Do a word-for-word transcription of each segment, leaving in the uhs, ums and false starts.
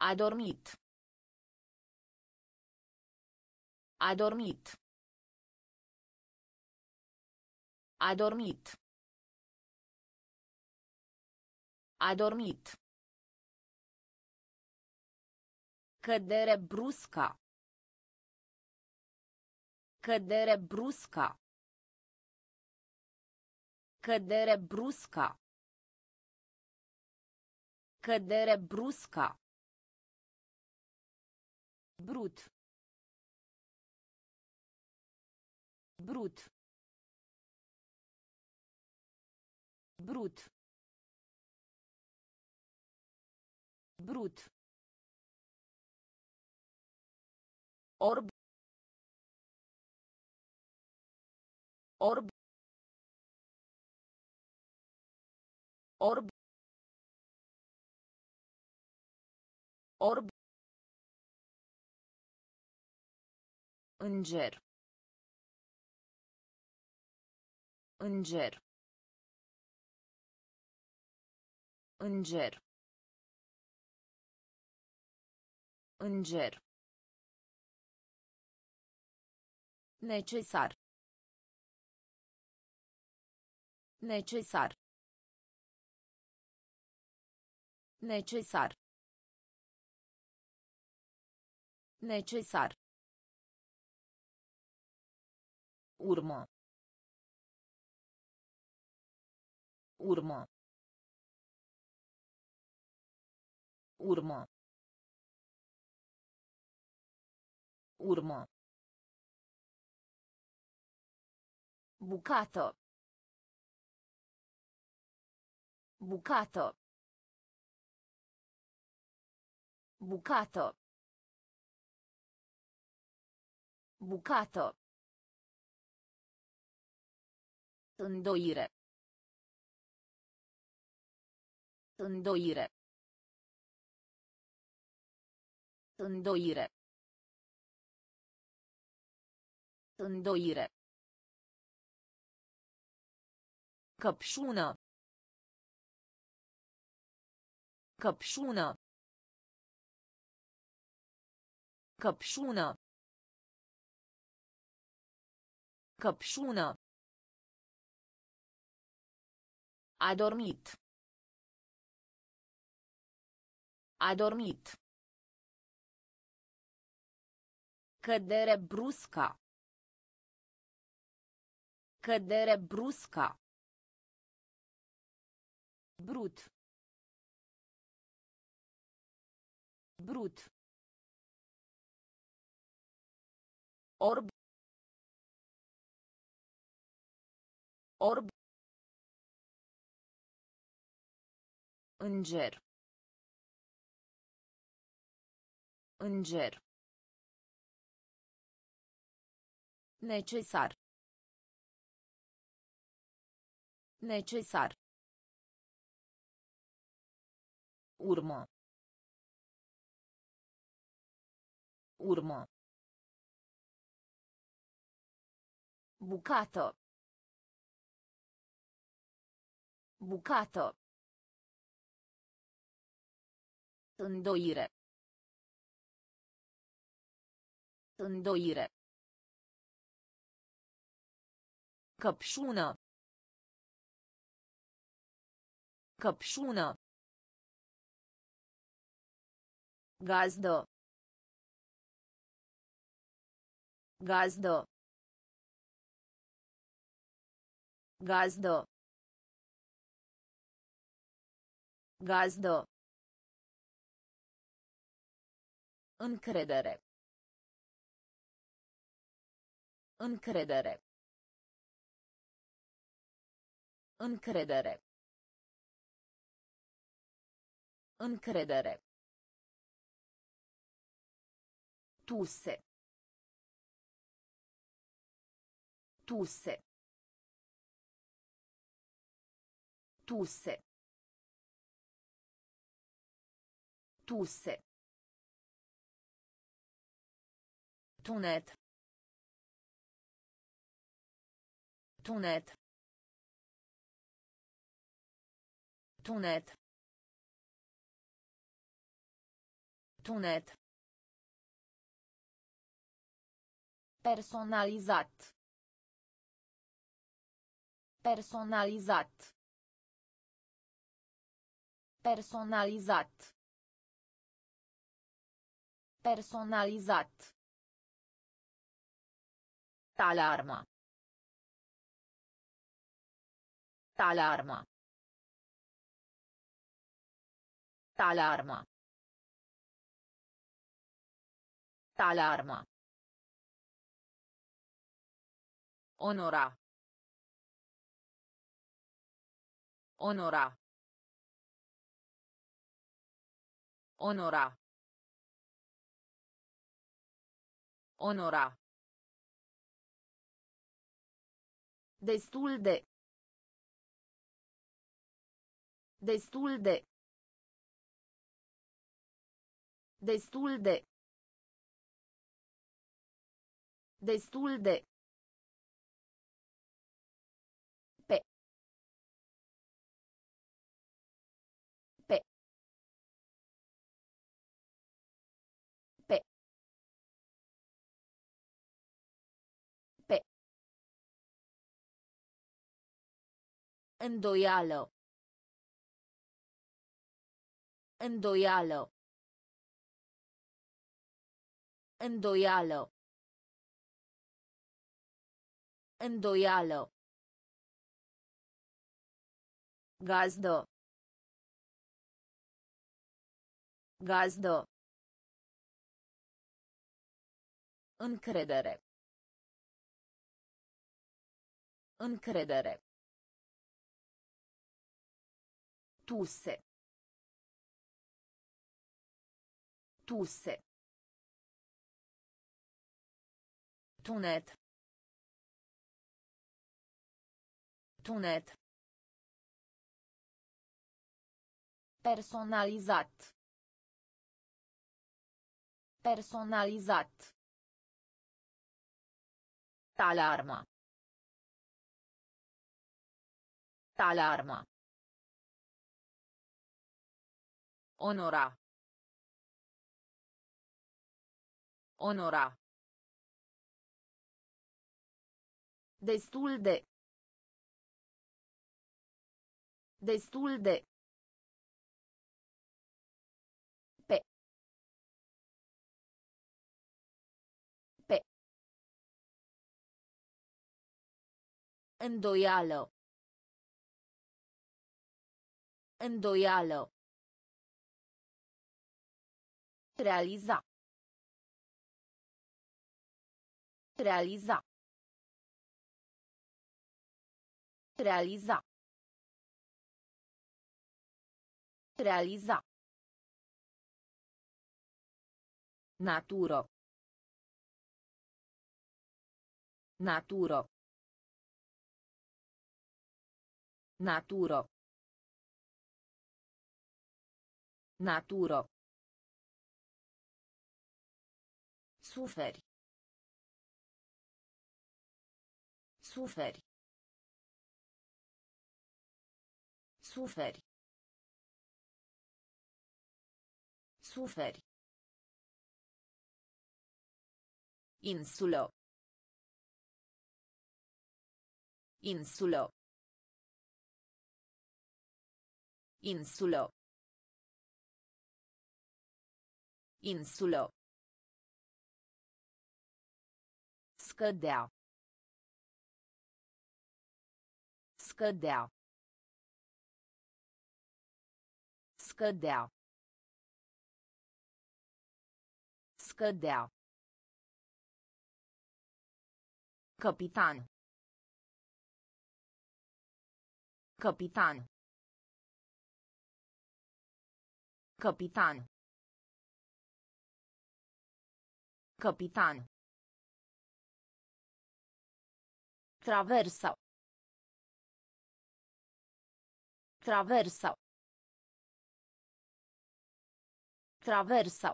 Adormit. Adormit. Adormit. Adormit. Cădere brusca. Cădere brusca. Cădere brusca. Cădere brusca. Brut. Brut. Brut. Brut. Orb. Orb. Orb. Orb. Înger. Înger. Înger. Înger. Necesar. Necesar. Necesar. Necesar. Urmă. Urmă. Urmă. Urmă. Bucată. Bucată. Bucată. Bucată. Îndoire. Îndoire. Îndoire. Îndoire. Căpșună. Căpșună. Căpșună. Căpșună. Adormit. Adormit. Cădere brusca. Cădere brusca. Brut. Brut. Orb. Orb. Înger. Înger. Necesar. Necesar. Urmă. Urmă. Bucată. Bucată. Îndoire. Îndoire. Căpșună. Căpșună. Gazdă. Gazdă. Gazdă. Gazdă. Încredere. Încredere. Încredere. Încredere. Tuse. Tuse. Tuse. Tuse. Tunet. Tunet. Tunet. Tunet. Personalizat. Personalizat. Personalizat. Personalizat. Alarma. Alarma. Alarma. Alarma. Onora. Onora. Onora. Onora. Destul de. Destul de. Destul de. Destul de. Pe. Pe. Pe. Pe. Îndoială. Îndoială. Îndoială. Îndoială. Gazdă. Gazdă. Încredere. Încredere. Tuse. Tuse. Tunet. Tunet. Personalizat. Personalizat. Alarma. Alarma. Onora. Onora. Destul de. Destul de. Pe. Pe. Îndoială. Îndoială. Realiza. Realiza. Realiza. Realiza. Naturo. Naturo. Naturo. Naturo. Suferi. Suferi. Suferi. Suferi. Insulo. Insulo. Insulo. Insulo. Scădea. Scădea. Scădea. Scădea. Capitan. Capitan. Capitan. Capitan. Traversa. Traversa. Traversa.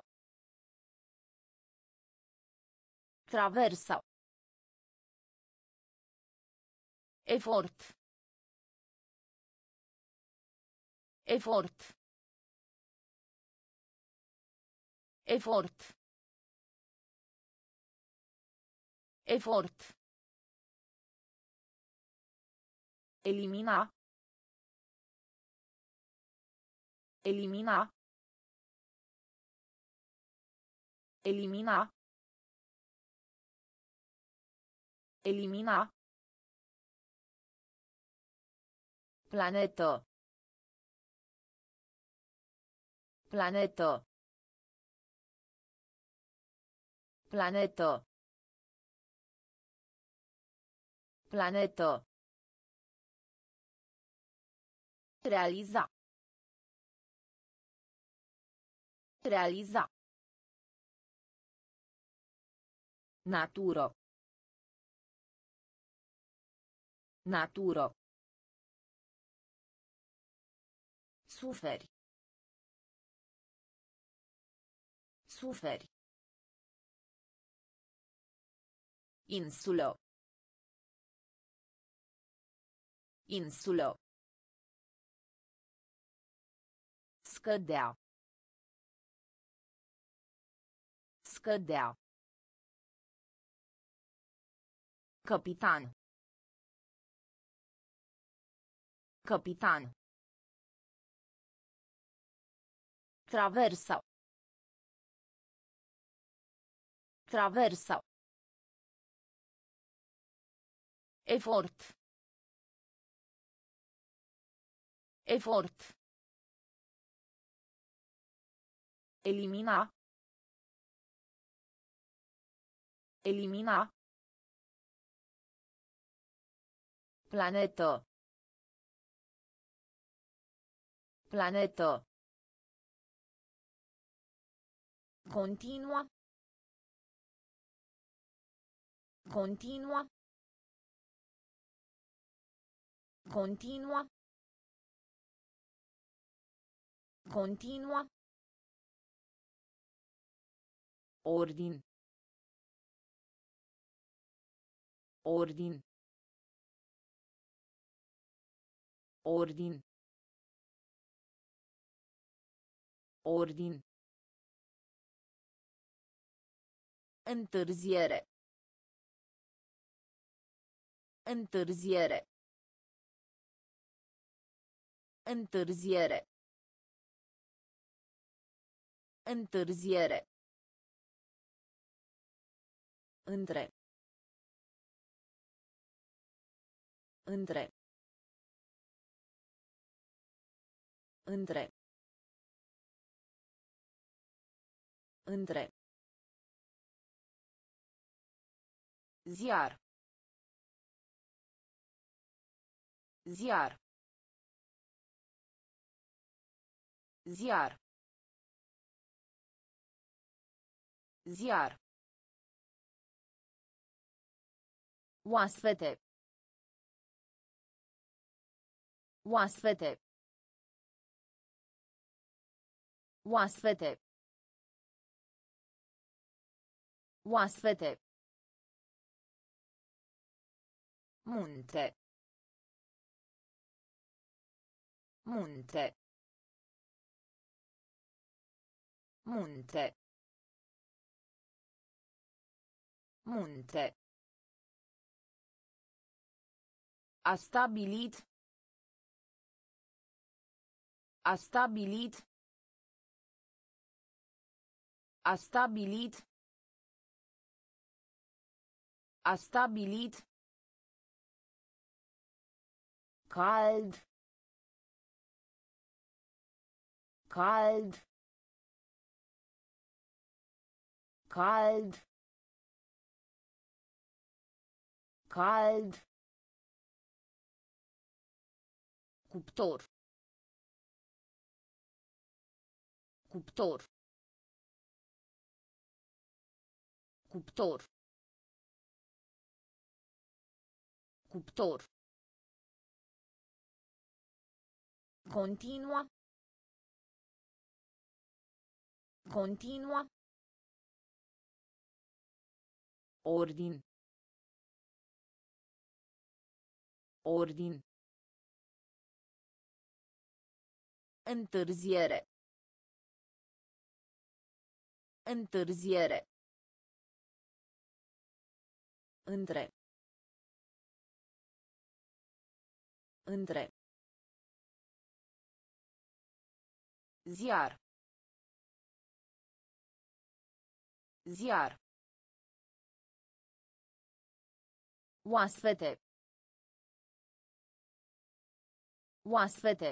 Traversa. Efort. Efort. Efort. Efort. Elimina. Elimina. Elimina. Elimina. Planetă. Planetă. Planetă. Planetă. Realiza. Realiza. Natură. Natură. Suferi. Suferi. Insulă. Insulă. Scădea. Scădea. Capitan. Capitan. Traversa. Traversa. Efort. Efort. Elimina. Elimina. Planetă. Planetă. Continua. Continua. Continua. Continua. Ordin. Ordin. Ordin. Ordin. Întârziere. Întârziere. Întârziere. Întârziere. Între. Între. Între. Între. Ziar. Ziar. Ziar. Ziar. Oaspete. Oaspete. Oaspete. Oaspete. Munte. Munte. Munte. Munte. A stabilit. A stabilit. A stabilit. A stabilit. Cald. Cald. Cald. Cald. Cuptor. Cuptor. Cuptor. Cuptor. Continua. Continua. Ordin. Ordin. Întârziere. Întârziere. Între. Între. Ziar. Ziar. Oaspete. Oaspete.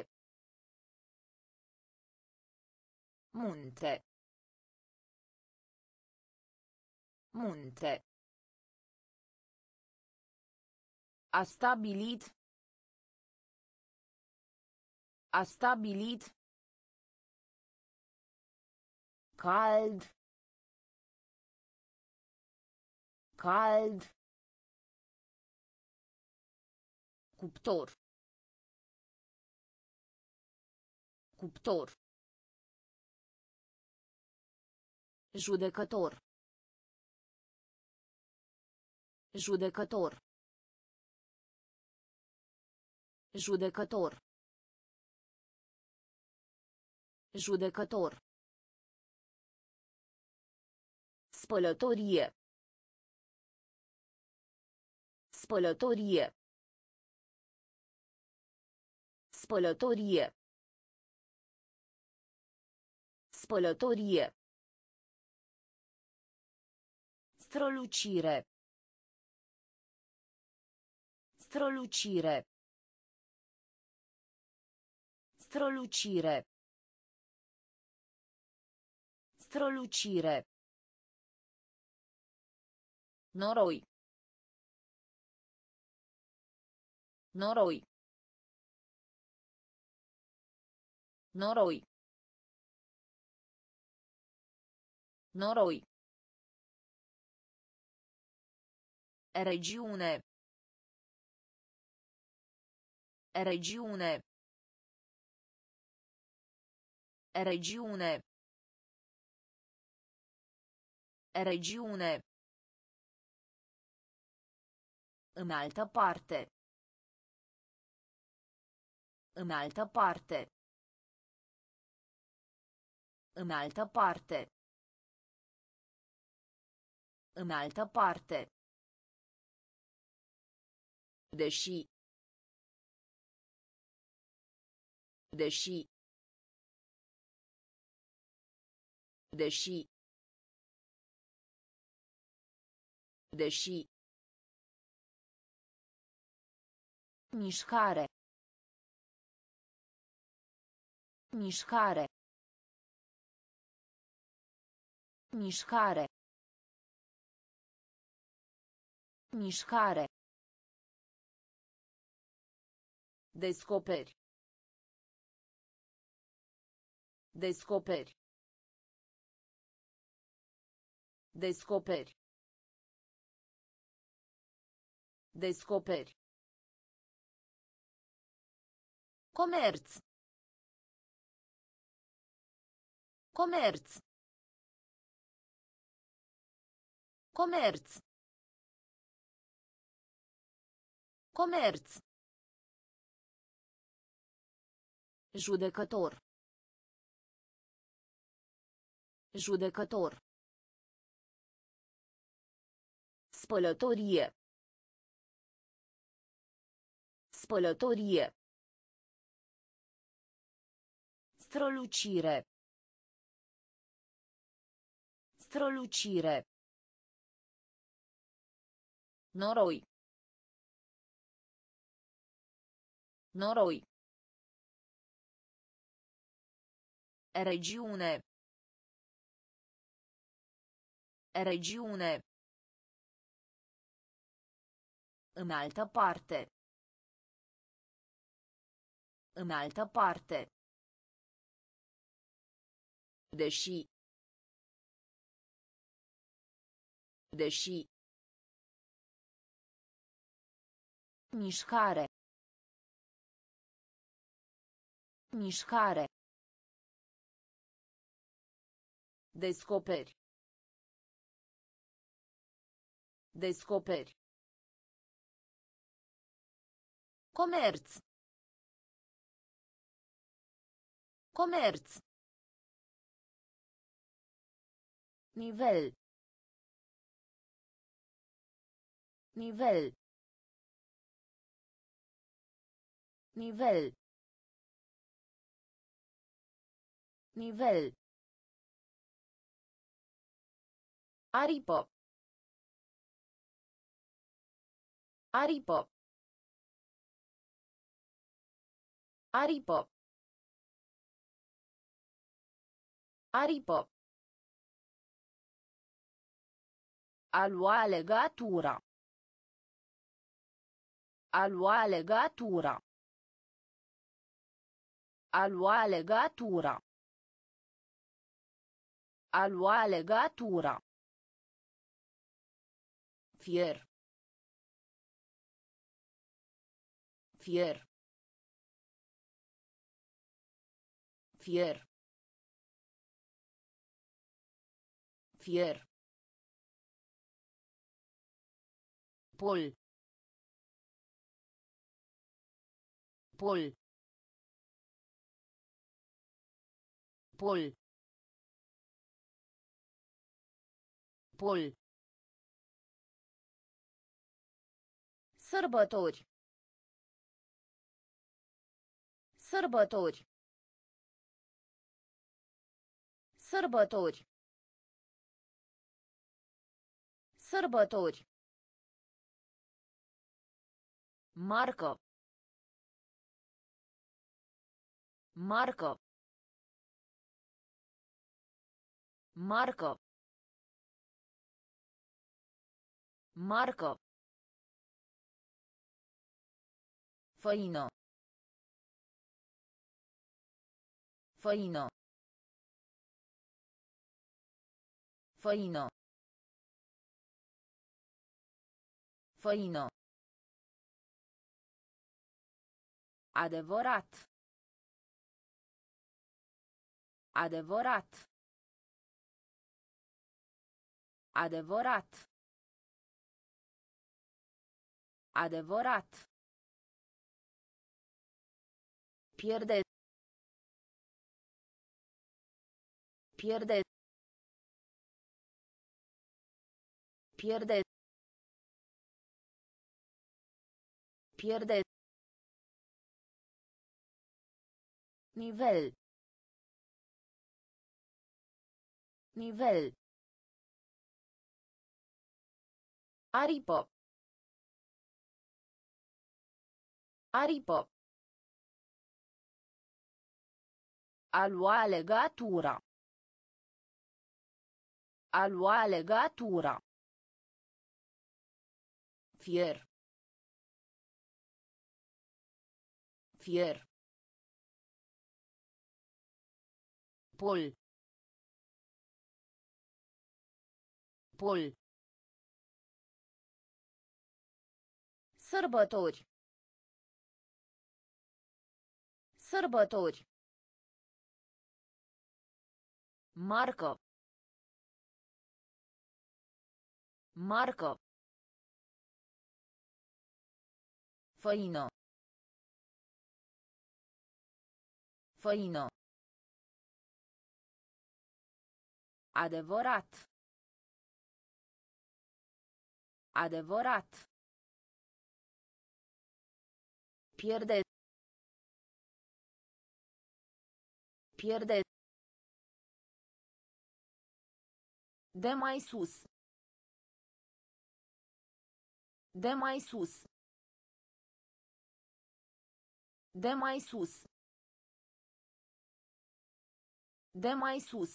Munte. Munte. A stabilit. A stabilit. Cald. Cald. Cuptor. Cuptor. Judecător. Judecător. Judecător. Judecător. Spălătorie. Spălătorie. Spălătorie. Spălătorie. Strălucire. Strălucire. Strălucire. Strălucire. Noroi. Noroi. Noroi. Noroi. Regiune. Regiune. Regiune. Regiune. În altă parte. În altă parte. În altă parte. În altă parte. Deși. Deși. Deși. Deși. Mișcare. Mișcare. Mișcare. Mișcare. Descoperi. Descoperi. Descoperi. Descoperi. Comerț. Comerț. Comerț. Comerț. Judecător. Judecător. Spălătorie. Spălătorie. Strălucire. Strălucire. Noroi. Noroi. Regiune. Regiune. În altă parte. În altă parte. Deși. Deși. Mișcare. Mișcare. Descoperi. Descoperi. Comerț. Comerț. Nivel. Nivel. Nivel. Nivel. Aripă. Aripă. Aripă. Aripă. A lua legatura. A lua legatura. A lua legatura. A lua legatura. Fier. Fier. Fier. Fier. Pol. Pol. Pol. Pol. Sărbători. Sărbători. Sărbători. Sărbători. Marcă. Marcă. Marcă. Marcă. Făină. Făină. Făină. Făină. Adevărat. Adevărat. Adevărat. Adevărat. Pierde. Pierde. Pierde. Pierde. Nivel. Nivel. Aripă. Aripă. A lua legatura. A lua legatura. Fier. Fier. Pol. Pol. Sărbători. Sărbători. Marcă. Marcă. Făină. Făină. Adevărat. Adevărat. Pierde. Pierde. De mai sus. De mai sus. De mai sus. De mai sus.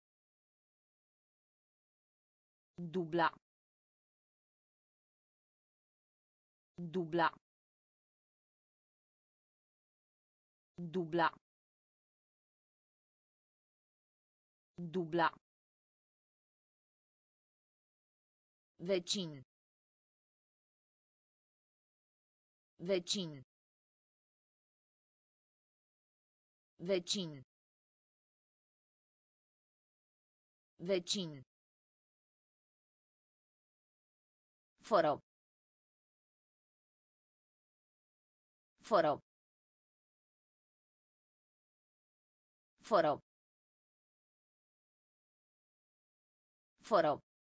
Dubla. Dubla. Dubla. Dubla. Vecin. Vecin. Vecin. Vecin. Fără. Fără. Fără. Fără.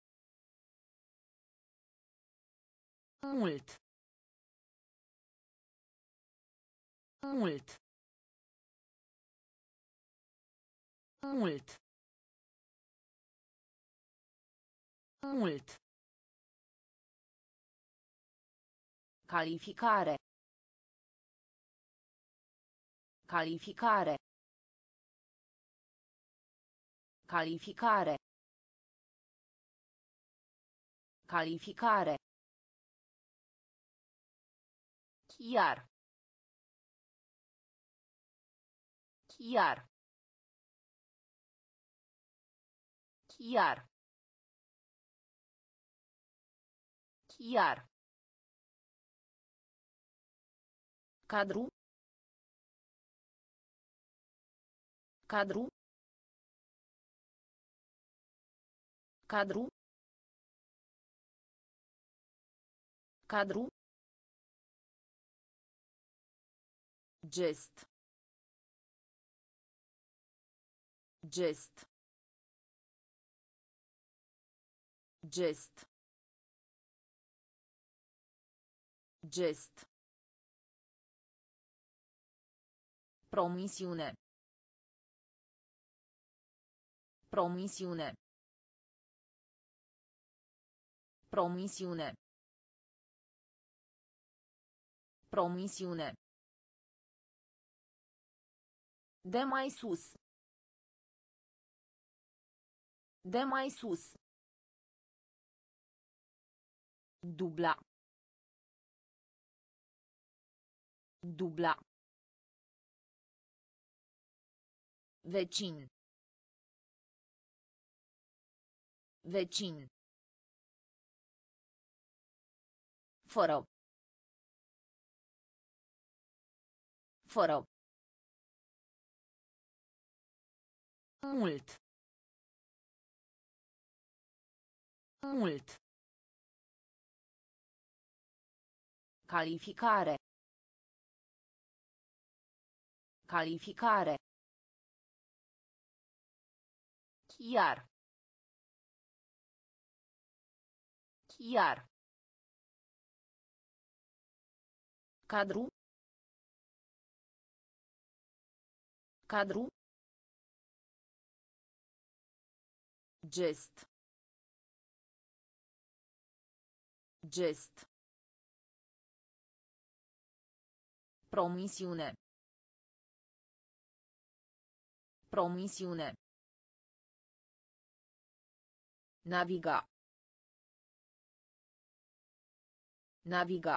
Mult. Mult. Mult. Mult. Calificare. Calificare. Calificare. Calificare. Chiar. Chiar. Chiar. Chiar. Cadru. Cadru. Cadru. Cadru. Gest. Gest. Gest. Gest. Promisiune. Promisiune. Promisiune. Promisiune. De mai sus. De mai sus. Dubla. Dubla. Vecin. Vecin. Fără. Fără. Mult. Mult. Calificare. Calificare. Chiar. Chiar. Cadru. Cadru. Gest. Gest. Promisiune. Promisiune. Naviga. Naviga.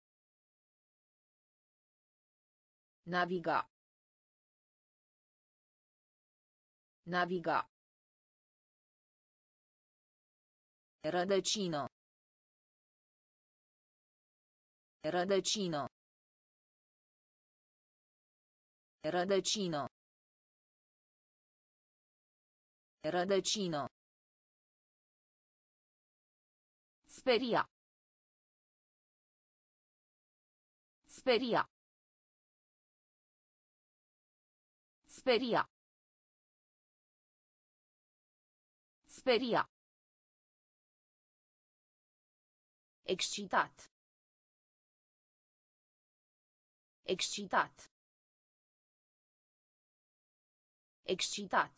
Naviga. Naviga. Rădăcină. Rădăcină. Rădăcină. Rădăcină. Speria. Speria. Speria. Speria. Excitat. Excitat. Excitat.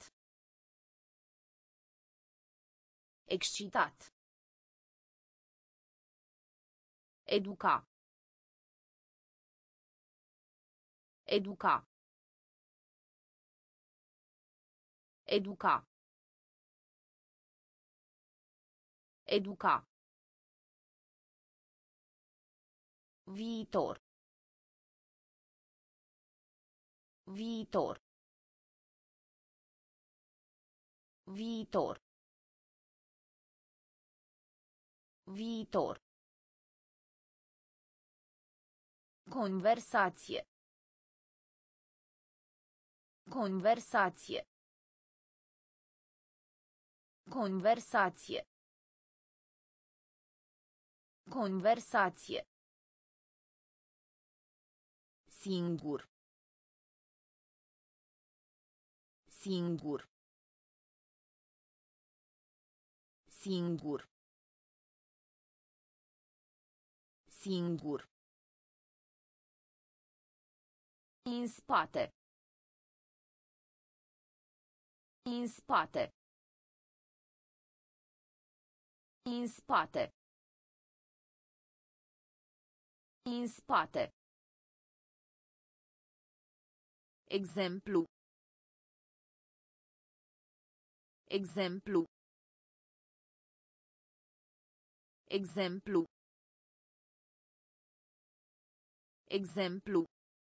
Excitat. Educa. Educa. Educa. Educa. Viitor. Viitor. Viitor. Viitor. Conversație. Conversație. Conversație. Conversație. Singur. Singur. Singur. Singur. În spate. În spate. În spate. În spate. Exemplu. Exemplu. Exemplu. Exemplu.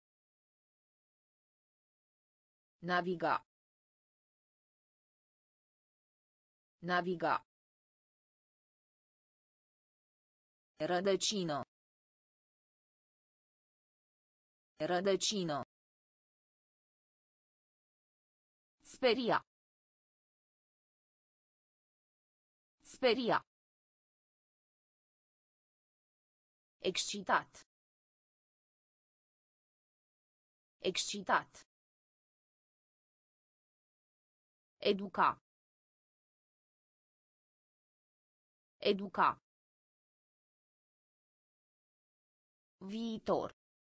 Naviga. Naviga. Rădăcină. Rădăcină. Speria. Speria. Excitat. Excitat. Educa. Educa. Viitor.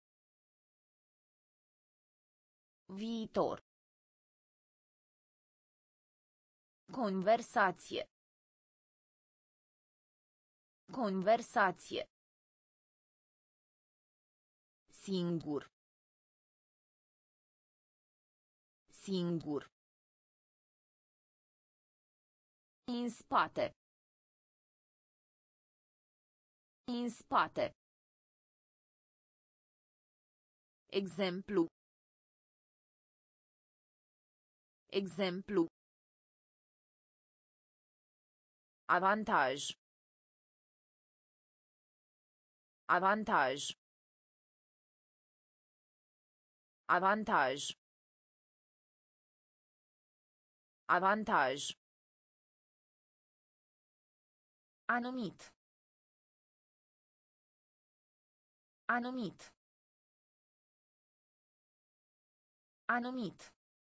Viitor. Conversație. Conversație. Singur. Singur. În spate. În spate. Exemplu. Exemplu. Avantaj. Avantaj. Avantaj. Avantaj. Anumit. Anumit. Anumit.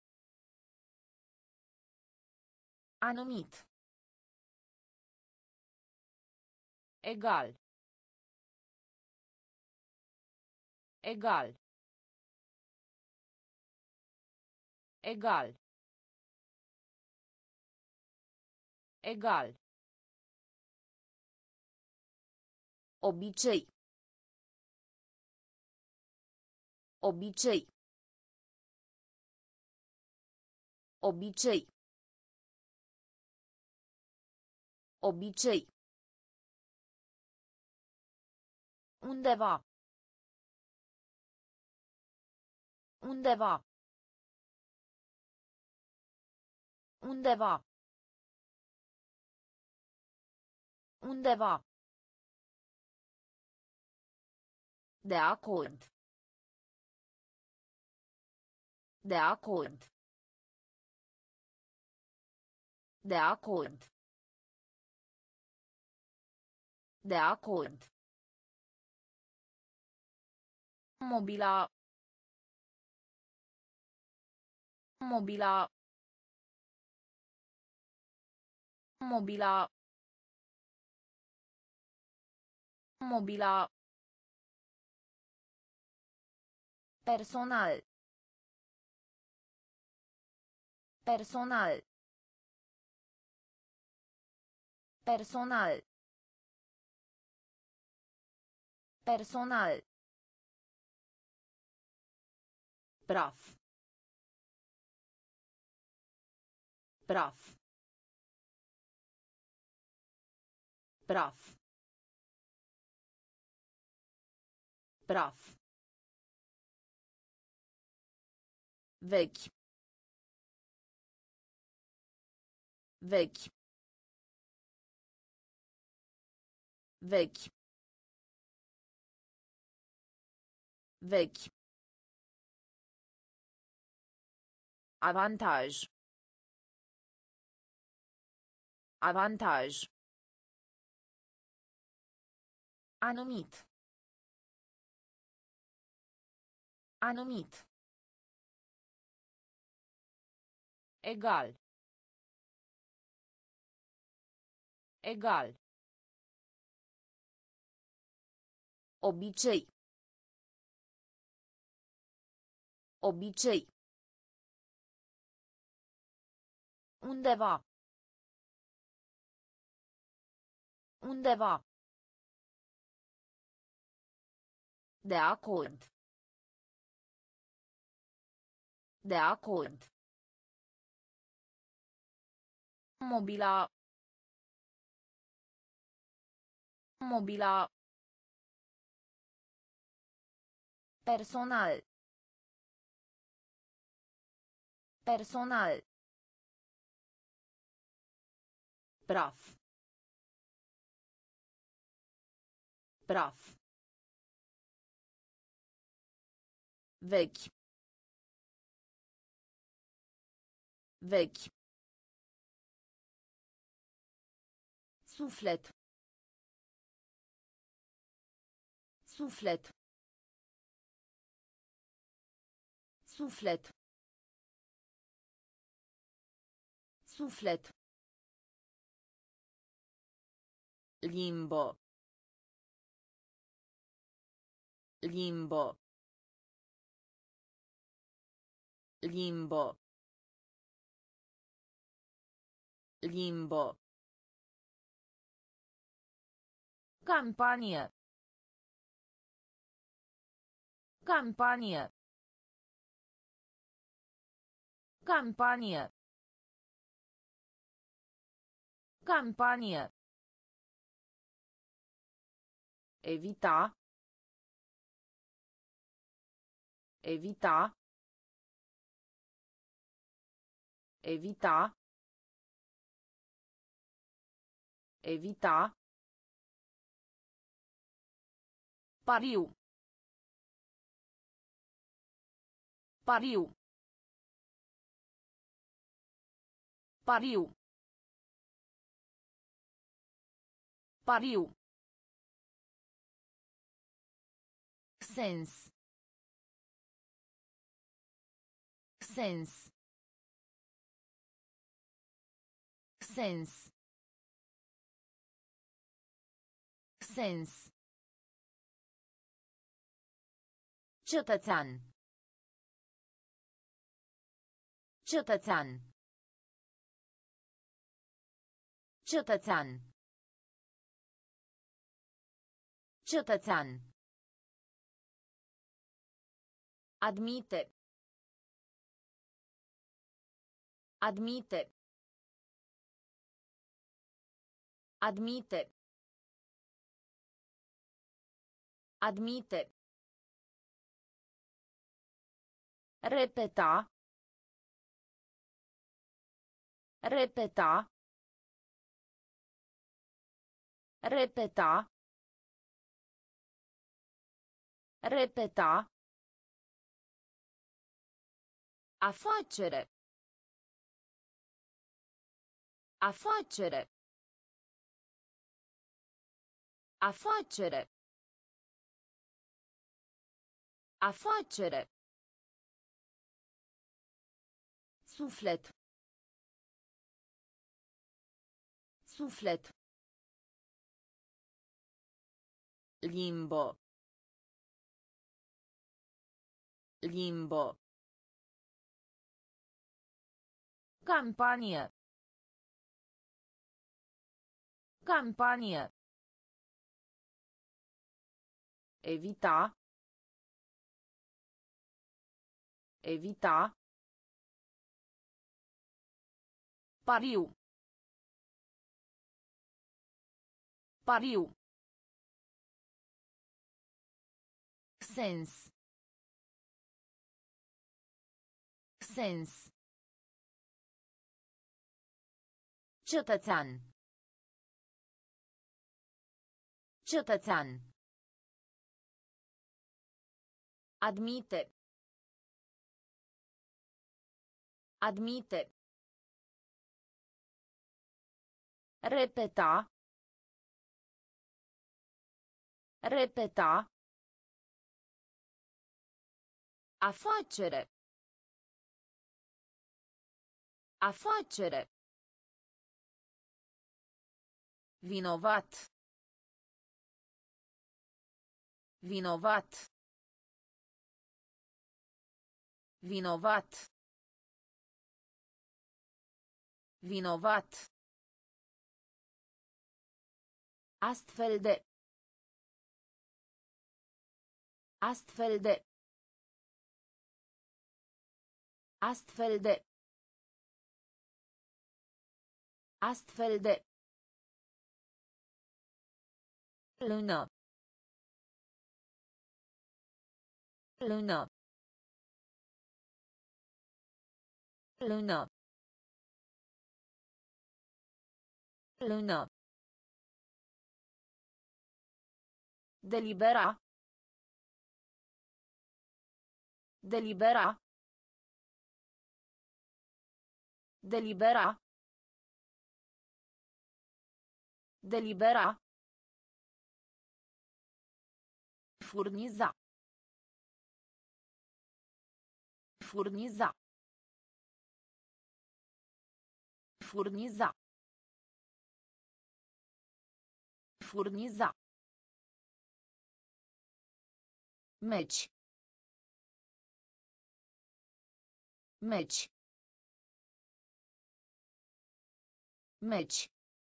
Anumit. Egal. Egal. Egal. Egal. Obicei. Obicei. Obicei. Obicei. Undeva. Undeva. Undeva. Undeva. De acord. De acord. De acord. De acord. Mobila. Mobila. Mobila. Mobila. Personal. Personal. Personal. Personal. Praf. Praf. Praf. Praf. Vechi. Vechi. Vechi. Vechi. Avantaj. Avantaj. Anumit. Anumit. Egal. Egal. Obicei. Obicei. Undeva. Undeva. De acord. De acord. Mobila. Mobila. Personal. Personal. Praf. Praf. Vechi. Vechi. Suflet. Suflet. Suflet. Suflet. Limbo. Limbo. Limbo. Limbo. Campanie. Campanie. Campanie. Campanie. Evita. Evita. Evita. Evita. Pariu. Pariu. Pariu. Pariu. Sens. Sens. Sens. Sens. Cetățean. Cetățean. Cetățean. Cetățean. Admite. Admite. Admite. Admite. Repeta. Repeta. Repeta. Repeta. Afacere. Afacere. Afacere. Afacere. Suflet. Suflet. Limbo. Limbo. Campanie. Campanie. Evita. Evita. Pariu. Pariu. Sens. Sens. Cetățean. Cetățean. Admite. Admite. Repeta. Repeta. Afacere. Afacere. Vinovat. Vinovat. Vinovat. Vinovat. Astfel de. Astfel de. Astfel de. Astfel de. Lună. Lună. Lună. Lună. Delibera. Delibera. Delibera. Delibera. Furniza. Furniza. Furniza. Furniza. Meci. Meci. Meci.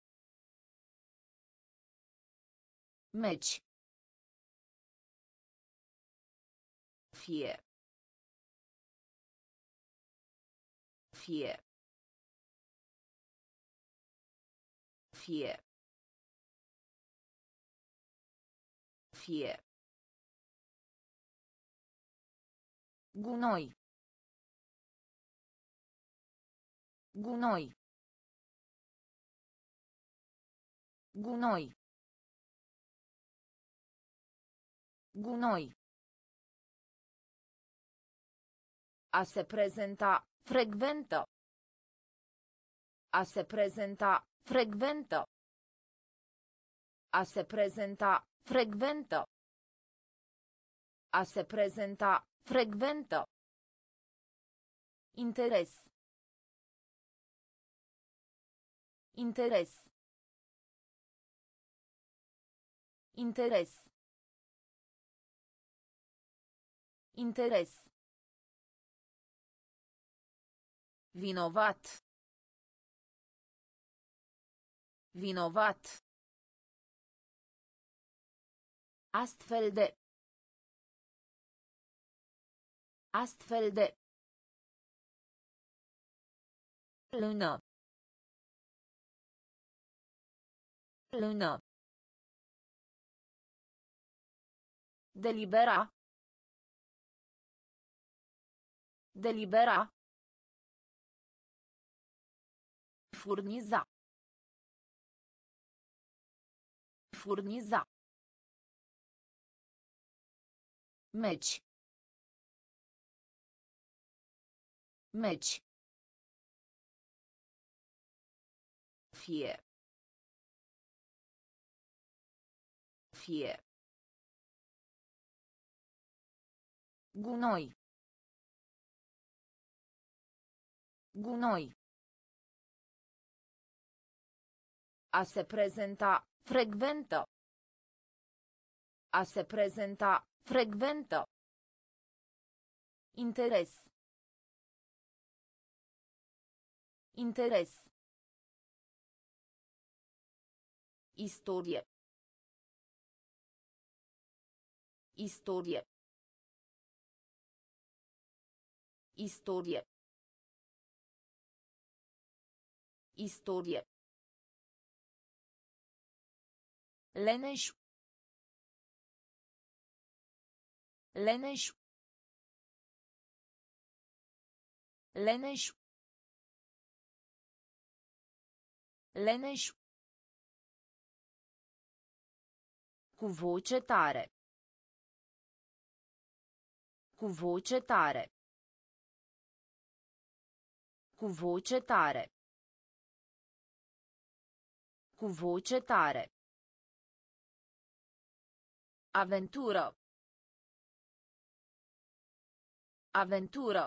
Meci. Fie. Fie. Fie. Fie. Gunoi. Gunoi. Gunoi. Gunoi. A se prezenta, frecventă. A se prezenta, frecventă. A se prezenta, frecventă. A se prezenta, frecventă. Interes. Interes. Interes. Interes. Vinovat. Vinovat. Astfel de. Astfel de. Lună. Lună. Delibera. Delibera. Furniza. Furniza. Meci. Meci. Fie. Fie. Gunoi. Gunoi. A se prezenta, frecventă. A se prezenta, frecventă. Interes. Interes. Istorie. Istorie. Istorie. Istorie. Leneș. Leneș. Leneș. Leneș. Cu voce tare. Cu voce tare. Cu voce tare. Cu voce tare. Avventură. Avventură.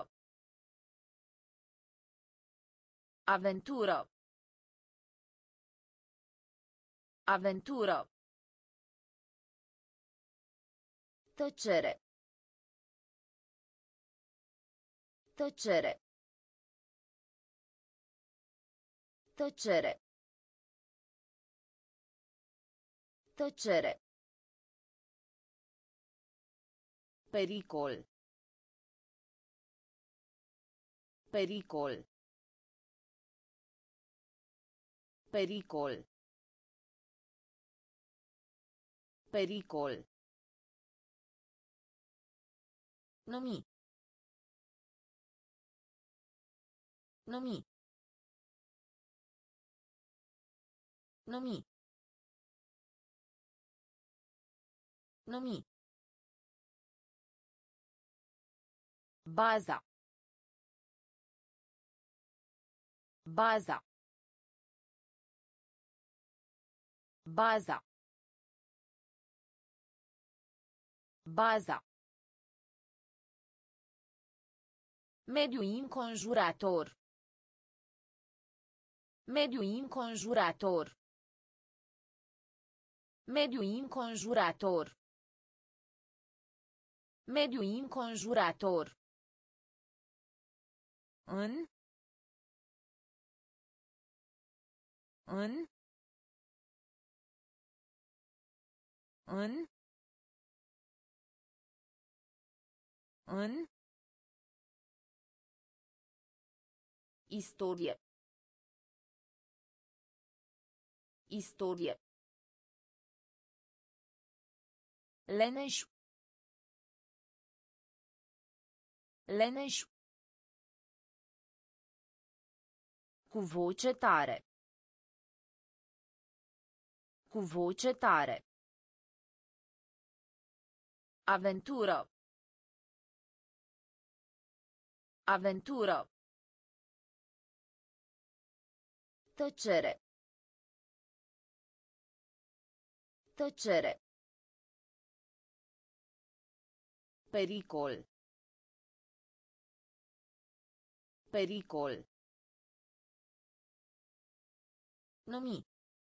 Avventură. Aventură. Tăcere. Tăcere. Tăcere. Tăcere. Pericol. Pericol. Pericol. Pericol. Numi. Numi. Numi. Numi. Baza. Baza. Baza. Baza. Mediu înconjurător. Mediu înconjurător. Mediu înconjurător. Mediu înconjurător. În. În. În. În. Istorie. Istorie. Leneș. Leneș. Cu voce tare. Cu voce tare. Aventură. Aventură. Tăcere. Tăcere. Pericol. Pericol. Numi.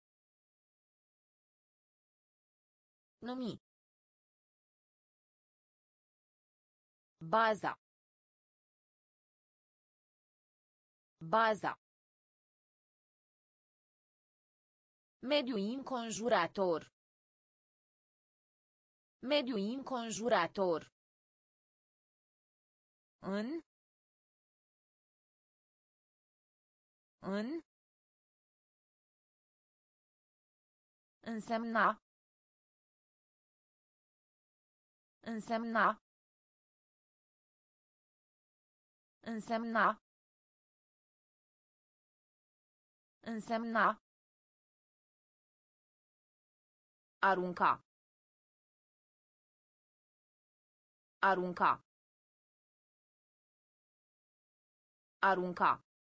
Numi. Baza. Baza. Mediu înconjurător. Mediu înconjurător. În. În. Însemna. Însemna. Însemna. Însemna. Arunca. Arunca. Arunca.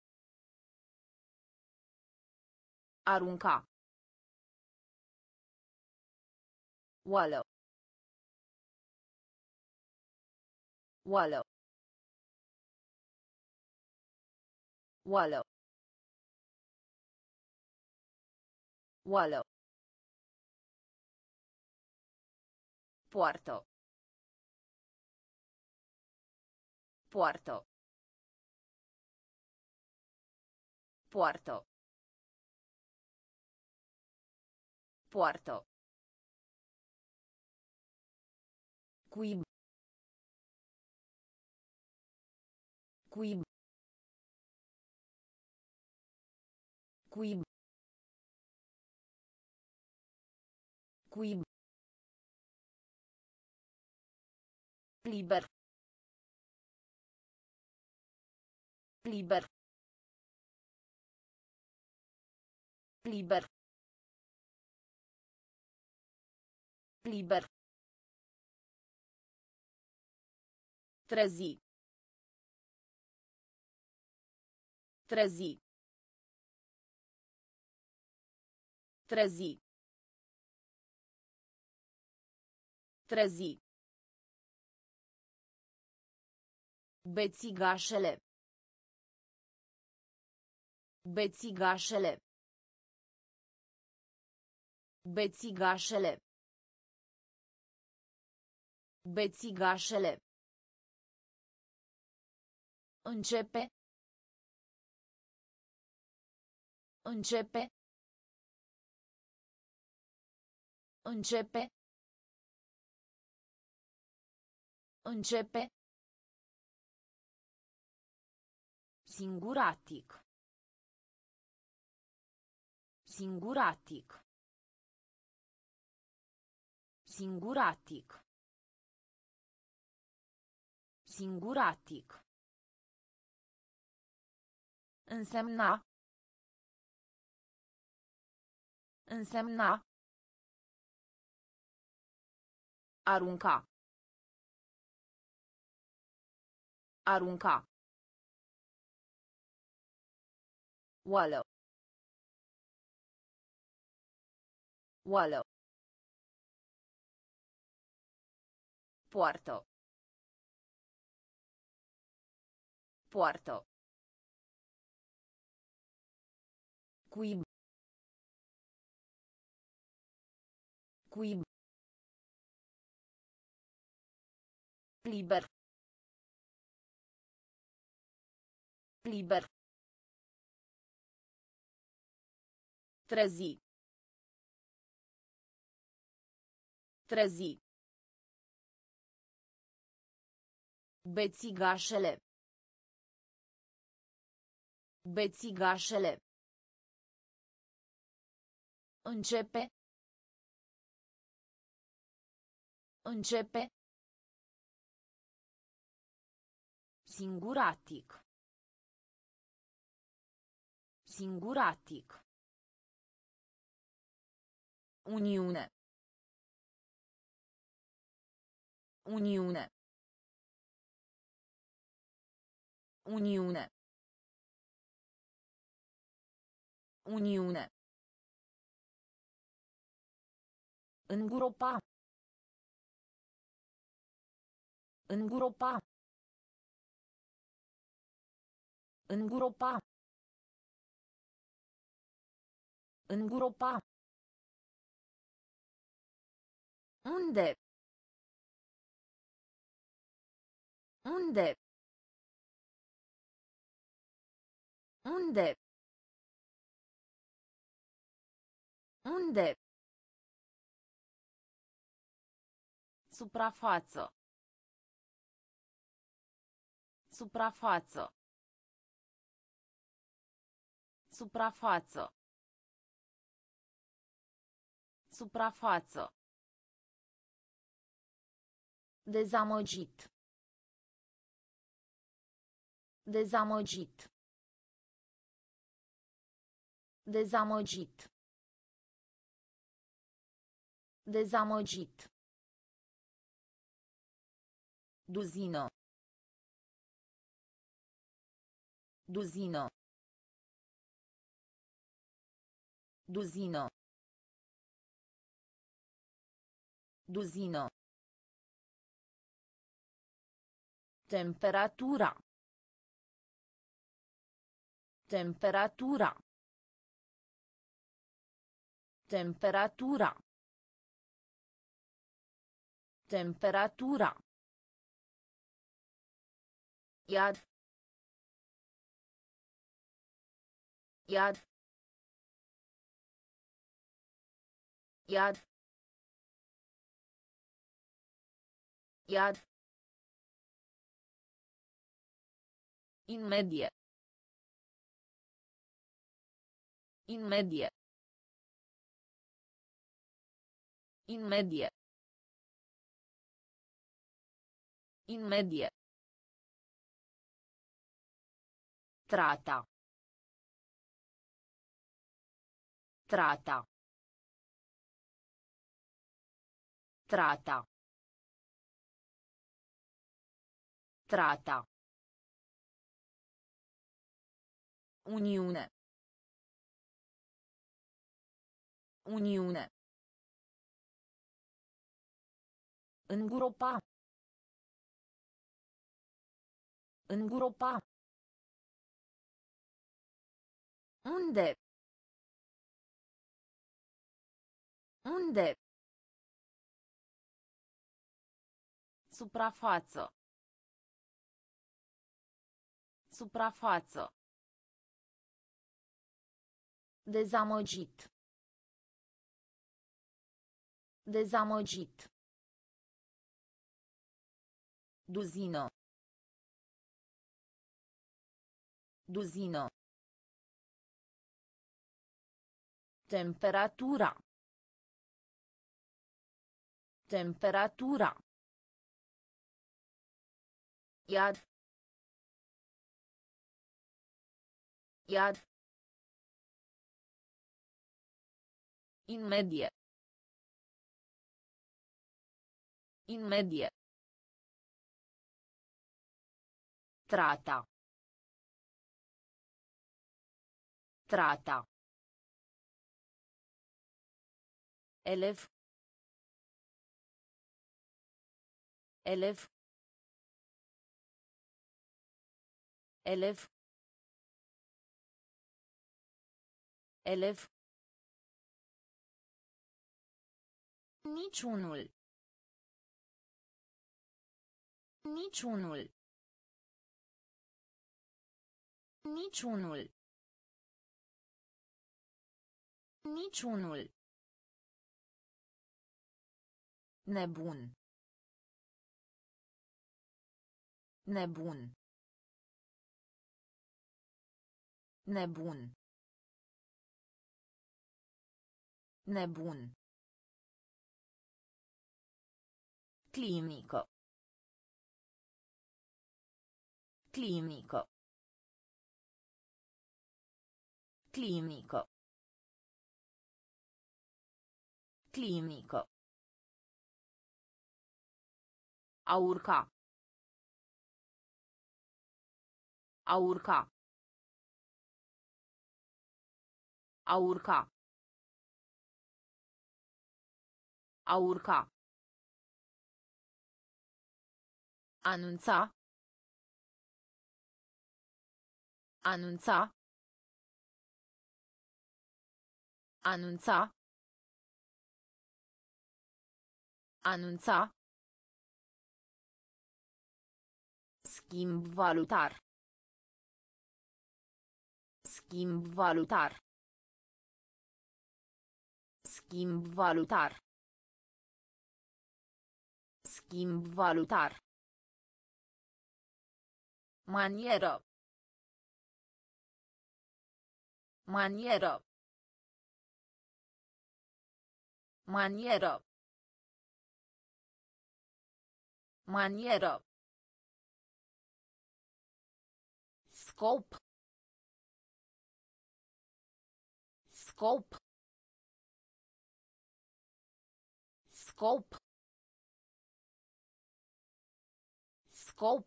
Arunca. Oală. Oală. Oală. Oală. Poartă. Poartă. Poartă. Poartă. Cuib. Cuib. Cuib. Cuib. Liber. Liber. Liber. Liber. Trezi. Trezi. Trezi. Trezi. Bețigașele. Bețigașele. Bețigașele. Bețigașele. Începe. Începe. Începe. Începe. Singuratic. Singuratic. Singuratic. Singuratic. Însemna. Însemna. Arunca. Arunca. Oală. Oală. Poartă. Poartă. Cuib. Cuib. Liber. Liber. Trezi. Trezi. Bețigașele. Bețigașele. Începe. Începe. Singuratic. Singuratic. Uniune. Uniune. Uniune. Uniune. Îngropa. Îngropa. Îngropa. Îngropa. Unde? Unde? Unde? Unde? Suprafață. Suprafață. Suprafață. Suprafață. Dezamăgit. Dezamăgit. Dezamăgit. Dezamăgit. Duzină. Duzină. Duzină. Duzină. Temperatura. Temperatura. Temperatura. Temperatura. Iad. Iad. Iad. Iad. Imedie. Imedie. Imedie. Imedie. Trata. Trata. Trata. Trata. Uniune. Uniune. Îngropa. Îngropa. Unde? Unde? Suprafață. Suprafață. Dezamăgit. Dezamăgit. Duzină. Duzină. Temperatura. Temperatura. Iad. Iad. In medie. In medie. Trata. Trata. Elev. Elev. Elev. Elev. Niciunul. Niciunul. Niciunul. Niciunul. Nebun. Nebun. Nebun. Nebun. Clinică. Clinică. Clinică. Clinică. A urca. A urca. A urca. A urca. Anunța. Anunța. Anunța. Anunța. Schimb valutar. Schimb valutar. Schimb valutar. Schimb valutar. Manieră. Manieră. Manieră. Manieră. Scop. Scop. Scop. Scop.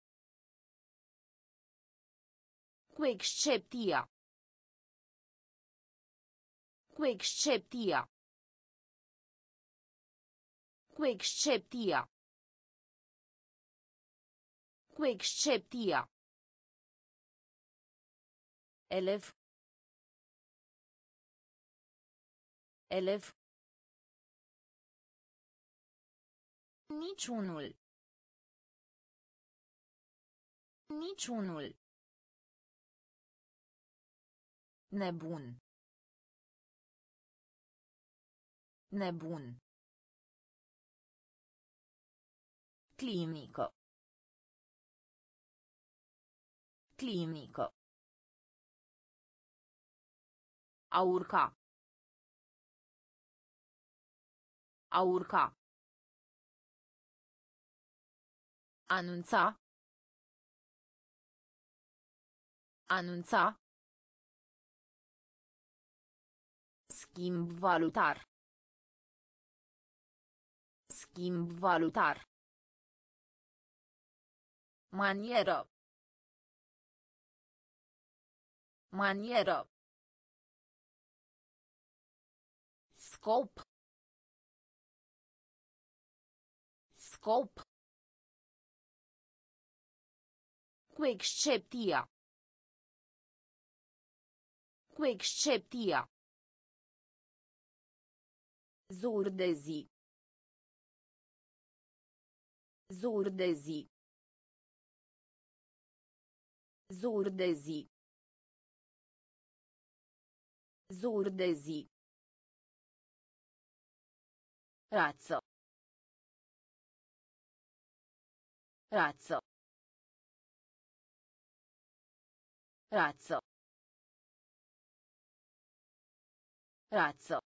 Cu excepția. Cu excepția. Cu excepția. Cu excepția. Elev. Elev. Niciunul. Niciunul. Nebun. Nebun. Clinică. Clinică. A urca. A urca. Anunța. Anunța. Schimb valutar. Schimb valutar. Manieră. Manieră. Scop. Scop. Cu excepția. Cu excepția. Zur de zi. Zur de zi. Zur de zi. Zur de zi. Razzo. Razzo. Razzo. Razzo.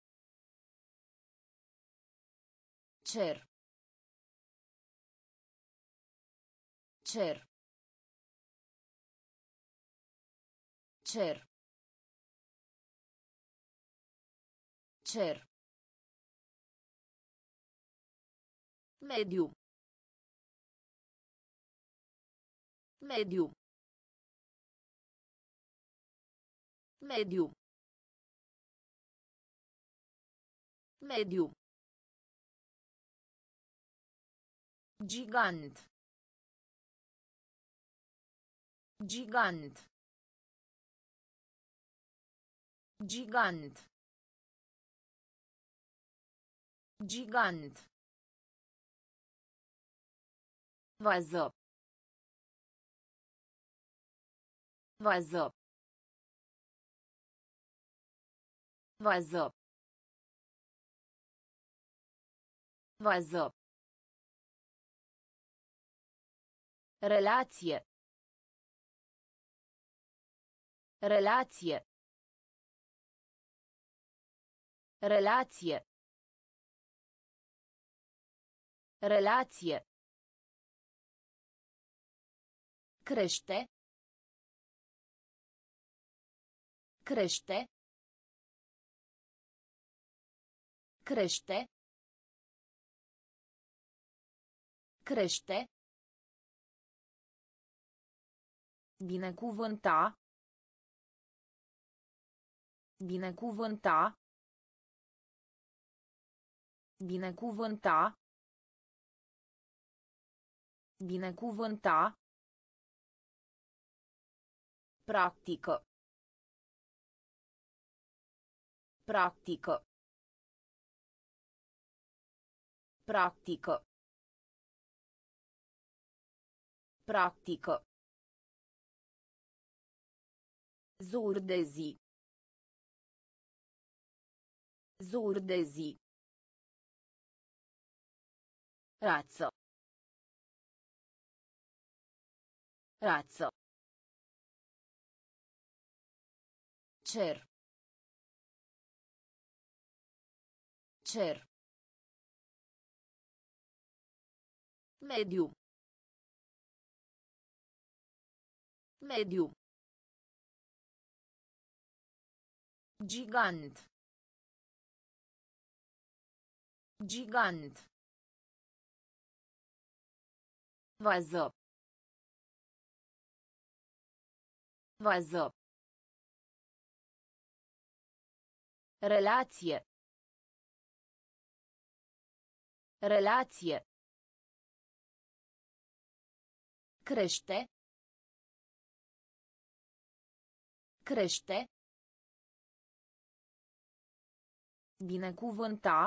Cer. Cer. Cer. Cer. Mediu. Mediu. Mediu. Mediu. Gigant. Gigant. Gigant. Gigant. Vază. Vază. Vază. Vază. Relație. Relație. Relație. Relație. Crește. Crește. Crește. Crește. Binecuvânta. Binecuvânta. Binecuvânta. Binecuvânta. Practică. Practică. Practică. Practică. Zur de zi. Zur de zi. Razzo. Razzo. Cer. Cer. Mediu. Mediu. Gigant. Gigant. Vază. Vază. Relație. Relație. Crește. Crește. Binecuvânta.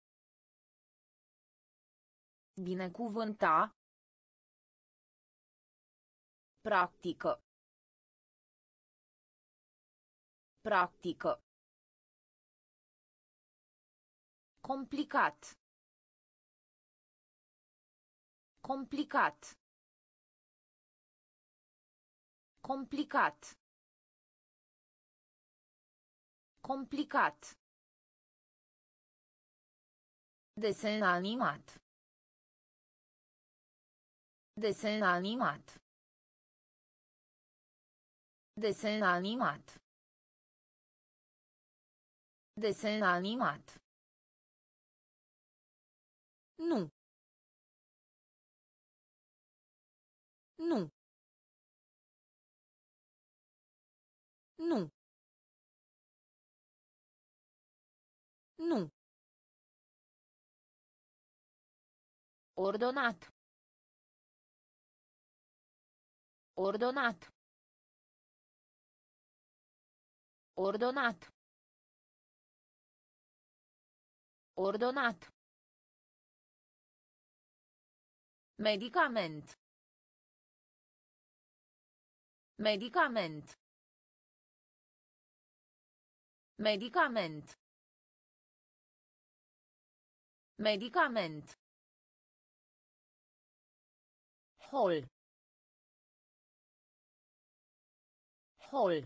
Binecuvânta. Practică. Practică. Complicat. Complicat. Complicat. Complicat. Desen animat. Desen animat. Desen animat. Desen animat. Nu. Nu. Nu. Nu. Ordonat. Ordonat. Ordonat. Ordonat. Medicament. Medicament. Medicament. Medicament. Hol. Hol.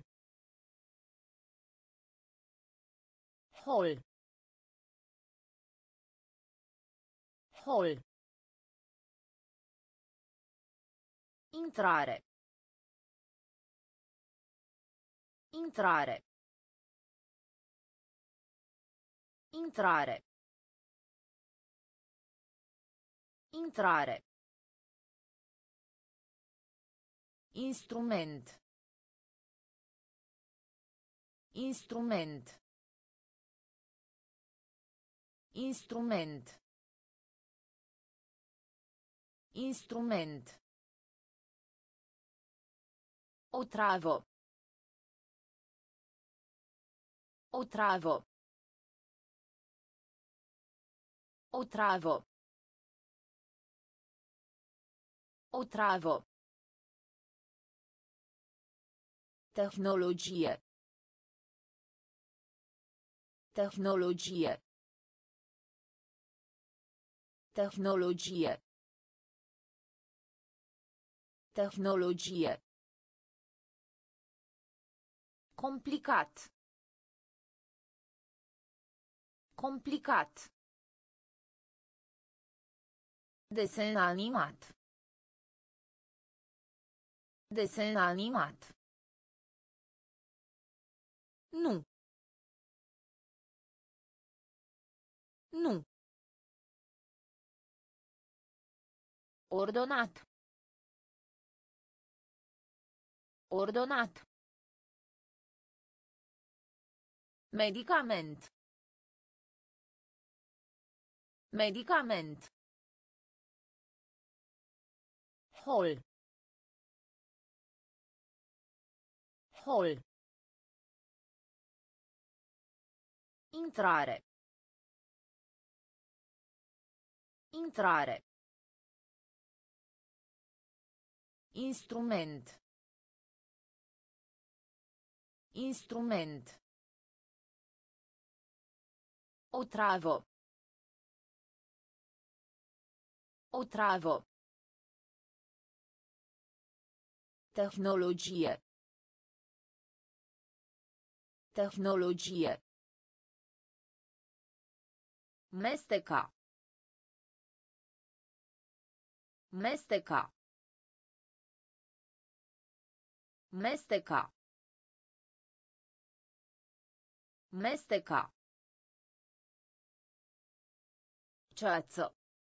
Hol. Hol. Intrare. Intrare. Intrare. Intrare. Instrument. Instrument. Instrument. Instrument. Otravo. Otravo. Otravo. Otravo. Tehnologie. Tehnologie. Tehnologie. Tehnologie. Complicat. Complicat. Desen animat. Desen animat. Nu. Nu. Ordonat. Ordonat. Medicament. Medicament. Hol. Hol. Intrare. Intrare. Instrument. Instrument. Otravo. Otravo. Tehnologie. Tehnologie. Mesteca. Mesteca. Mesteca. Mesteca. Ceață.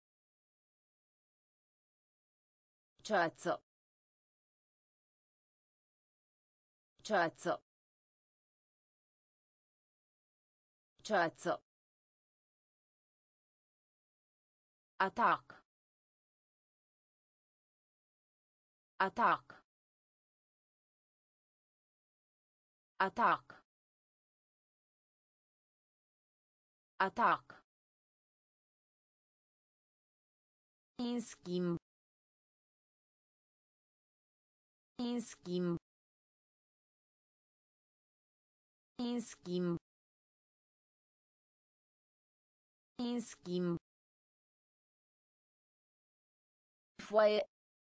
Ceață. Ceață. Ceață. Atac. Atac. Atac. Atac. În schimb. În schimb. În schimb. În schimb. Foaie.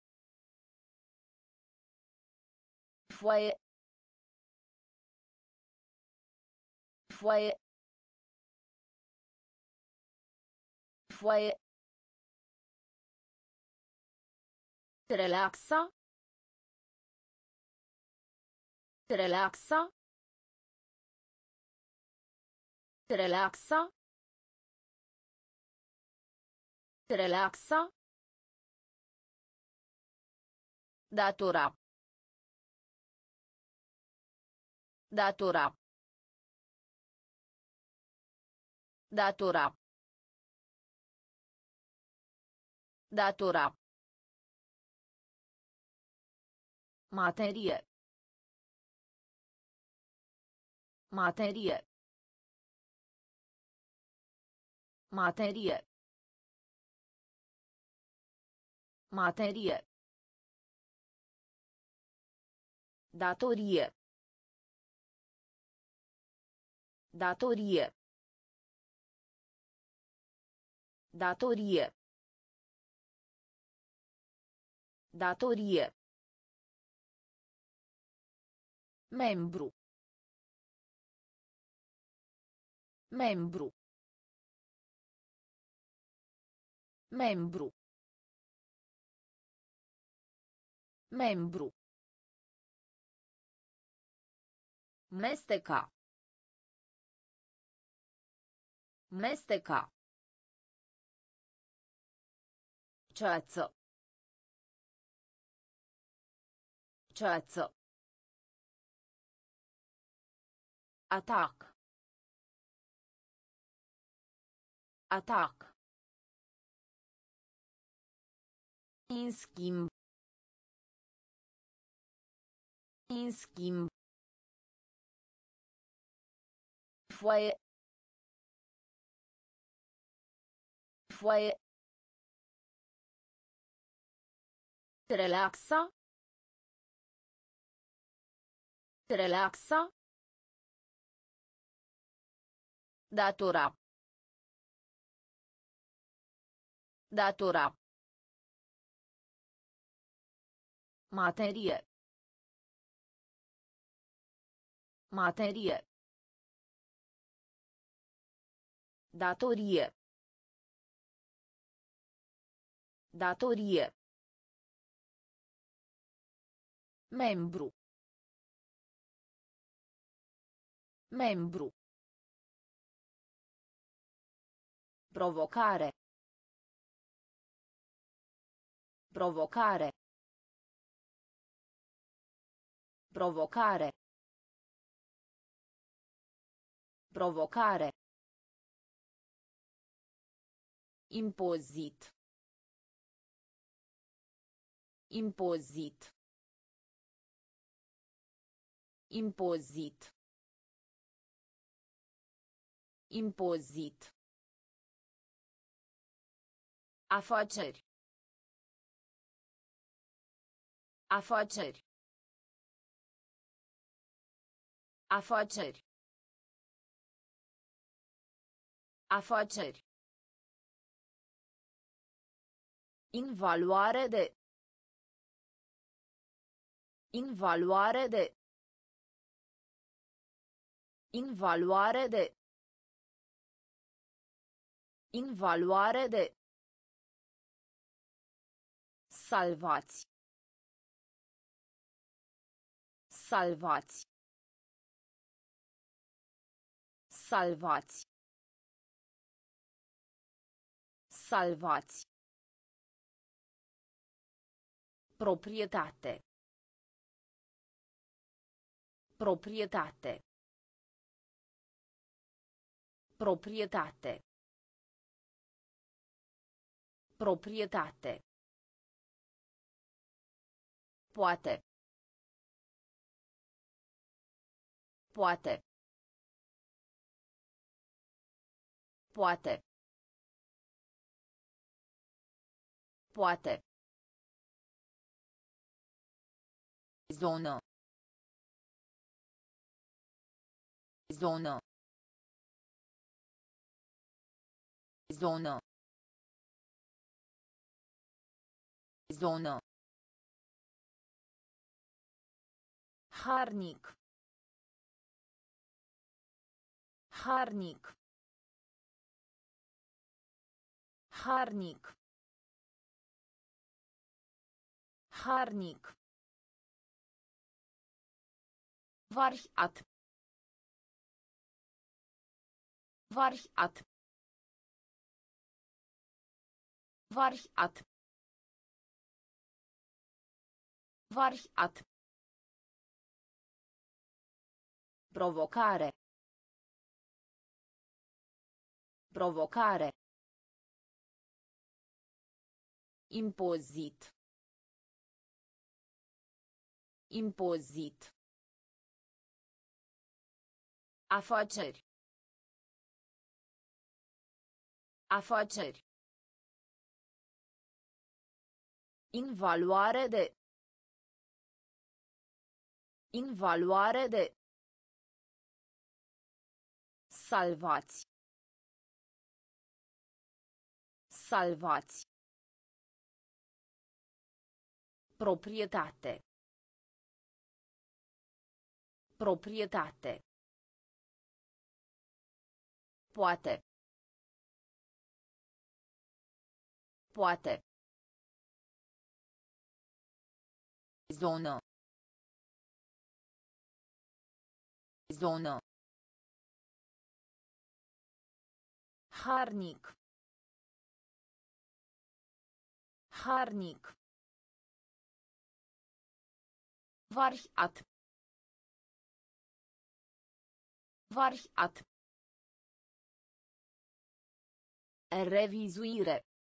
Foaie. Foaie. Foaie. Relaxa. Relaxa. Relaxa. Relaxa. Datora. Datora. Datora. Datora. Materie. Materie. Materie. Materie. Datorie. Datorie. Datorie. Datorie. Membru. Membru. Membru. Membru. Mesteca. Mesteca. Ceață. Ceață. Atac. Atac. În schimb. În schimb. Foaie. Foaie. Relaxa. Relaxa. Datora. Datora. Materie. Materie. Datorie. Datorie. Membru. Membru. Provocare. Provocare. Provocare. Provocare. Impozit. Impozit. Impozit. Impozit. Afaceri. Afaceri. Afaceri. Afaceri. Invaluare de. Invaluare de. Invaluare de. Invaluare de. Salvați. Salvați. Salvați. Salvați. Proprietate. Proprietate. Proprietate. Proprietate. Poate. Poate. Poate. Poate. Zonă. Zonă. Zonă. Zonă. Harnic. Harnic. Harnic. Harnic. Variat. Variat. Variat. Variat. Provocare. Provocare. Impozit. Impozit. Afaceri. Afaceri. In valoare de. In valoare de. Salvați. Salvați. Proprietate. Proprietate. Poate. Poate. Zonă. Zonă. Harnic. Harnic. Variat. Variat. Revizuire.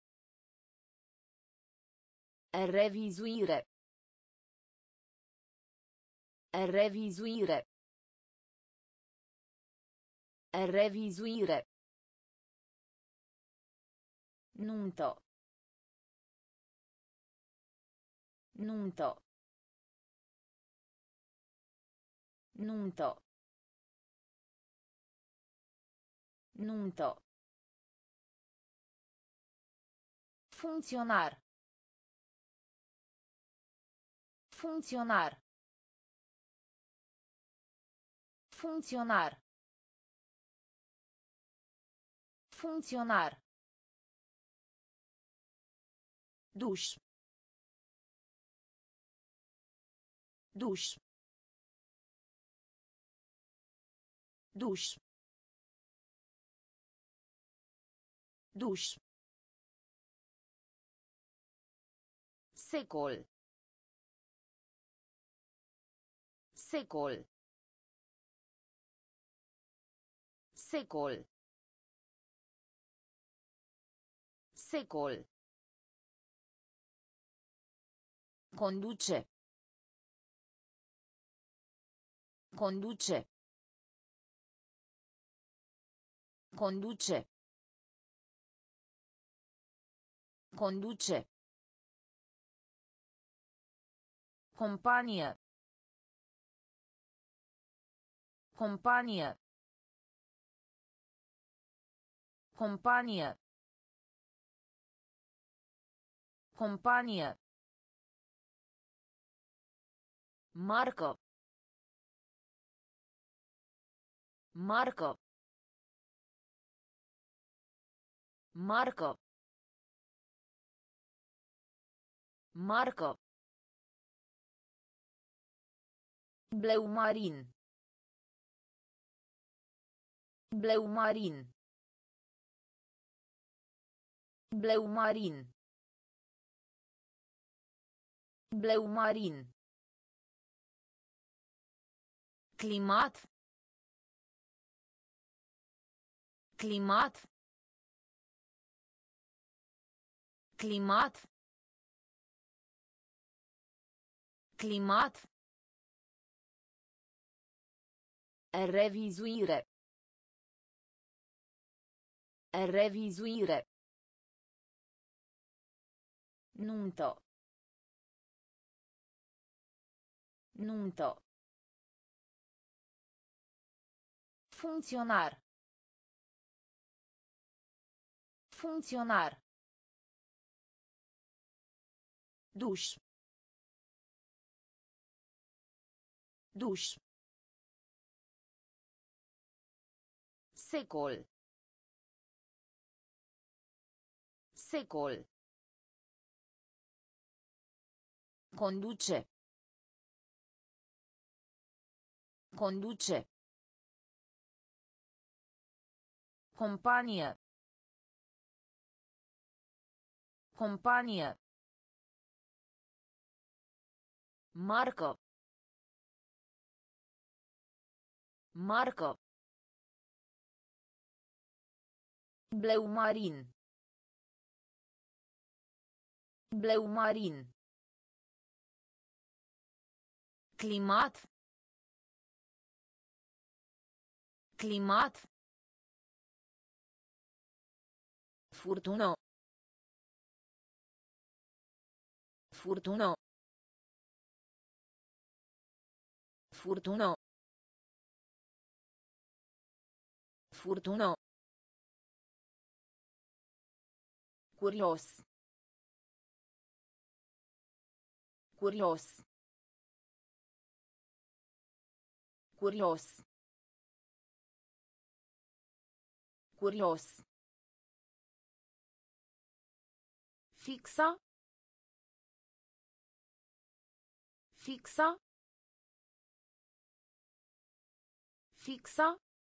Revizuire. Revizuire. Revizuire. Nuntă. Nuntă. Nuntă. Nuntă. Funcționar. Funcționar. Funcționar. Funcționar. Duș. Duș. Duș. Duș. Secol. Secol. Secol. Secol. Conduce. Conduce. Conduce. Conduce. Companie. Companie. Companie. Companie. Marcă. Marcă. Marcă. Marcă. Bleu marin. Bleu marin. Bleu marin. Bleu marin. Climat. Climat. Climat. Climat. Revizuire. Revizuire. Nuntă. Nuntă. Funcționar. Funcționar. Duș. Duș. Secol. Secol. Conduce. Conduce. Companie. Companie. Marcă. Marcă. Bleu marin. Bleu marin. Climat. Climat. Furtună. Furtună. Furtună. Furtună. Curios. Curios. Curios. Curios. Fixa. Fixa. Fixa.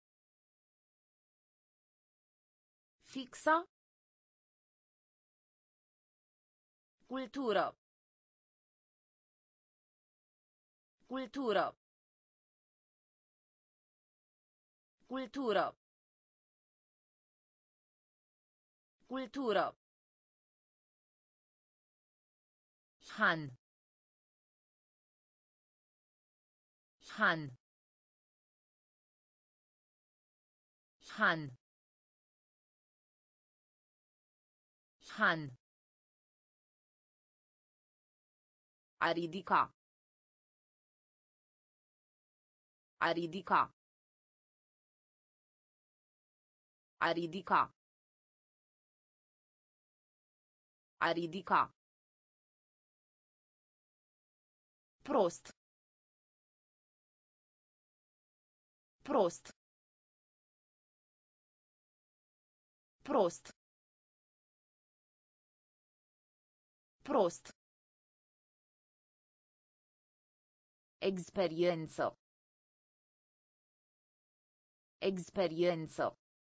Fixa. Cultură. Cultură. Cultură. Cultură. Han. Han. Han. Han. A ridica. A ridica. A ridica. A ridica. Prost. Prost. Prost. Prost. Experiență. Experiență.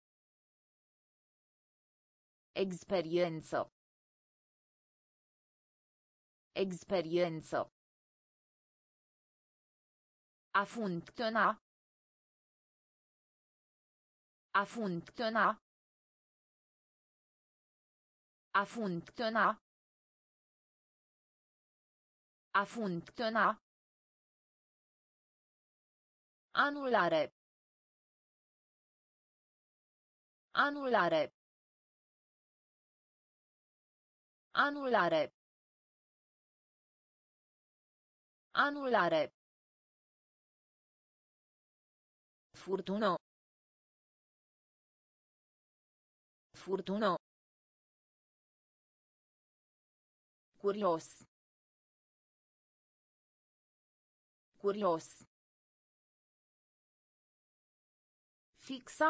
Experiență. Experiență. A funcționa. A funcționa. A funcționa. A funcționa. Anulare. Anulare. Anulare. Anulare. Furtună. Furtună. Curios. Curios. Fixa.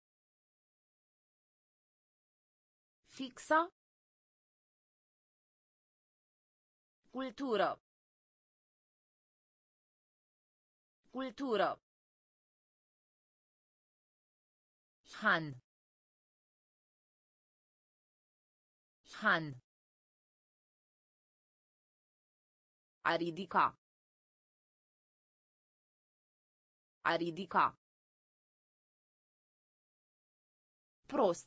Fixa. Cultură. Cultură. Han. Han. A ridica. A ridica. Prost.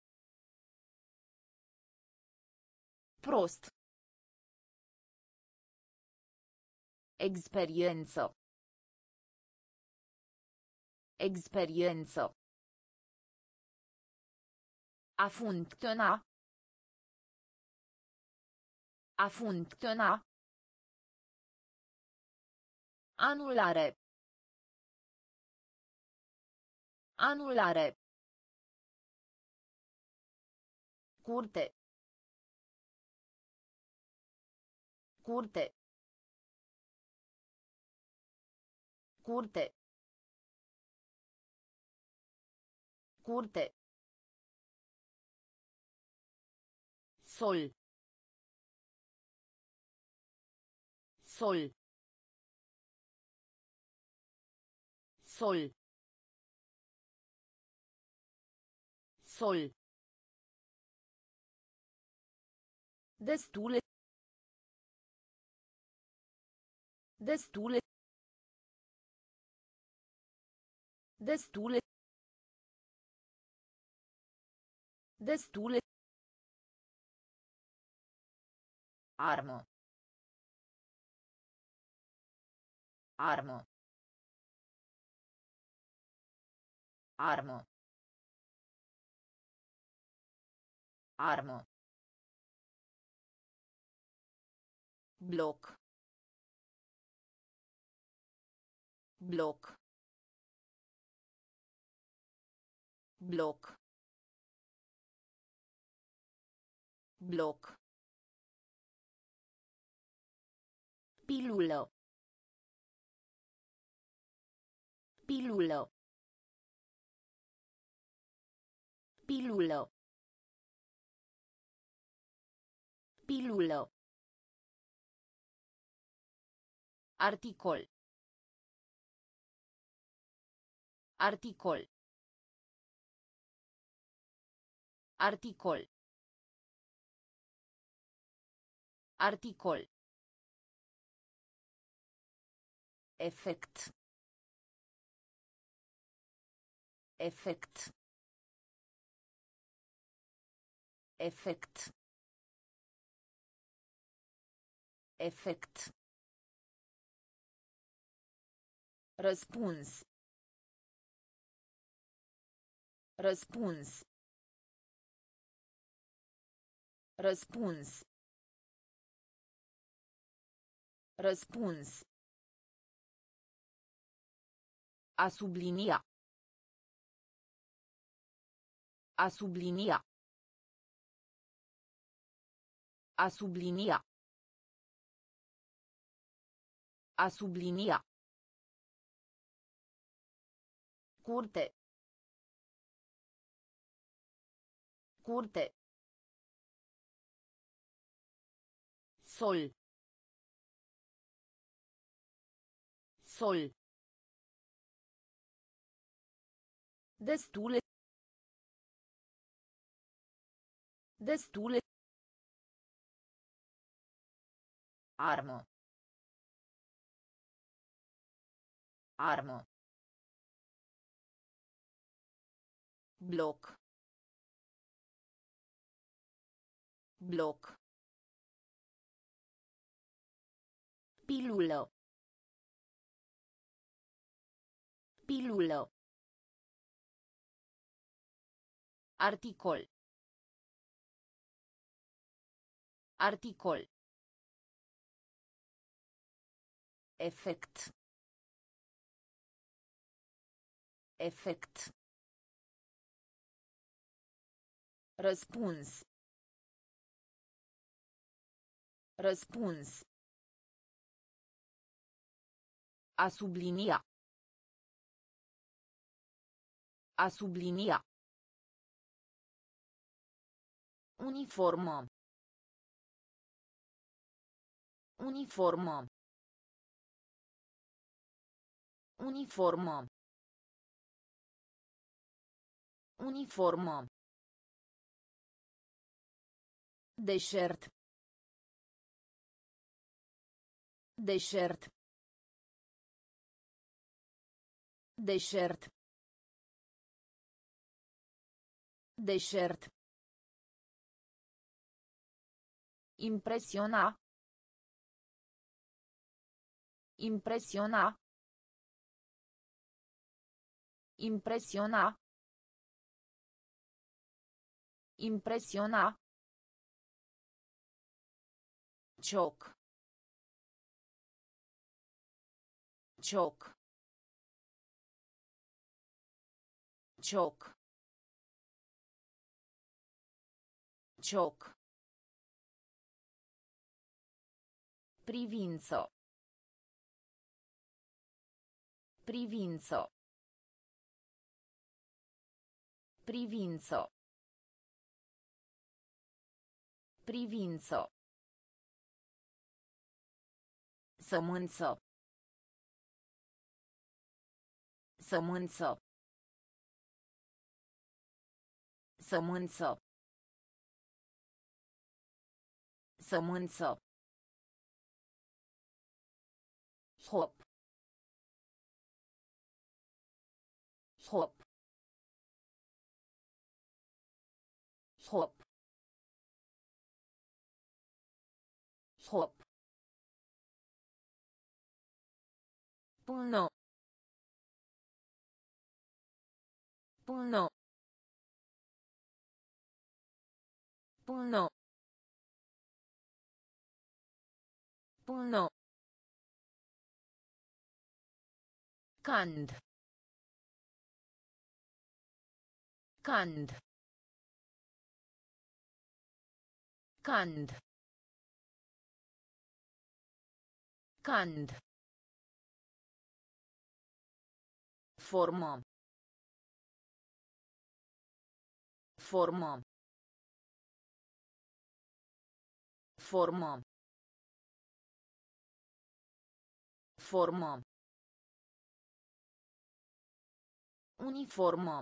Prost. Experiență. Experiență. A funcționa. A funcționa. Anulare. Anulare. Curte. Curte. Curte. Curte. Sol. Sol. Sol. Sol. Destule. Destule. Destule. Destule. Armă. Armă. Armă. Armă. Bloc. Bloc. Bloc. Bloc. Pilulă. Pilulă. Pilulă. Pilulă. Articol. Articol. Articol. Articol. Efect. Efect. Efect. Efect. Răspuns. Răspuns. Răspuns. Răspuns. A sublinia. A sublinia. A sublinia. A sublinia. Curte. Curte. Sol. Sol. Destule. Destule. Armă. Armă. Bloc. Bloc. Pilulă. Pilulă. Articol. Articol. Efect. Efect. Răspuns. Răspuns. A sublinia. A sublinia. Uniformă. Uniformă. Uniformă. Uniformă. Deșert. Deșert. Deșert. Deșert. Impresiona. Impresiona. Impresiona. Impresiona. Cioc. Cioc. Cioc. Cioc. Privință. Privință. Privință. Privință. Sămânță. Sămânță. Sămânță. Sămânță. Hop. Hop. Hop. Hop. Până. Până. Până. Până. Cand. Cand. Cand. Cand. Formă. Formă. Formă. Formă. Uniformă.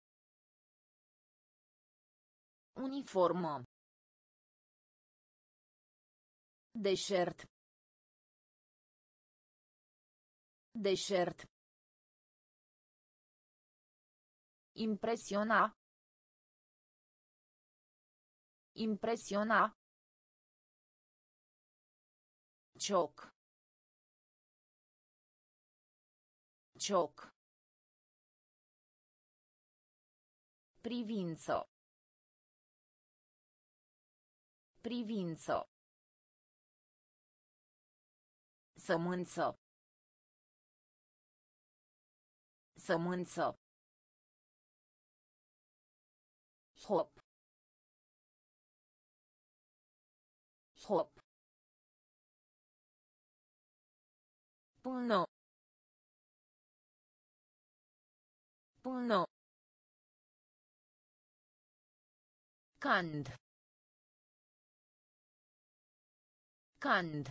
Uniformă. Deșert. Deșert. Impresiona. Impresiona. Cioc. Cioc. Privință. Privință. Sămânță. Sămânță. Hop. Hop. Până. Până. Cand. Cand.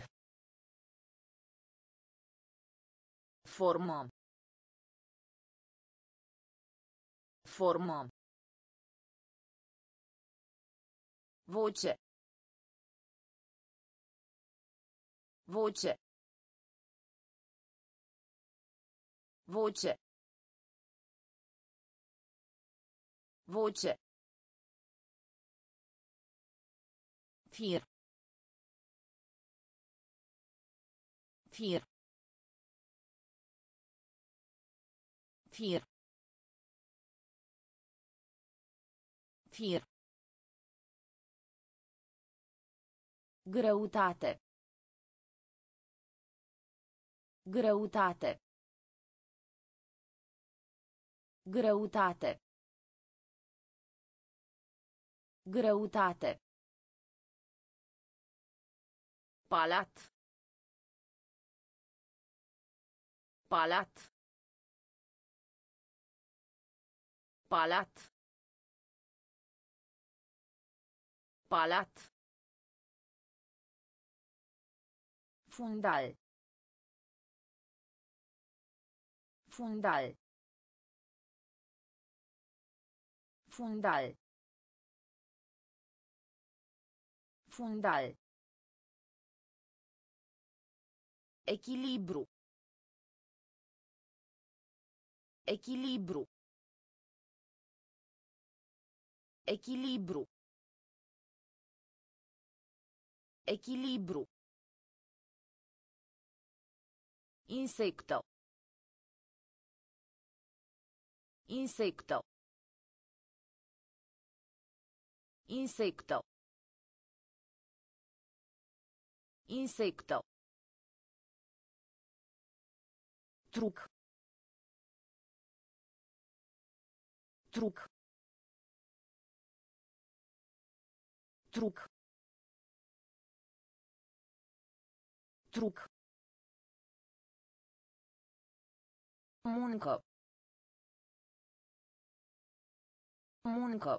Formă. Formă. Voce. Voce. Voce. Voce. Fir. Fir. Fir. Fir. Greutate. Greutate. Greutate. Greutate. Palat. Palat. Palat. Palat. Fundal. Fundal. Fundal. Fundal. Echilibru. Echilibru. Echilibru. Echilibru. Insecto. Insecto. Insecto. Insecto. Truc. Truc. Truc. Truc. Muncă. Muncă.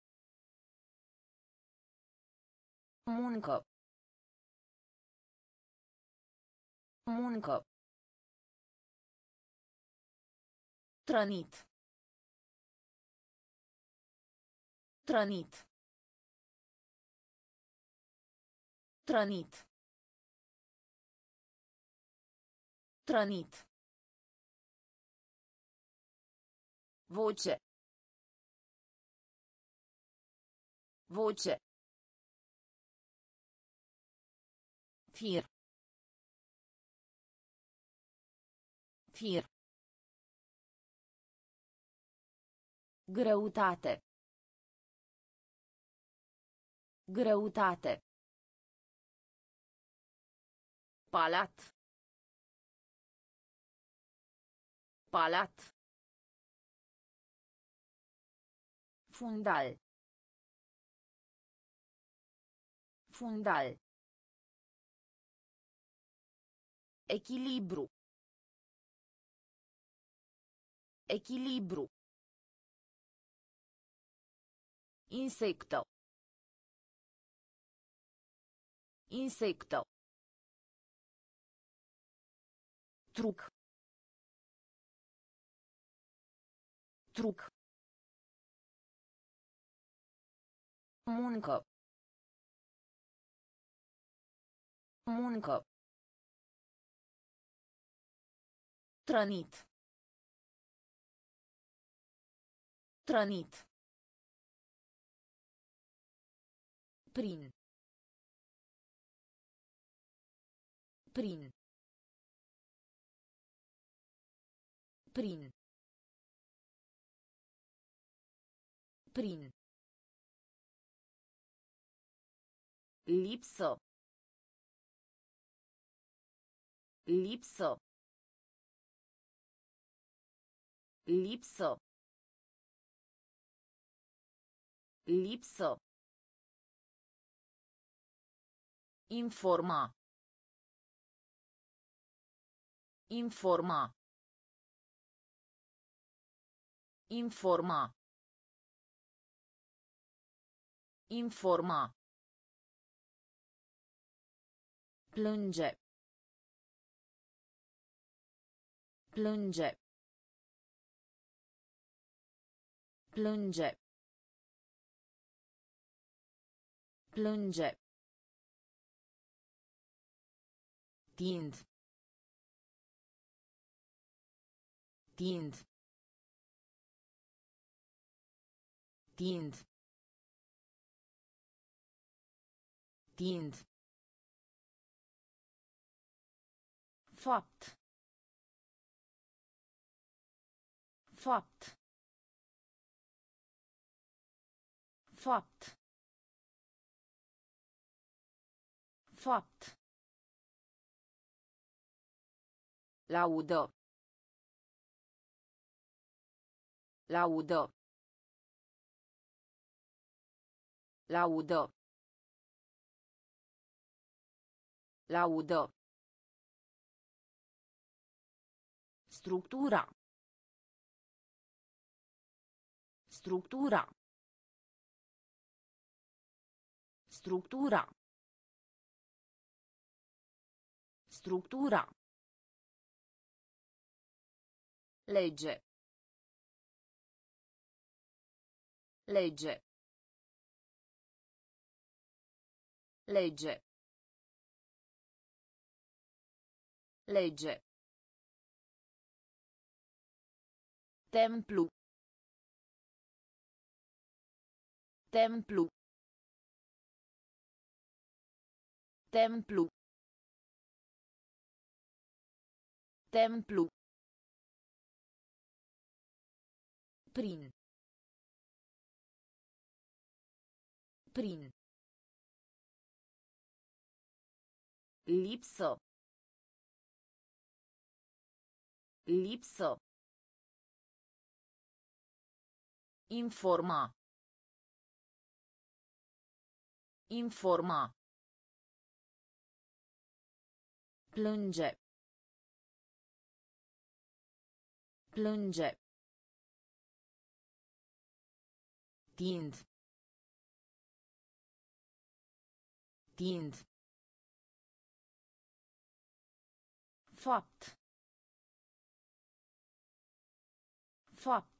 Muncă. Muncă. Trănit. Trănit. Trănit. Trănit. Voce. Voce. Fir. Fir. Greutate. Greutate. Palat. Palat. Fundal. Fundal. Echilibru. Echilibru. Insecto. Insecto. Truc. Truc. Muncă. Muncă. Trănit. Trănit. Prin. Prin. Prin. Prin. Lipsă. Lipsă. Lipsă. Lipsă. Informa. Informa. Informa. Informa. Plânge. Plânge. Plânge. Plânge. Tind. Tind. Tind. Tind. Fapt. Fapt. Fapt. Fapt. Laudă. Laudă. Laudă. Laudă. Structura. Structura. Structura. Structura. Legge. Legge. Legge. Legge. Templu. Templu. Templu. Templu. Prin. Prin. Lipsă. Lipsă. Informa. Informa. Plânge. Plânge. Tind. Tind. Fapt. Fapt.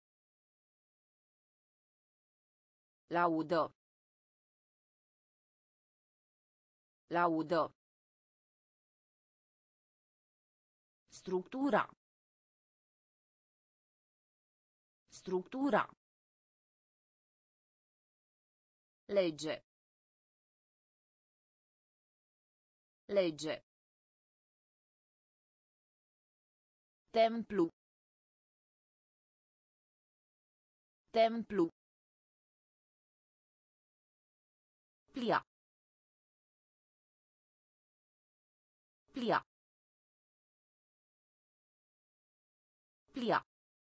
Laudă. Laudă. Structura. Structura. Legge. Legge. Templu. Templu. Plia. Plia. Plia.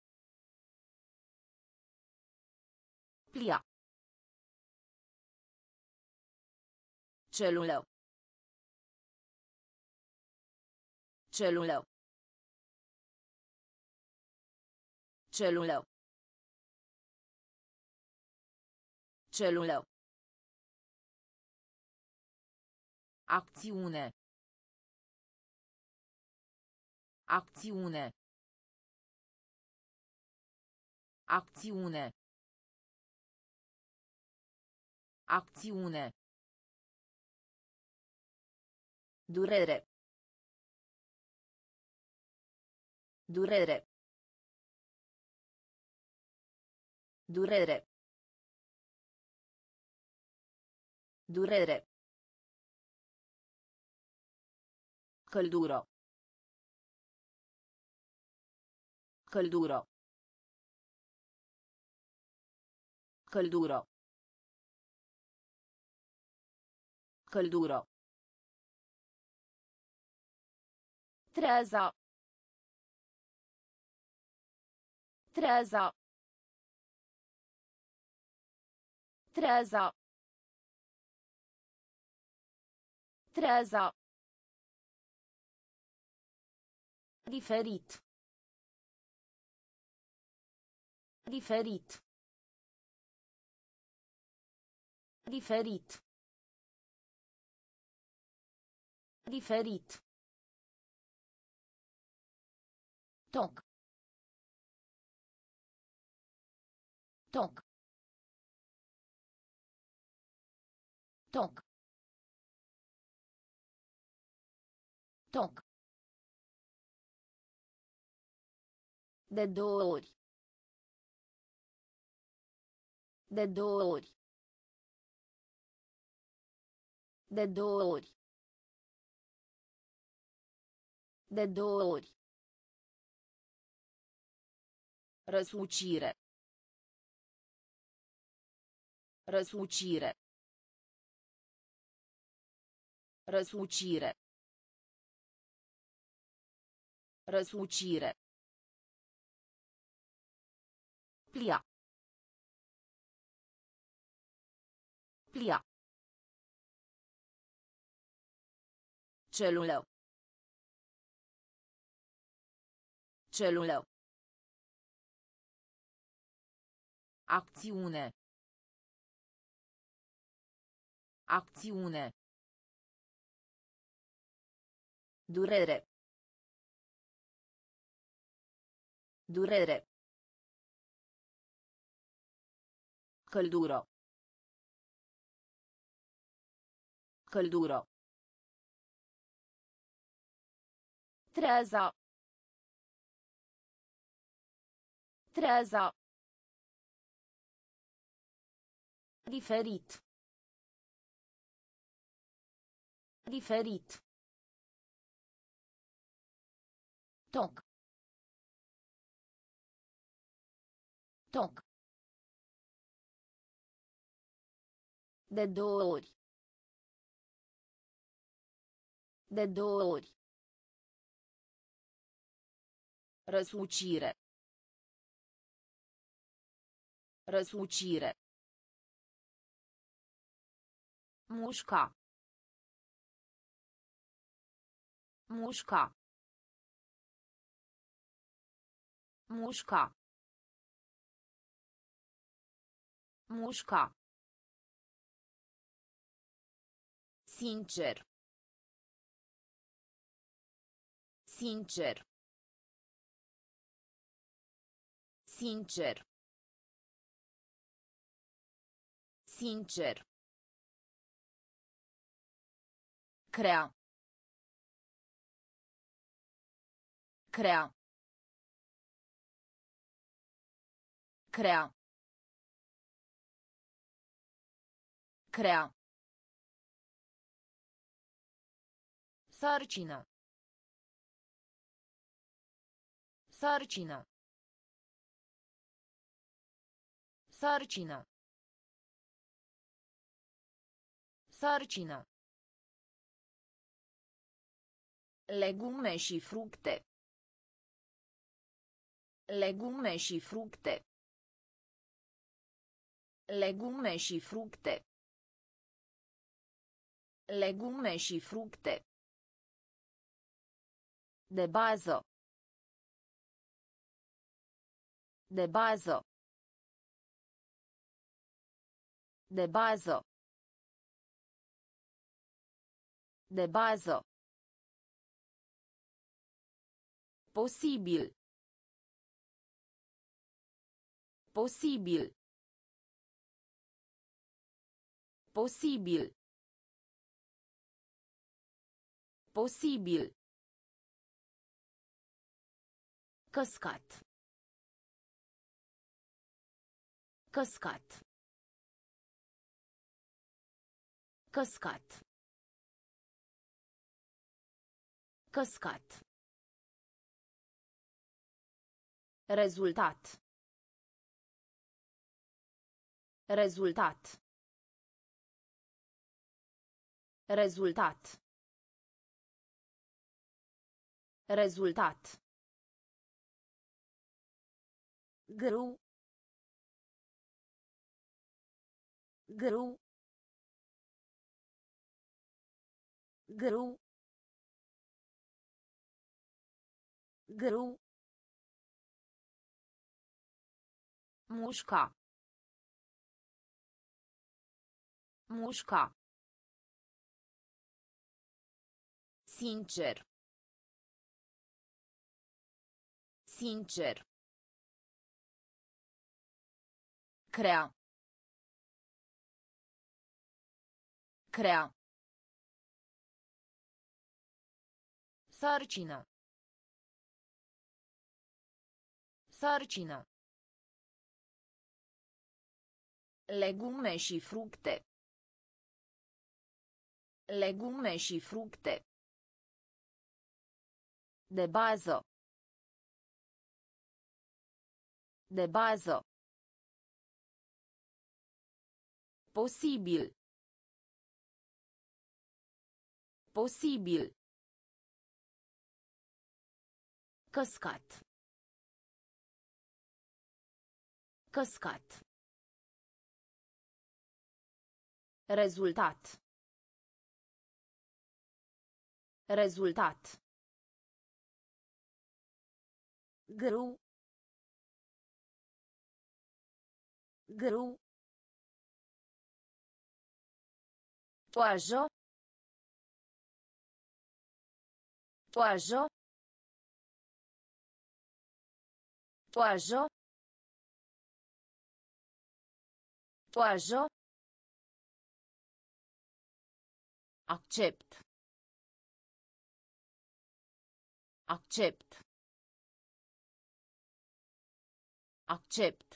Plia. Celulă. Celulă. Celulă. Celulă. Acțiune. Acțiune. Acțiune. Acțiune. Durere. Durere. Durere. Durere. Căldură. Căldură. Căldură. Căldură. Treaza. Treaza. Treaza. Treaza. Diferit. Diferit. Diferit. Diferit. Toc. Toc. Toc. Toc. De două ori. De două ori. De două ori. De două ori. Răsucire. Răsucire. Răsucire. Răsucire. Plia. Plia. Celulă. Celulă. Acțiune. Acțiune. Durere. Durere. Căldură. Căldură. Treaza. Treaza. Diferit. Diferit. Toc. Toc. De două ori. De două ori. Răsucire. Răsucire. Mușca. Mușca. Mușca. Mușca. Sincer. Sincer. Sincer. Sincer. Crea. Crea. Crea. Crea. Sarcină. Sarcină. Sarcină. Sarcină. Legume și fructe. Legume și fructe. Legume și fructe. Legume și fructe. De bază. De bază. De bază. De bază. Posibil. Posibil. Posibil. Posibil. Căscat. Căscat. Căscat. Căscat. Rezultat. Rezultat. Rezultat. Rezultat. Greu. Greu. Greu. Greu. Mușca. Mușca. Sincer. Sincer. Crea. Crea. Sarcină. Sarcină. Legume și fructe. Legume și fructe. De bază. De bază. Posibil. Posibil. Căscat. Căscat. Rezultat. Rezultat. Greu. Greu. Toajă. Toajă. Toajă. Toajă. Accept. Accept. Accept.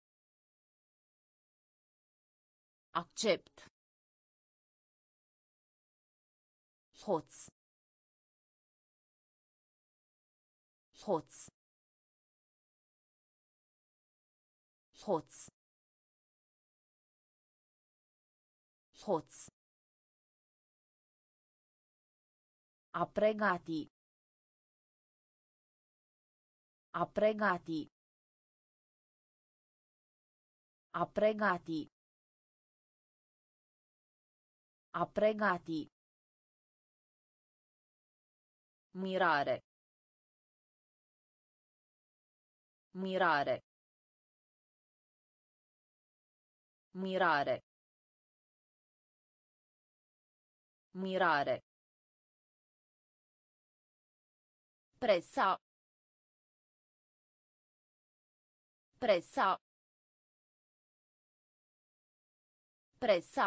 Accept. Hoț. Hoț. Hoț. Hoț. A pregati. A pregati. A pregati. A pregati. Mirare. Mirare. Mirare. Mirare. Presa. Presa. Presa.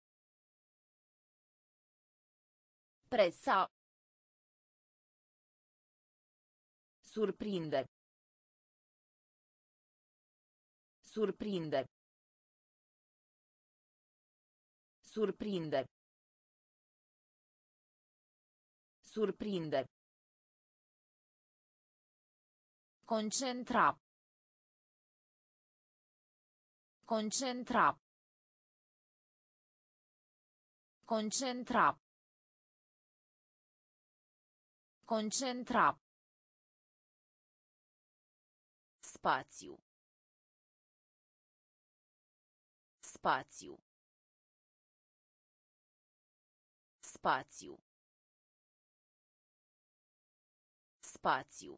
Presa. Surprinde. Surprinde. Surprinde. Surprinde. Concentra. Concentra. Concentra. Concentra. Spațiu. Spațiu. Spațiu. Spațiu.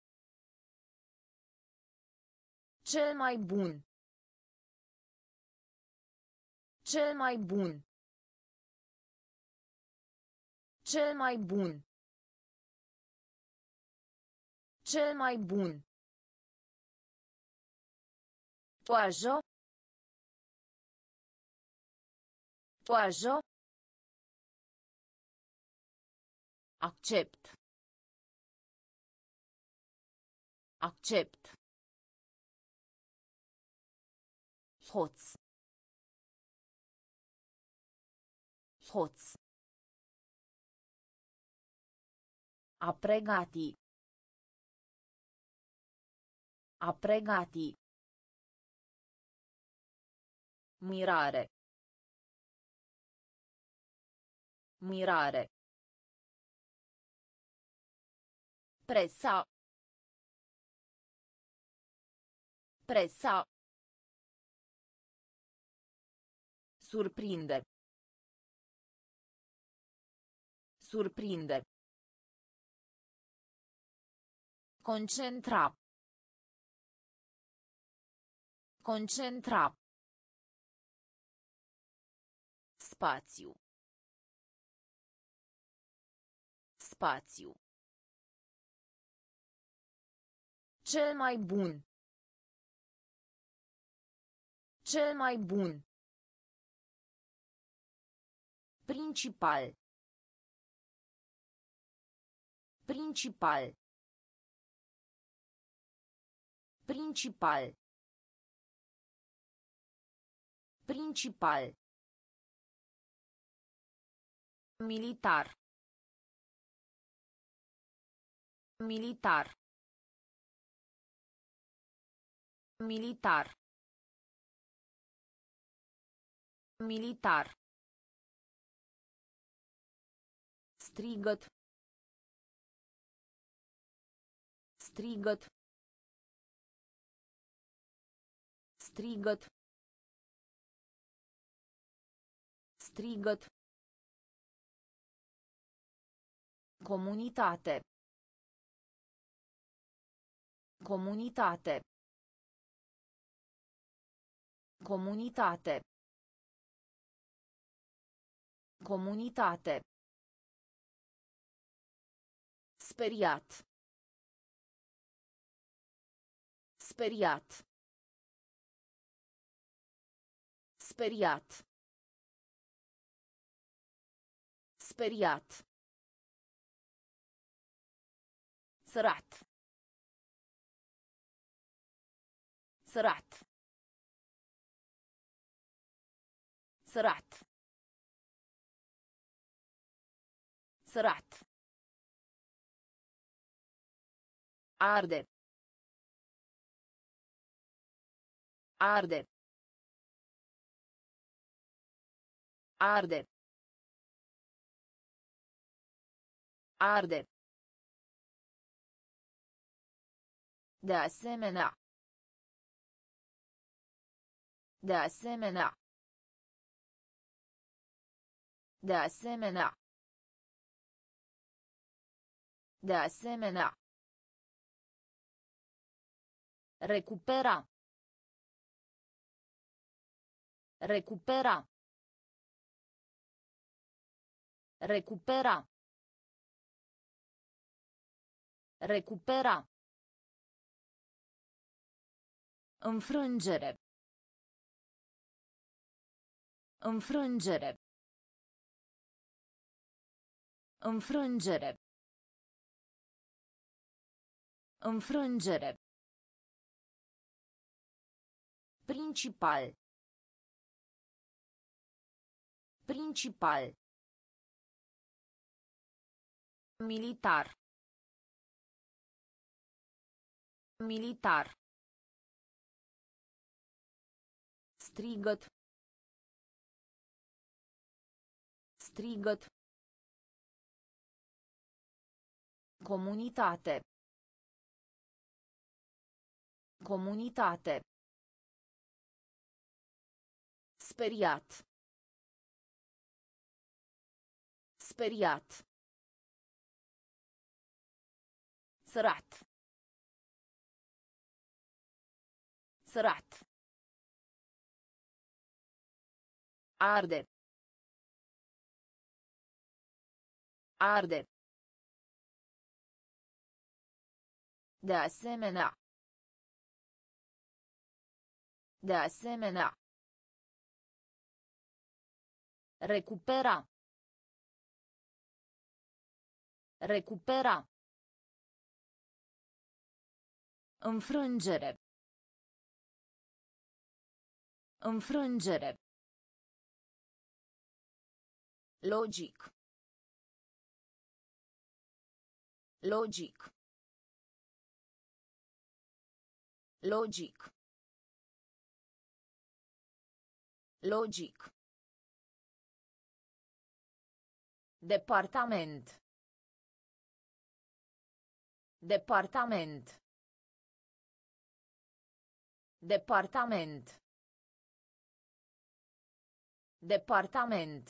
Cel mai bun. Cel mai bun. Cel mai bun. Cel mai bun. Toajă. Toajă. Accept. Accept. Hoț. Hoț. A pregati. A pregati. Mirare. Mirare. Presa. Presa. Surprinde. Surprinde. Concentra. Concentra. Spațiu. Spațiu. Cel mai bun. Cel mai bun. Principal. Principal. Principal. Principal. Militar. Militar. Militar. Militar. Strigăt. Strigăt. Strigăt. Strigăt. Comunitate. Comunitate. Comunitate. Comunitate. Speriat. Speriat. Speriat. Speriat. Sărat. Sărat. Sărat. Sărat. Arde. Arde. Arde. Arde. De asemenea. De asemenea. De asemenea. De asemenea. Recupera. Recupera. Recupera. Recupera. Înfrângere. Înfrângere. Înfrângere. Înfrângere. Principal. Principal. Militar. Militar. Strigăt. Strigăt. Comunitate. Comunitate. Speriat. Speriat. Sărat. Sărat. Arde. Arde. De asemenea. De asemenea. Recupera. Recupera. Înfrângere. Înfrângere. Logic. Logic. Logic. Logic. Departament. Departament. Departament. Departament.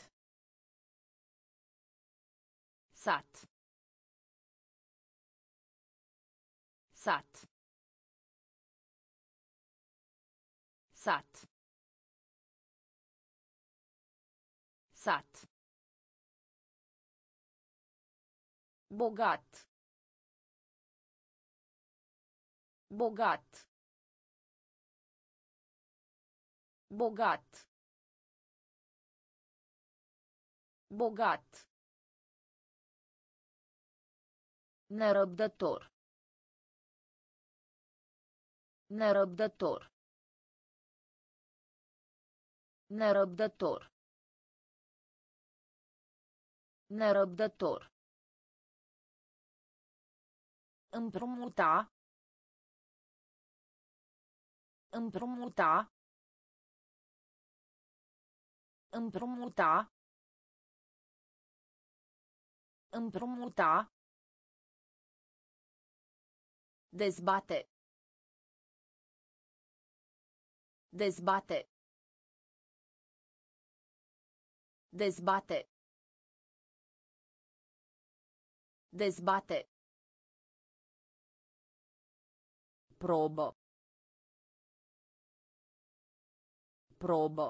Sat. Sat. Sat. Sat. Bogat. Bogat. Bogat. Bogat. Nerăbdător. Nerăbdător. Nerăbdător. Nerăbdător. Împrumuta. Împrumuta. Împrumuta. Împrumuta. Dezbate. Dezbate. Dezbate. Dezbate. Probă. Probă.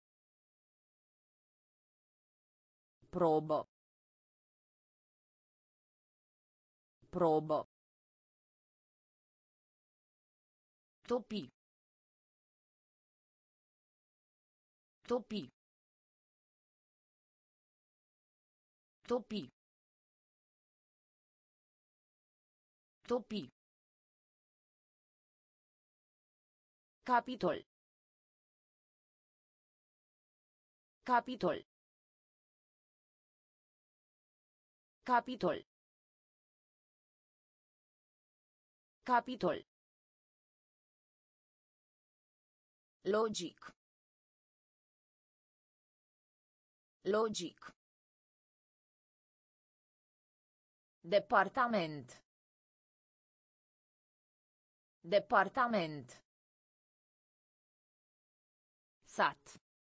Probă. Probă. Topi. Topi. Topi. Topi. Capitol. Capitol. Capitol. Capitol. Logic. Logic. Departament. Departament. Sat.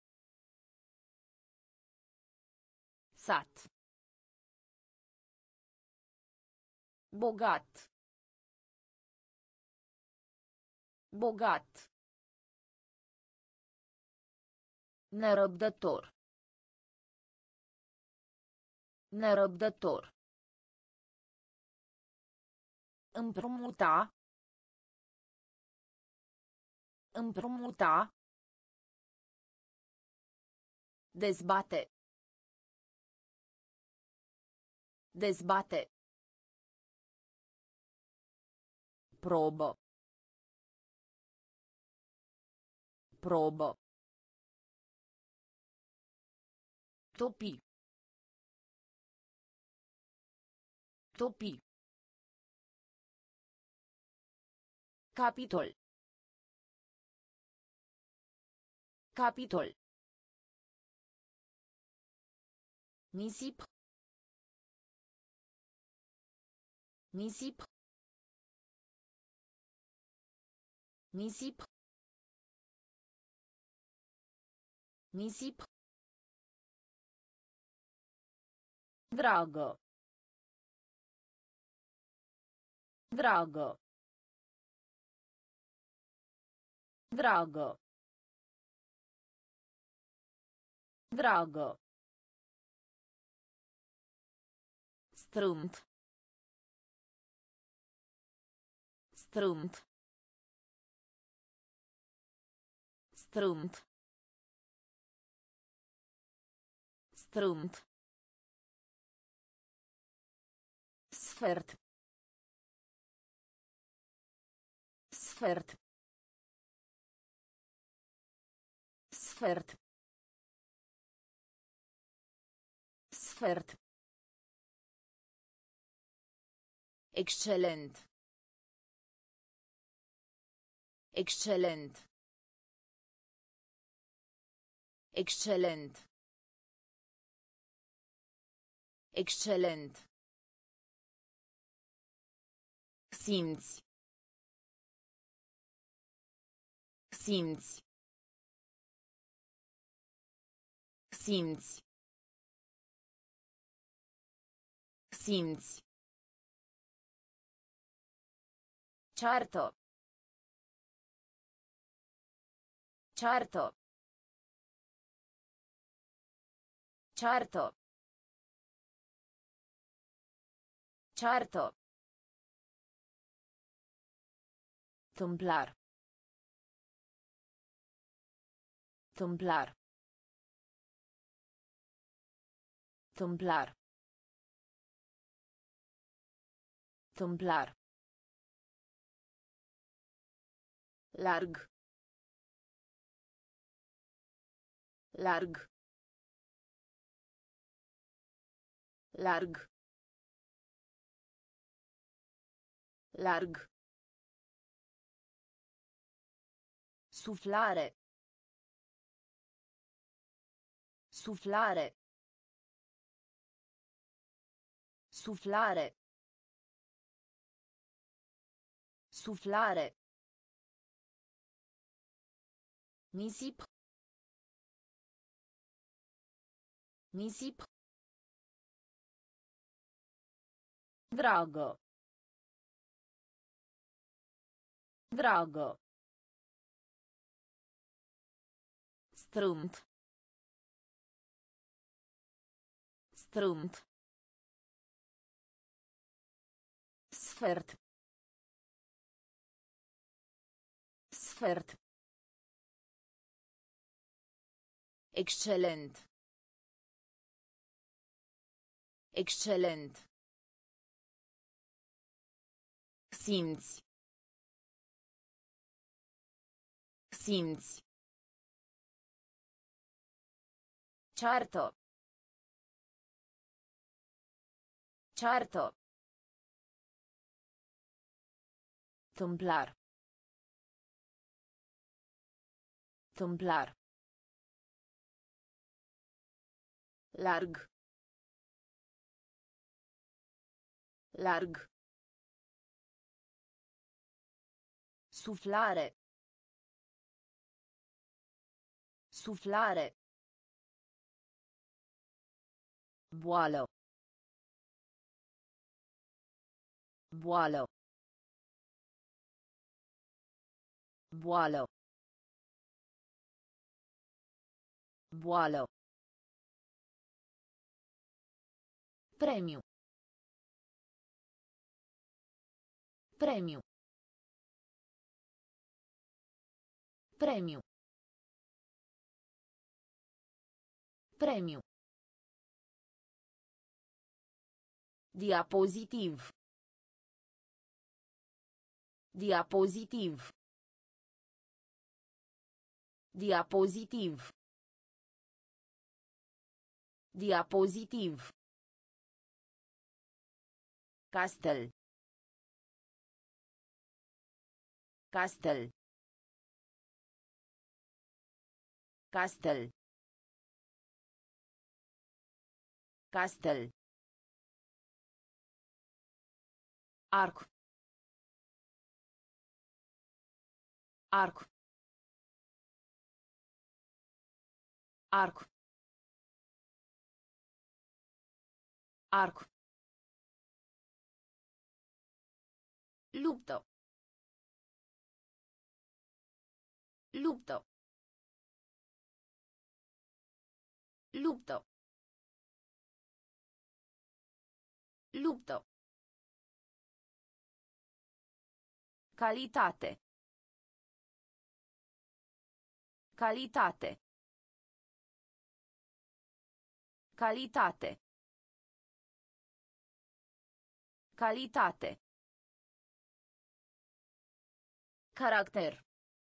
Sat. Bogat. Bogat. Nerăbdător. Nerăbdător. Împrumuta. Împrumuta. Dezbate. Dezbate. Probă. Probă. Topi. Topi. Capitol. Capitol. Nisip. Nisip. Nisip. Nisip. Dragă. Dragă. Dragă. Dragă. Strâmt. Strâmt. Strâmt. Strâmt. Sfert. Sfert. Sfert. Sfert. Excelent. Excelent. Excelent. Excelent. Simți. Simți. Simți. Simți. Certo. Certo. Certo. Certo. Tâmplar. Tâmplar. Tâmplar. Tâmplar. Larg. Larg. Larg. Larg. Suflare. Suflare. Suflare. Suflare. Nisip. Nisip. Dragă. Dragă. Strâmt. Strâmt. Sfert. Sfert. Excelent. Excelent. Simți. Simți. Certo. Certo. Tâmplar. Tâmplar. Larg. Larg. Suflare. Suflare. Boală. Boală. Boală. Boală. Premiu. Premiu. Premiu. Premiu. Diapozitiv. Diapozitiv. Diapozitiv. Diapozitiv. Castel. Castel. Castel. Castel. Arc. Arc. Arc. Arc. Luptă. Luptă. Luptă. Luptă. Calitate. Calitate. Calitate. Calitate. Caracter.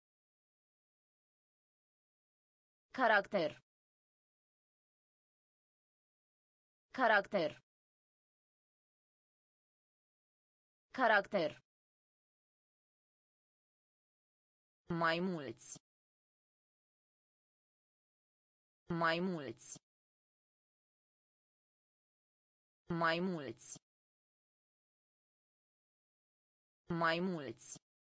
Caracter. Caracter. Caracter. Mai mulți. Mai mulți. Mai mulți. Mai mulți.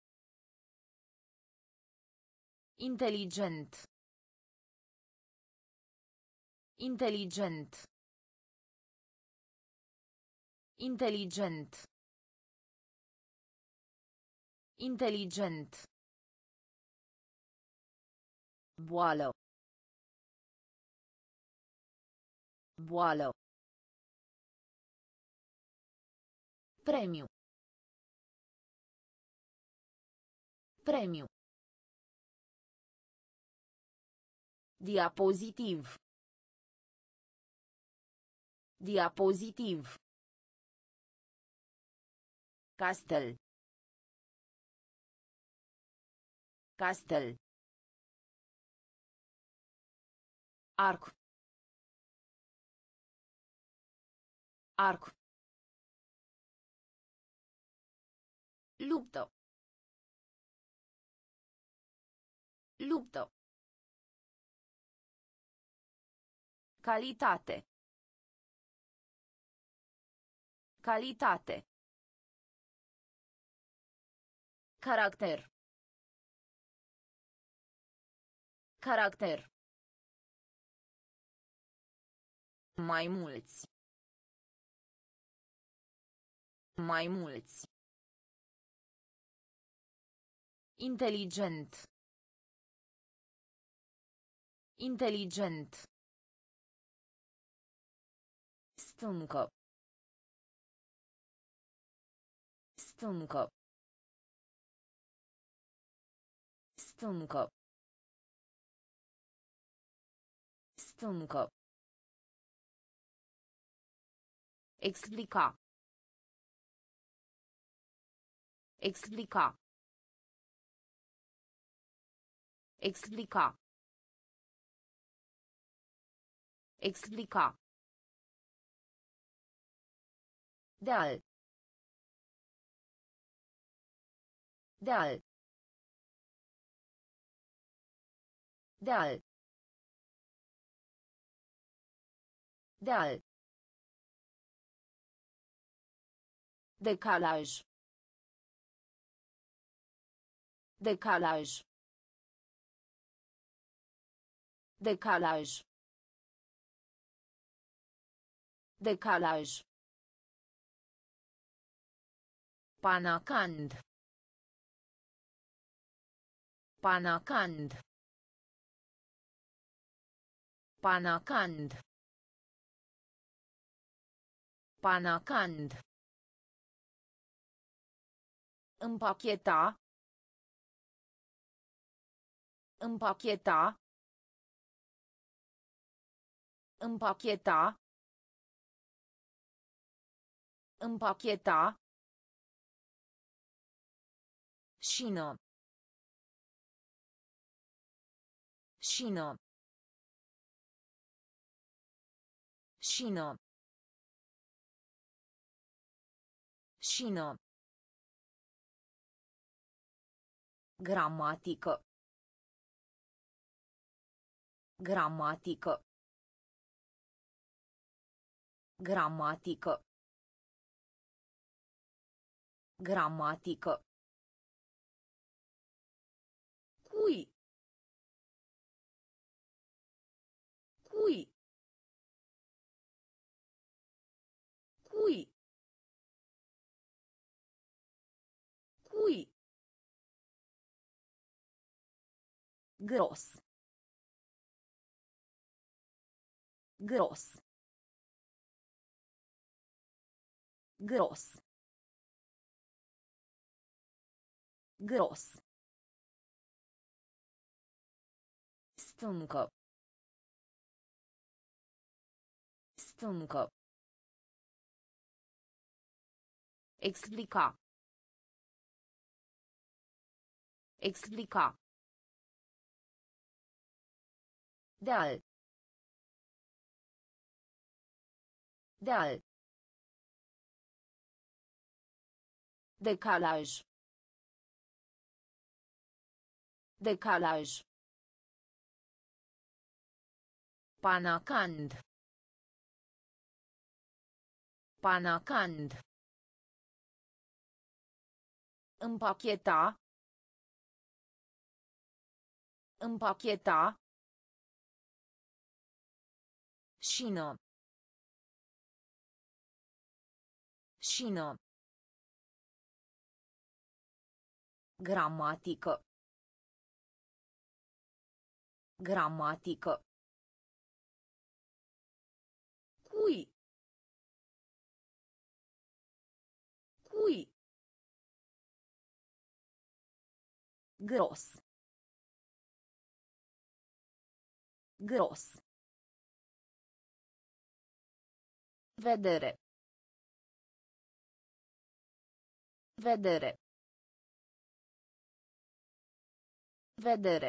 Inteligent. Inteligent. Inteligent. Inteligent. Boală. Boală. Premiu. Premiu. Diapozitiv. Diapozitiv. Castel. Castel. Arc. Arc. Luptă. Luptă. Calitate. Calitate. Caracter. Caracter. Mai mulți. Mai mulți. Inteligent. Inteligent. Stâncă. Stâncă. Stâncă. Stâncă. Explica. Explica. Explica. Explica. Deal. Deal. Deal. Deal. Decalaj. Decalaj. Decalaj. Decalaj. Panacand. Panacand. Panacand. Panacand. Împacheta. Împacheta. Împacheta. Împacheta. Șină. Șină. Șină. Șină. Gramatică. Gramatică. Gramatică. Gramatică. Cui. Cui. Cui. Cui. Gros. Gros. Gros. Gros. Stâncă. Stâncă. Explica. Explica. De-al. De-al. Decalaj. Decalaj. Panacand. Panacand. Împacheta. Împacheta. Șină. Șină. Gramatică. Gramatică. Cui. Cui. Gros. Gros. Vedere. Vedere. Vedere.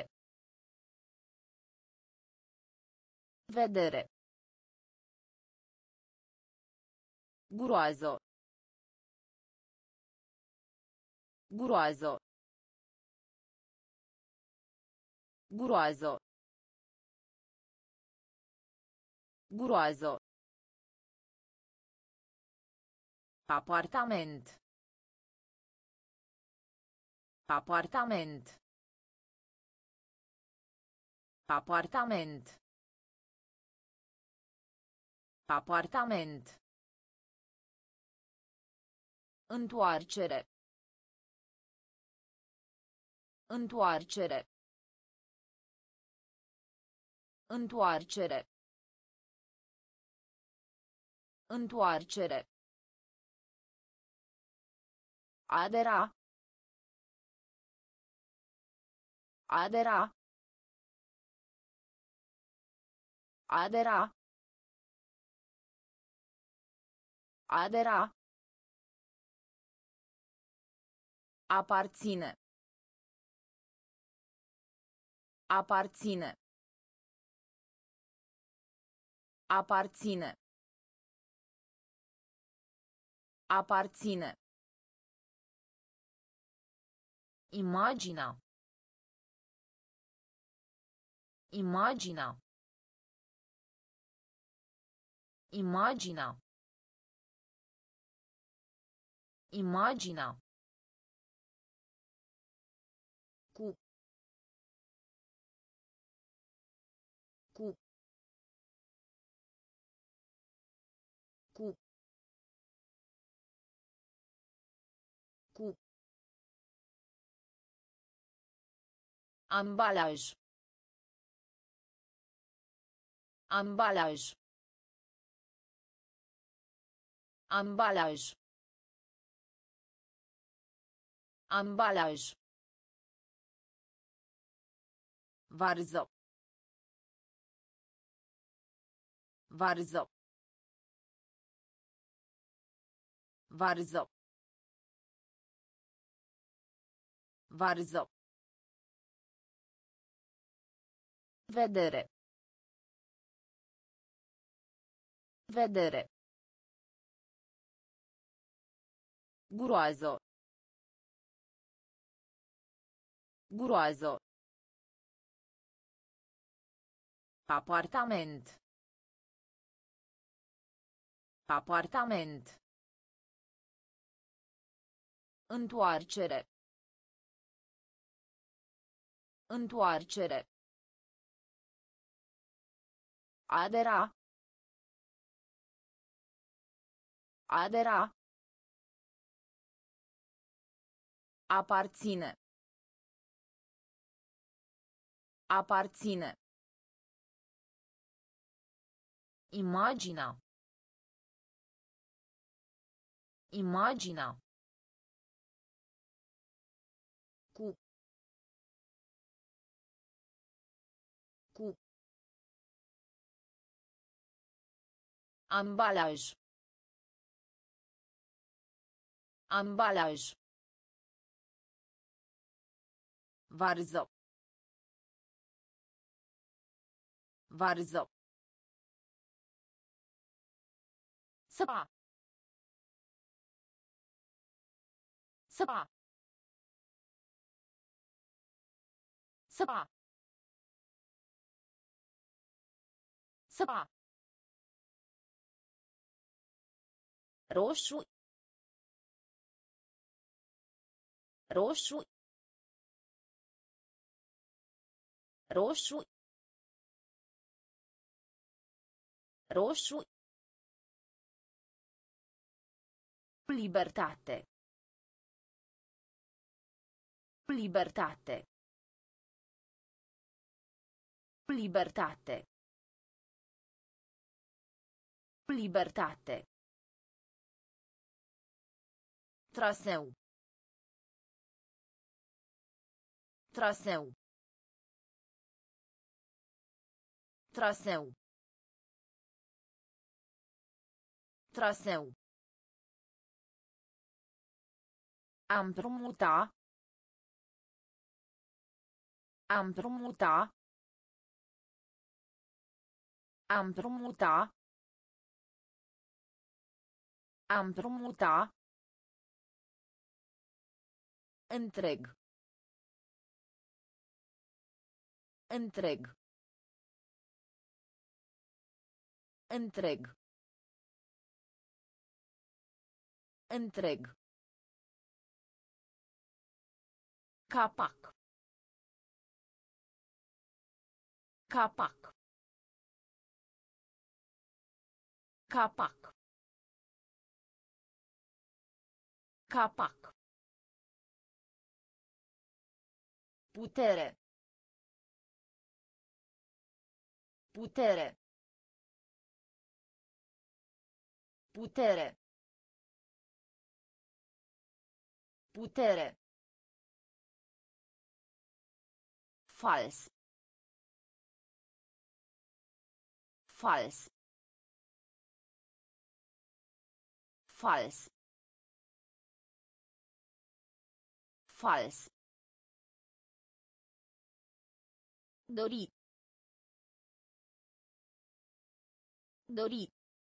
Vedere. Groază. Groază. Groază. Groază. Apartament. Apartament. Apartament. Apartament. Întoarcere. Întoarcere. Întoarcere. Întoarcere. Adera. Adera. Adera. Adera. Aparține. Aparține. Aparține. Aparține. Imagina. Imagina. Imagina. Imagina. Cu. Cu. Cu. Cu. Ambalaj. Ambalaj. Ambalaj. Ambalaj. Varză. Varză. Varză. Varză. Vedere. Vedere. Groază. Groază. Apartament. Apartament. Întoarcere. Întoarcere. Adera. Adera. Aparține. Aparține. Imagina. Imagina. Cu. Cu. Ambalaj. Ambalaj. Varză. Varză. Săpa. Săpa. Săpa. Săpa. Roșu. Roșu. Roșu. Roșu. Libertate. Libertate. Libertate. Libertate. Traseu. Traseu. Traseu. Traseu. A împrumuta. A împrumuta. A împrumuta. A împrumuta. Întreg. Întreg. Întreg. Întreg. Capac. Capac. Capac. Capac. Putere. Putere. Putere. Putere. Fals. Fals. Fals. Fals. Dori. Dori.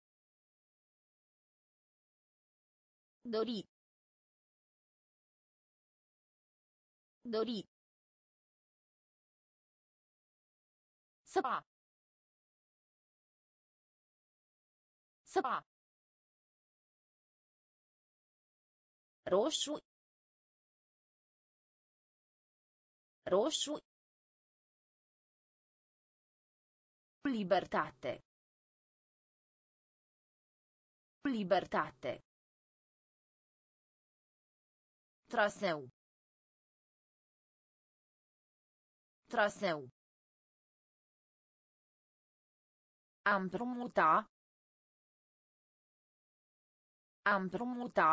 Dori. Dori. Săpa. Săpa. Roșu. Roșu. Libertate. Libertate. Traseu. Traseu. A împrumuta. A împrumuta.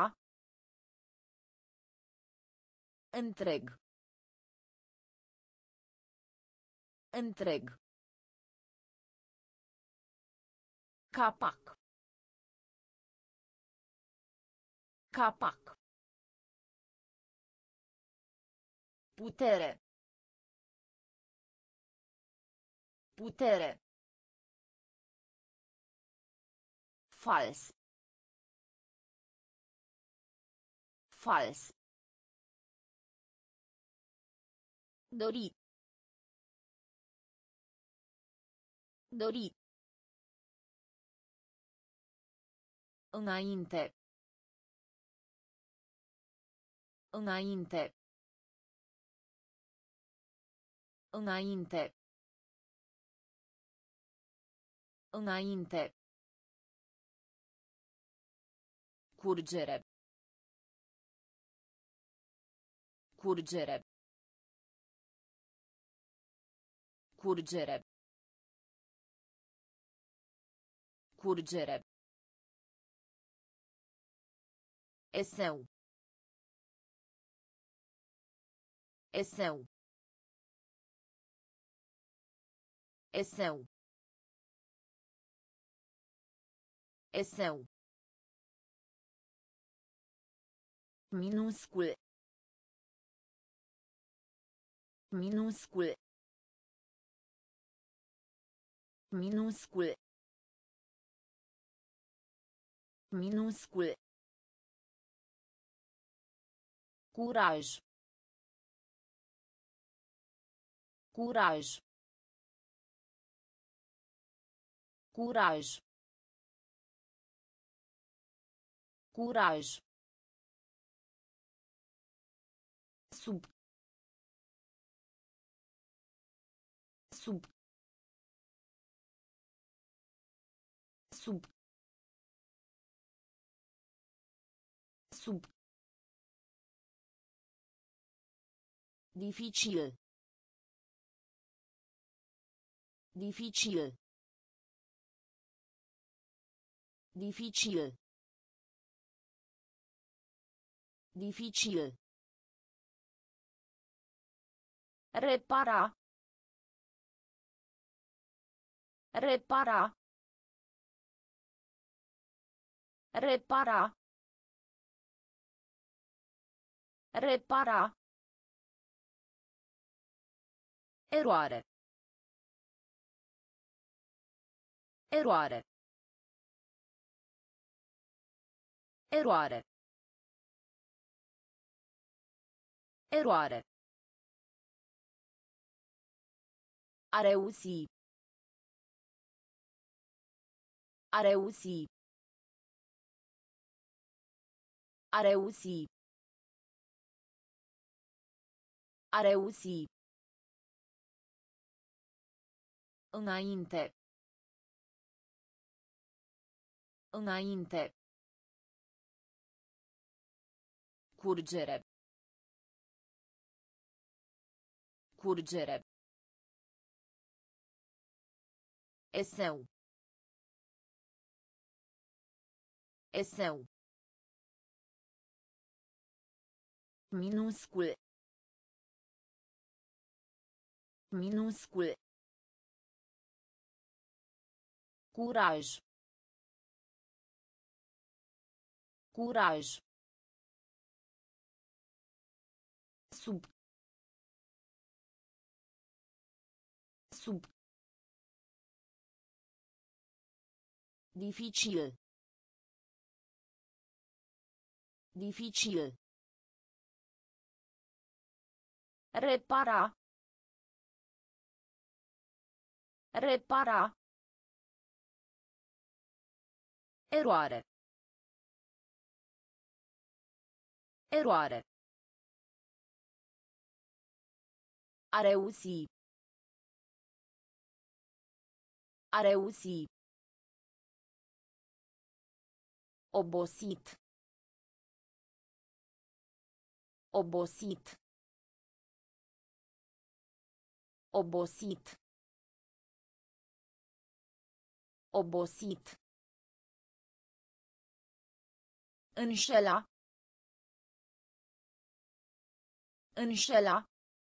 Întreg. Întreg. Capac. Capac. Putere. Putere. Fals. Fals. Dori. Dori. Înainte. Înainte. Înainte. Înainte. Curgere. Curgere. Curgere. Curgere. Eseu. Eseu. Eseu. Eseu. Minuscul. Minuscul. Minuscul. Minuscul. Curaj. Curaj. Curaj. Curaj. Sub. Sub. Sub. Sub. Dificil. Dificil. Dificil. Dificil. Repara. Repara. Repara. Repara. Eroare. Eroare. Eroare. Eroare. A reuși. A reuși. A reuși. A reuși. Înainte. Înainte. Curgere. Curgere. Eseu. Eseu. Minuscul. Minuscul. Curaj. Curaj. Sub. Sub. Dificil. Dificil. Repara. Repara. Eroare. Eroare. A reuși. A reuși. Obosit. Obosit. Obosit. Obosit. Înșela. Înșela.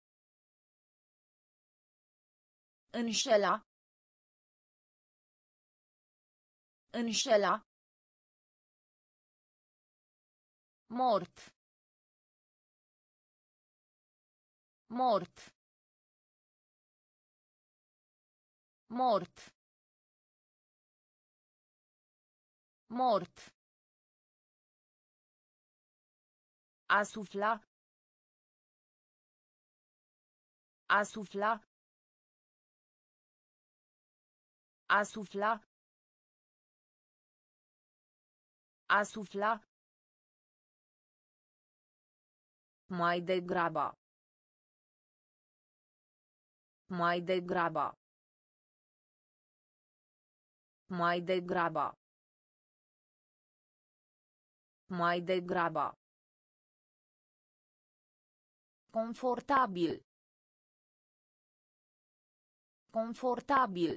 Înșela. Înșela. Mort. Mort. Mort. Mort. A sufla. A sufla. A sufla. A sufla. Mai degrabă. Mai degrabă. Mai degrabă. Mai degrabă. Confortabil. Confortabil.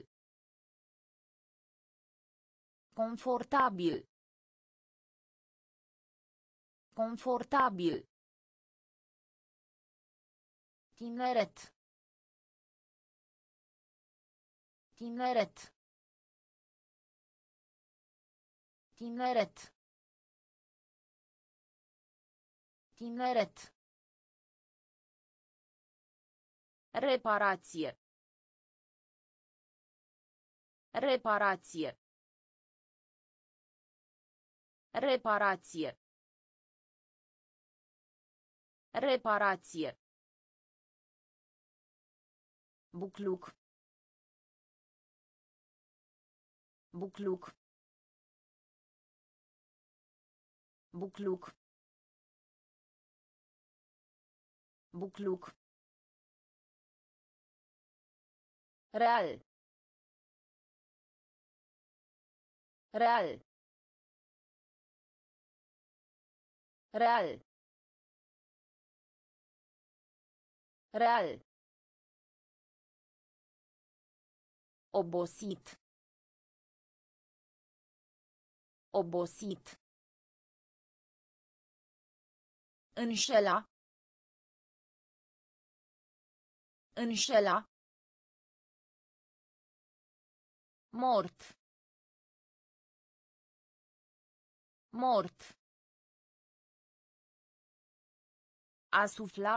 Confortabil. Confortabil. Tineret. Tineret. Tineret. Tineret. Reparație. Reparație. Reparație. Reparație. Bucluc. Bucluc. Bucluc. Bucluc. Real. Real. Real. Real. Obosit. Obosit. Înșela. Înșela. Mort. Mort. A sufla.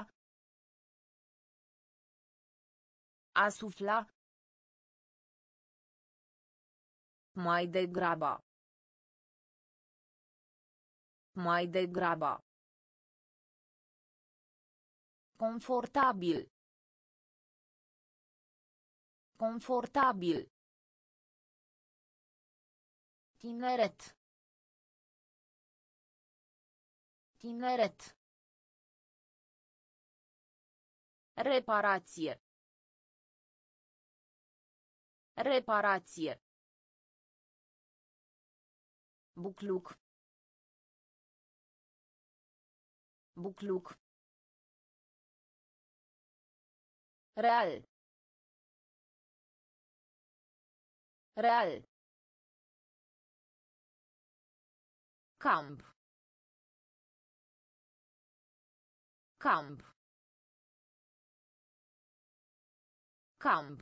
A sufla. Mai degrabă. Mai degrabă. Confortabil. Confortabil. Tineret. Tineret. Reparație. Reparație. Bucluc. Bucluc. Real. Real. Camp. Camp. Camp.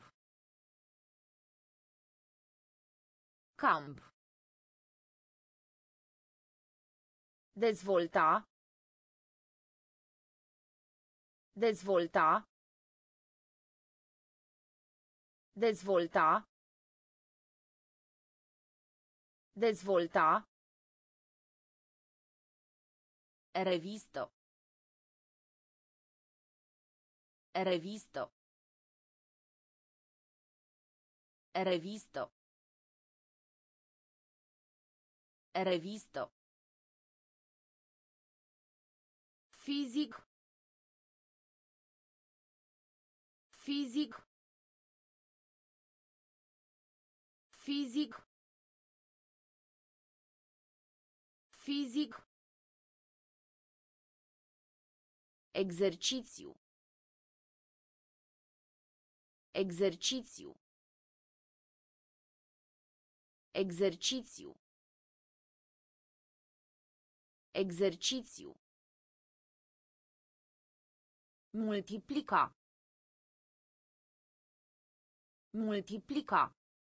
Camp. Dezvolta. Dezvolta. Dezvolta. Dezvolta. Revisto. Revisto. Revisto. Revisto. Fizic. Fizic. Fizic. Fizic. Exercițiu. Exercițiu. Exercițiu. Exercițiu. Multiplica. Multiplica.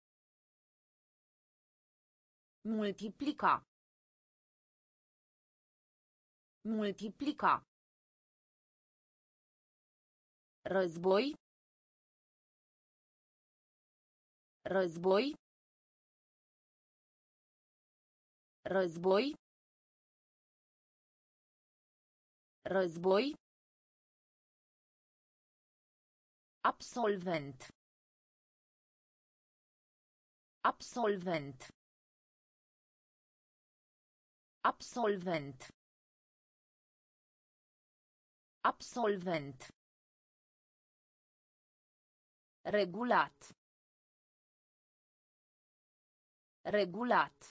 Multiplica. Multiplica. Război. Război. Război. Război. Absolvent. Absolvent. Absolvent. Absolvent. Regulat. Regulat.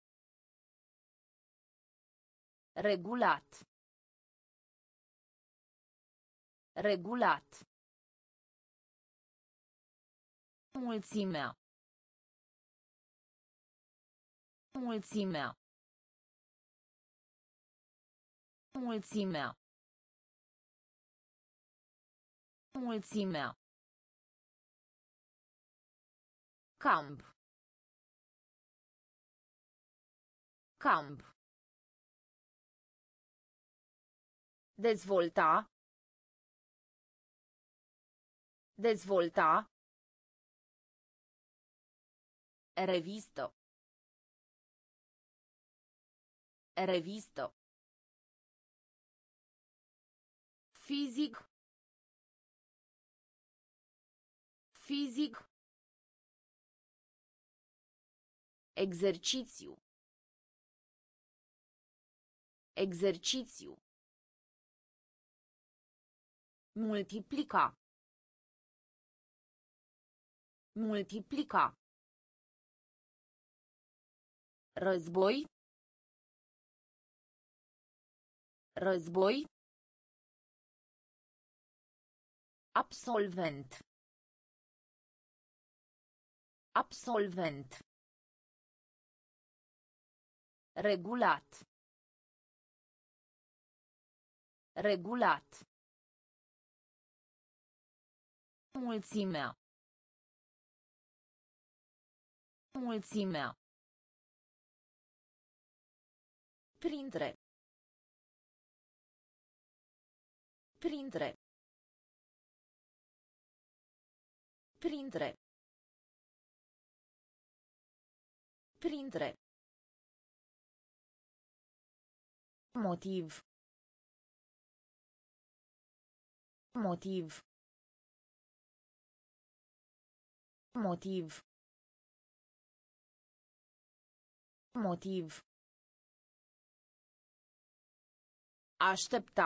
Regulat. Regulat. Mulțimea. Mulțimea. Mulțimea. Mulțimea. Camp. Camp. Dezvolta. Dezvolta. Revisto. Revisto. Fizic. Fizic. Exercițiu. Exercițiu. Multiplica. Multiplica. Război. Război. Absolvent. Absolvent. Regulat. Regulat. Mulțimea. Mulțimea. Printre. Printre. Printre. Printre. Motiv. Motiv. Motiv. Motiv. Aștepta.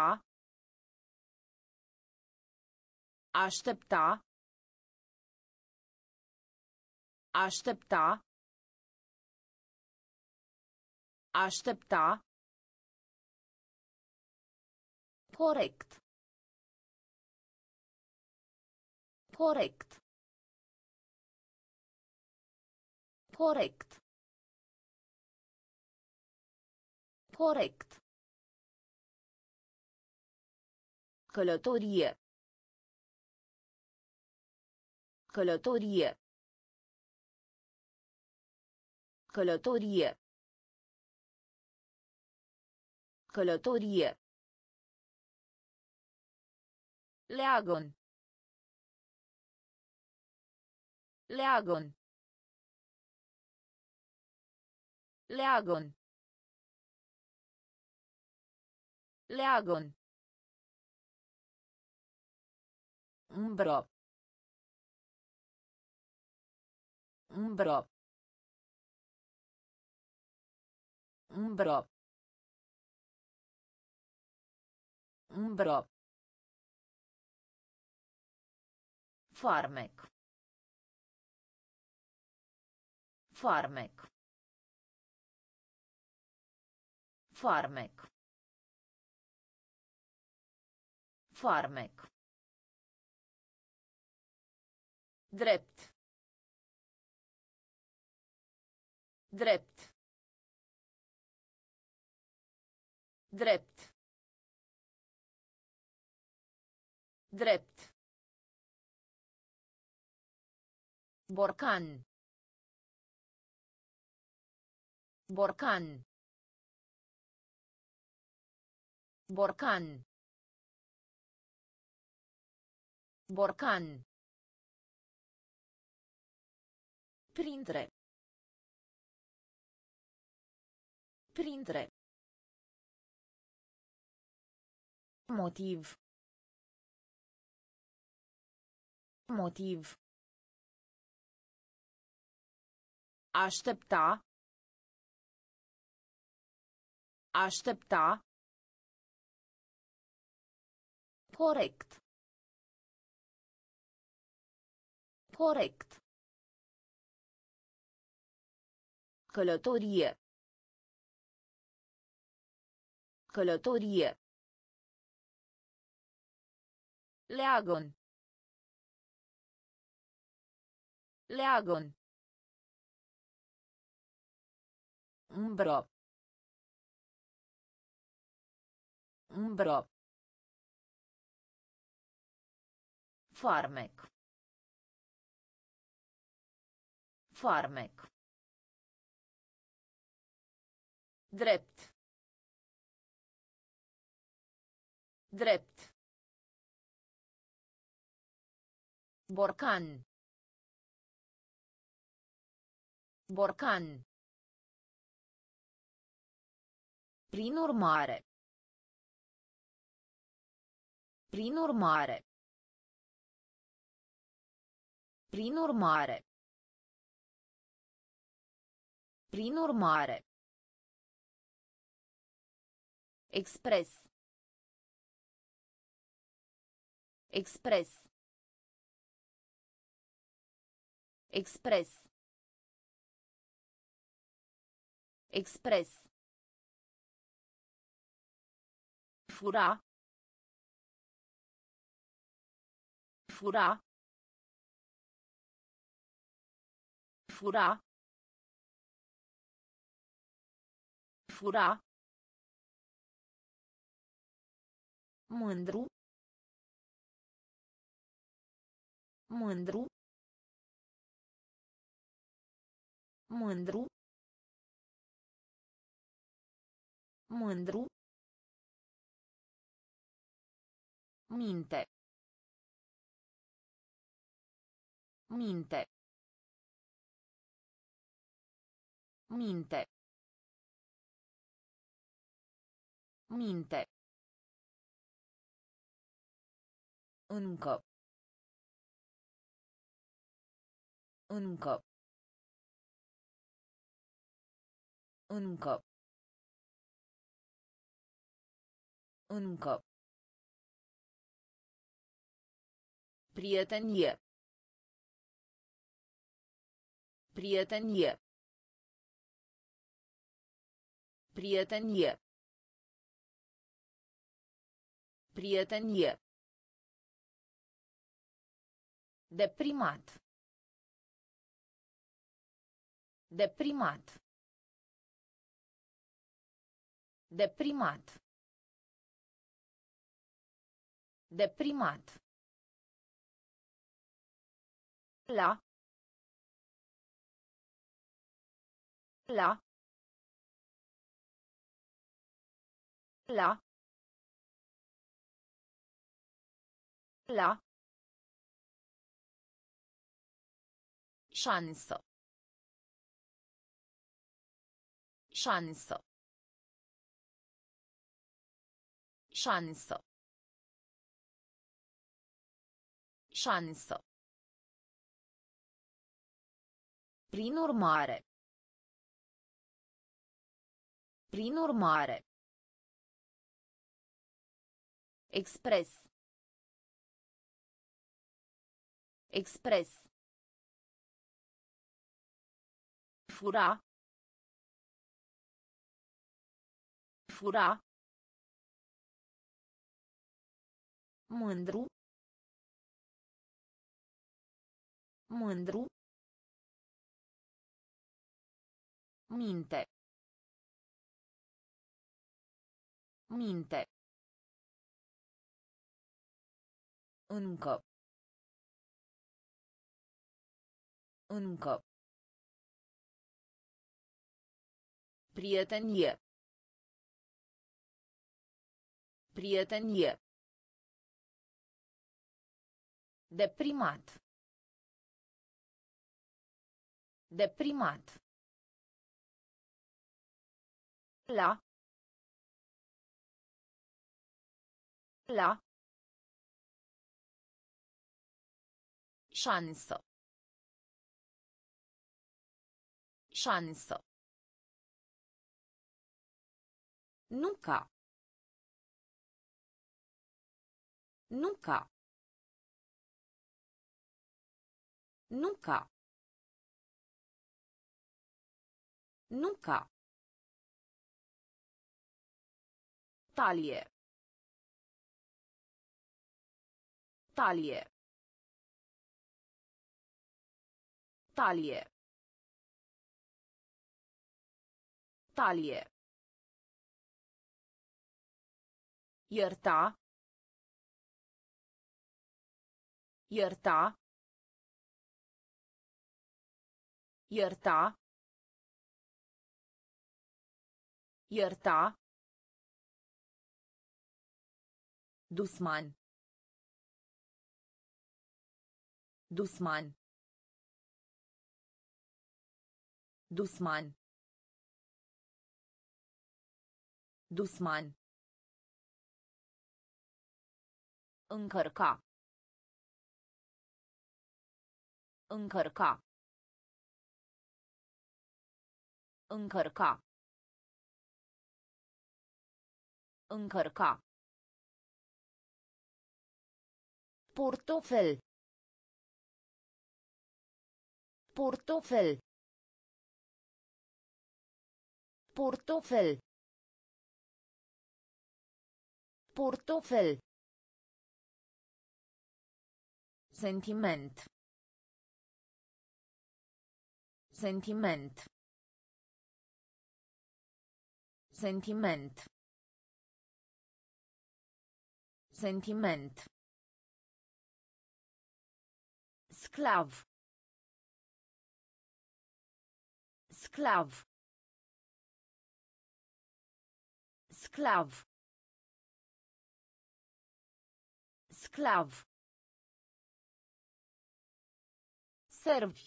Aștepta. Aștepta. Aștepta. Corect. Corect. Corect. Corect. Călătorie. Călătorie. Călătorie. Călătorie. Leagăn. Leagăn. Leagăn. Leagăn. Umbră. Umbră. Umbră. Umbră. Farmec. Farmec. Farmec. Farmec. Drept. Drept. Drept. Drept. Borcan. Borcan. Borcan. Borcan. Printre. Printre. Motiv. Motiv. Aștepta. Aștepta. Corect. Corect. Călătorie. Călătorie. Leagăn. Leagăn. Umbră. Umbră. Farmec. Farmec. Drept. Drept. Borcan. Borcan. Prin urmare. Prin urmare. Prin urmare. Prin urmare. Expres. Expres. Expres. Expres. Fura. Fura. Fura. Fura. Mândru. Mândru. Mândru. Mândru. Minte. Minte. Minte. Minte. Încă. Încă. Încă. Încă. Prietenie. Prietenie. Prietenie. Prietenie. Deprimat. Deprimat. Deprimat. Deprimat. La. La. La. La. Șansă. Șansă. Șansă. Șansă. Prin urmare. Prin urmare. Expres. Expres. Fura. Fura. Mândru. Mândru. Minte. Minte. Încă. Încă. Prietenie. Prietenie. Deprimat. Deprimat. La. La. Șansă. Șansă. Nunca. Nunca. Nunca. Nunca. Talie. Talie. Talie. Talie. Ierta. Ierta. Ierta. Ierta. Dușman. Dușman. Dușman. Dușman. Încărca. Încărca. Încărca. Încărca. Portofel. Portofel. Portofel. Portofel. Sentiment. Sentiment. Sentiment. Sentiment. Sclav. Sclav. Sclav. Sclav. Servi.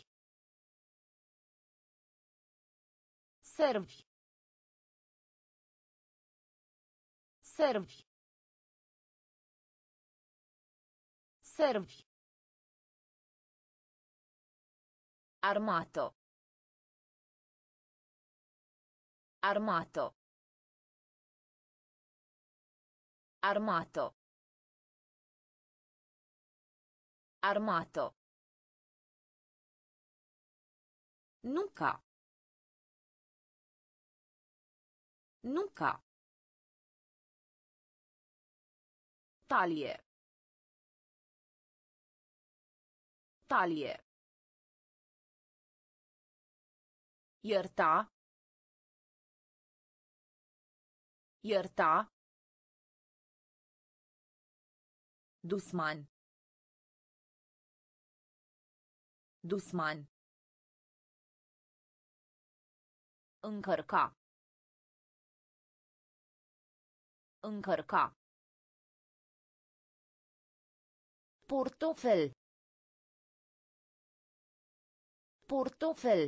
Servi. Servi. Servi. Armato. Armato. Armato. Armato. Nunca. Nunca. Talie. Talie. Ierta. Ierta. Dușman. Dușman. Încărca. Încărca. Portofel. Portofel.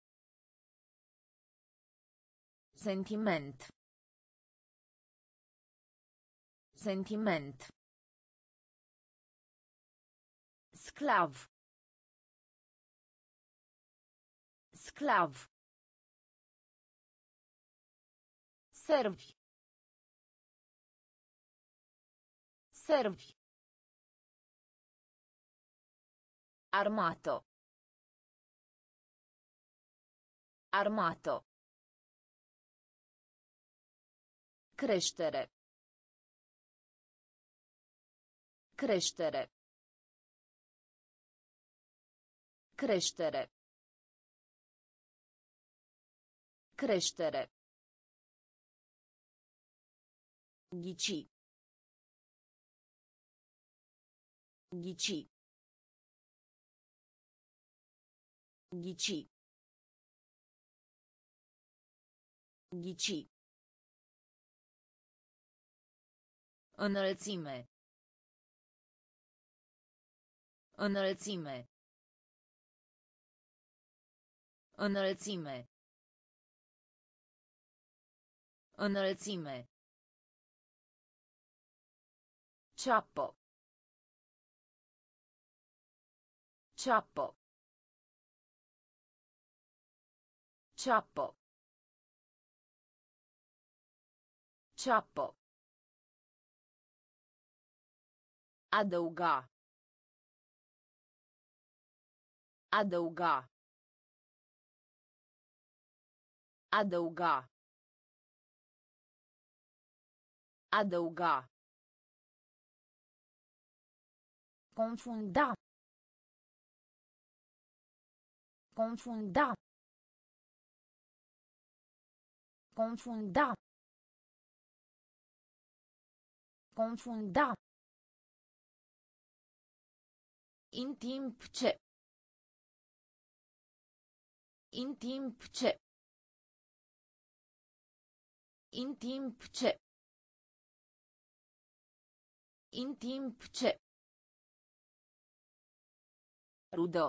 Sentiment. Sentiment. Sclav. Sclav. Servi. Servi. Armato. Armato. Creștere. Creștere. Creștere. Creștere. Ghici. Ghici. Ghici. Ghici. Înălțime. Înălțime. Înălțime. Înălțime. Ciappo. Ciappo. Ciappo. Ceapă. Adăuga. Adăuga. Adăuga. Adăuga. Confunda. Confunda. Confunda. Confunda. În timp ce. În timp ce. În timp ce. În timp ce. Rudă.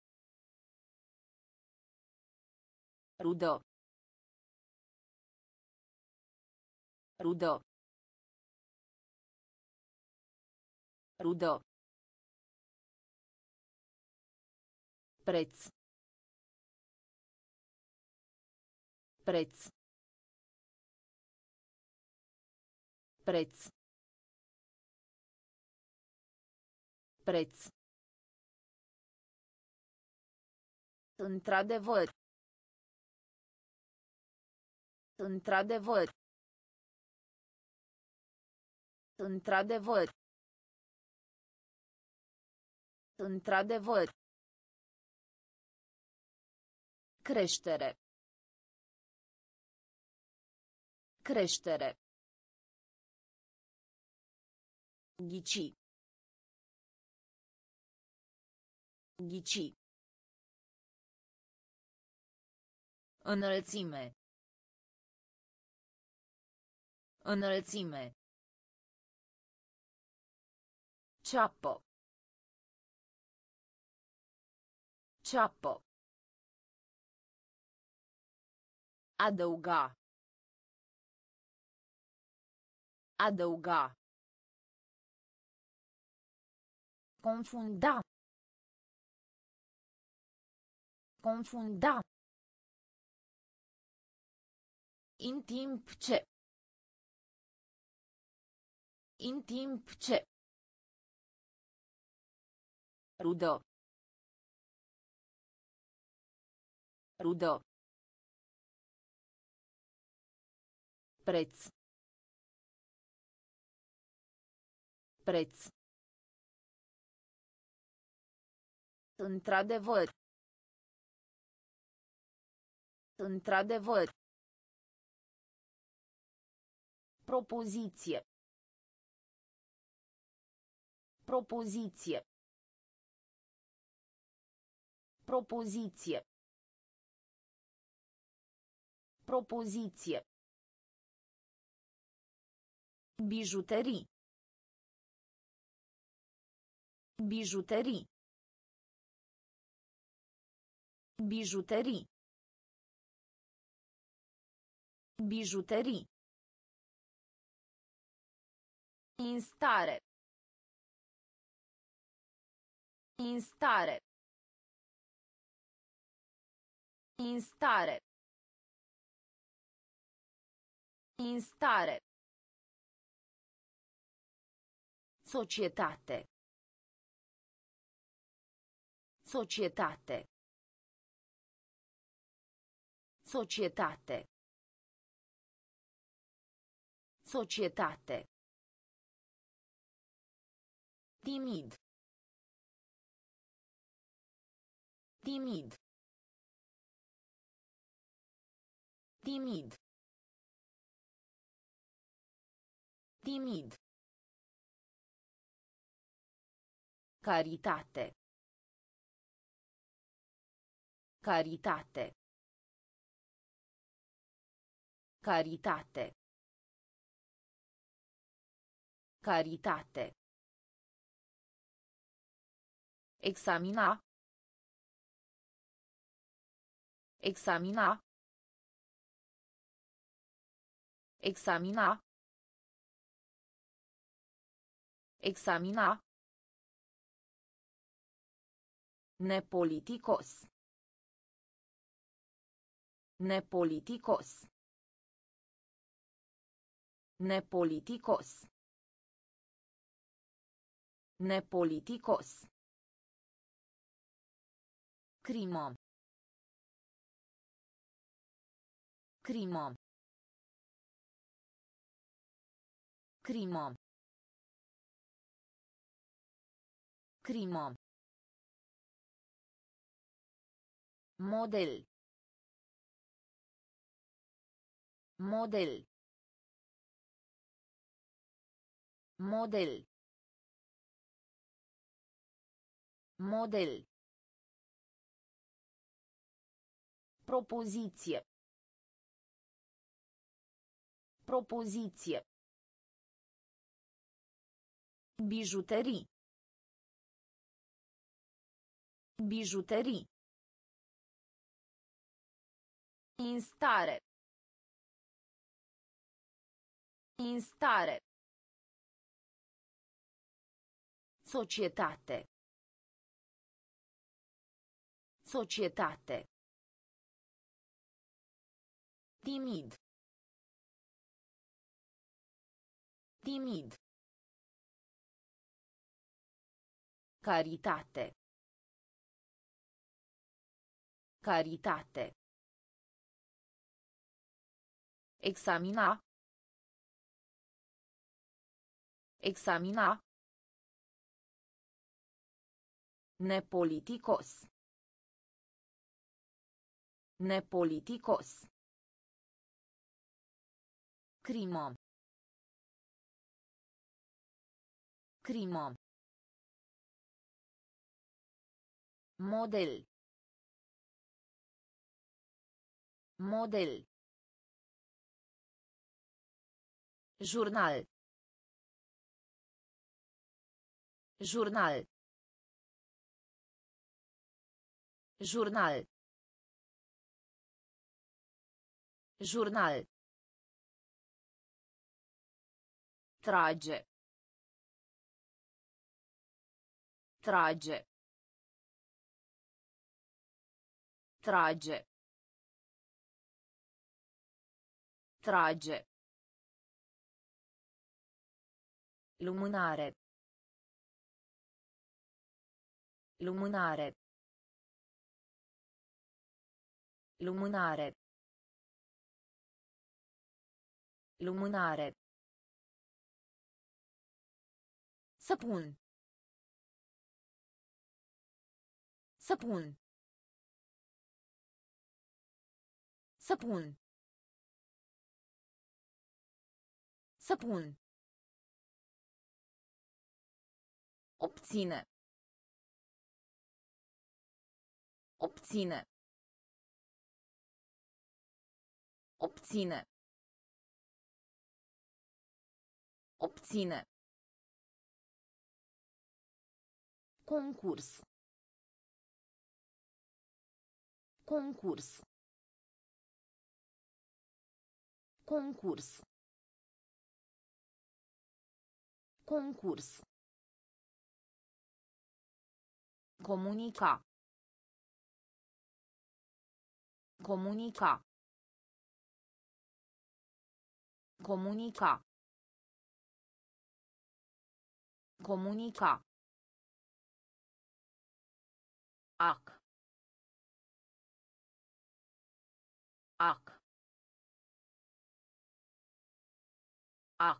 Rudă. Rudă. Rudă. Preț. Preț. Preț. Preț. Într-adevăr. Într-adevăr. Într-adevăr. Într-adevăr. Creștere. Creștere. Ghici. Ghici. Înălțime. Înălțime. Ceapă. Ceapă. Adăuga. Adăuga. Confunda. Confunda. În timp ce. În timp ce. Rudă. Rudă. Preț. Preț. Într-adevăr. Într-adevăr. Propoziție. Propoziție. Propoziție. Propoziție. Bijuterii. Bijuterii. Bijuterii. Bijuterii. În stare. În stare. În stare. În stare. Societate. Societate. Societate. Societate. Timid. Timid. Timid. Timid. Caritate. Caritate. Caritate. Caritate. Examina. Examina. Examina. Examina. Nepoliticos. Nepoliticos. Nepoliticos. Nepoliticos. Crimă. Crimă. Crimă. Crimă. Model. Model. Model. Model. Propoziție. Propoziție. Bijuterii. Bijuterii. Instare. Instare. Societate. Societate. Timid. Timid. Caritate. Caritate. Examina. Examina. Nepoliticos. Nepoliticos. Crimă. Crimă. Model. Model. Jurnal. Jurnal. Jurnal. Jurnal. Trage. Trage. Trage. Trage. Lumânare. Lumânare. Lumânare. Lumânare. Săpun. Săpun. Săpun. Săpun. Obține. Obține. Obține. Obține. Concurs. Concurs. Concurs. Concurs. Comunica. Comunica. Comunica. Comunica. Ac. Ac. Ac.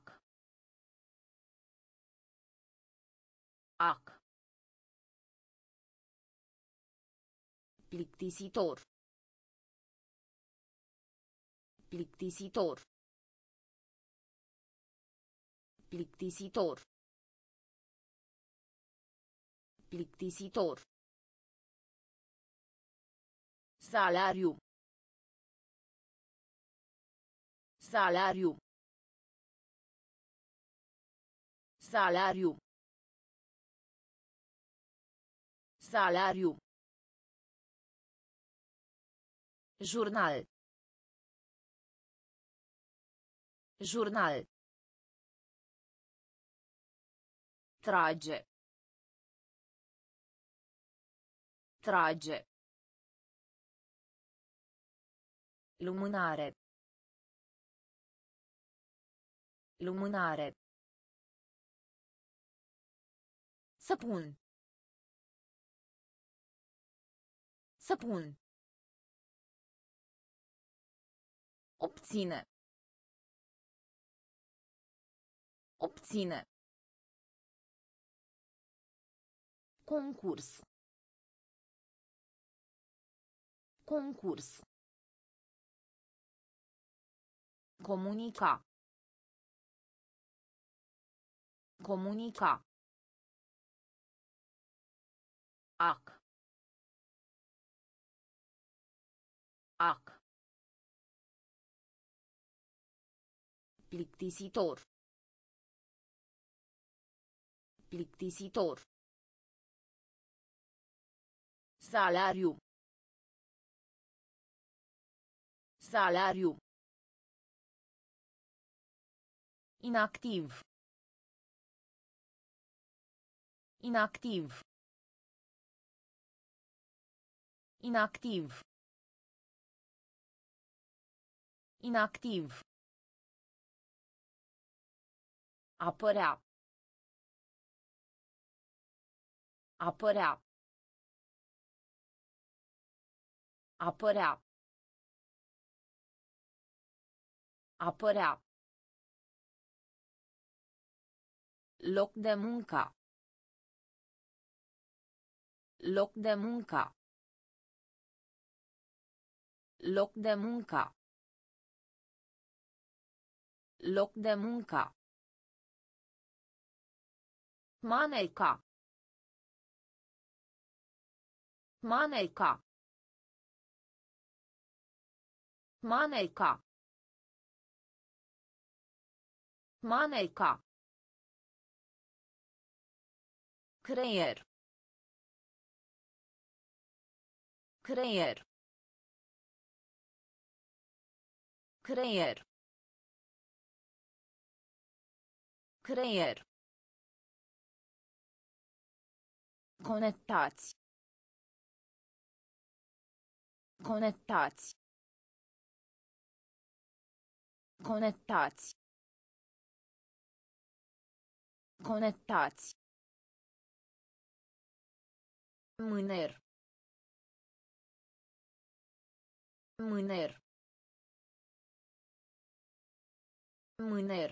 Ac. Plictisitor. Plictisitor. Plictisitor. Plictisitor. Salariu. Salariu. Salariu. Salariu. Jurnal. Jurnal. Trage. Trage. Lumânare. Lumânare. Săpun. Săpun. Obține. Obține. Concurs. Concurs. Comunica. Comunica. Ac. Ac. Plictisitor. Plictisitor. Salariu. Salariu. Inactiv. Inactiv. Inactiv. Inactiv. Apărea. Apărea. Apărea. Apărea. Loc de muncă. Loc de muncă. Loc de muncă. Loc de muncă. Maneca. Maneca. Maneca. Maneca. Creier. Creier. Creier. Creier. Conectați. Conectați. Conectați. Conectați. Mâner. Mâner. Mâner.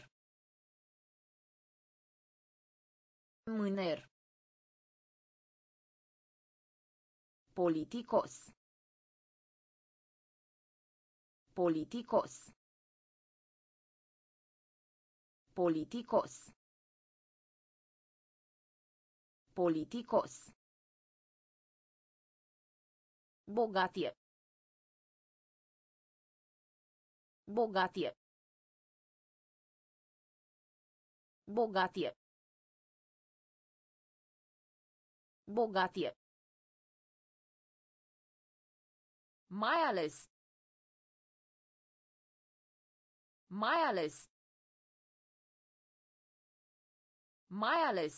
Mâner. Politicos. Politicos. Politicos. Politicos. Bogatie. Bogatie. Bogatie. Bogatie. Mai ales. Mai ales. Mai ales.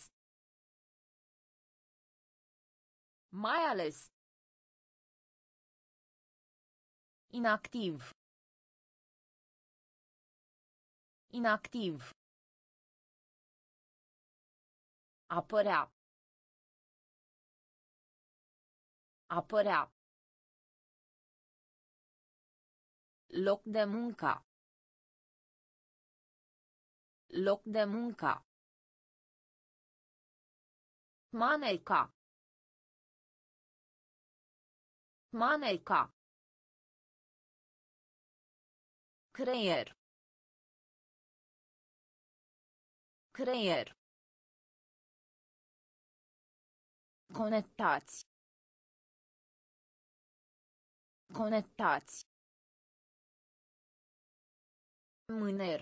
Mai ales. Inactiv. Inactiv. Apărea. Apărea. Loc de muncă. Loc de muncă. Maneca. Maneca. Creier. Creier. Conectați. Conectați. Mâner.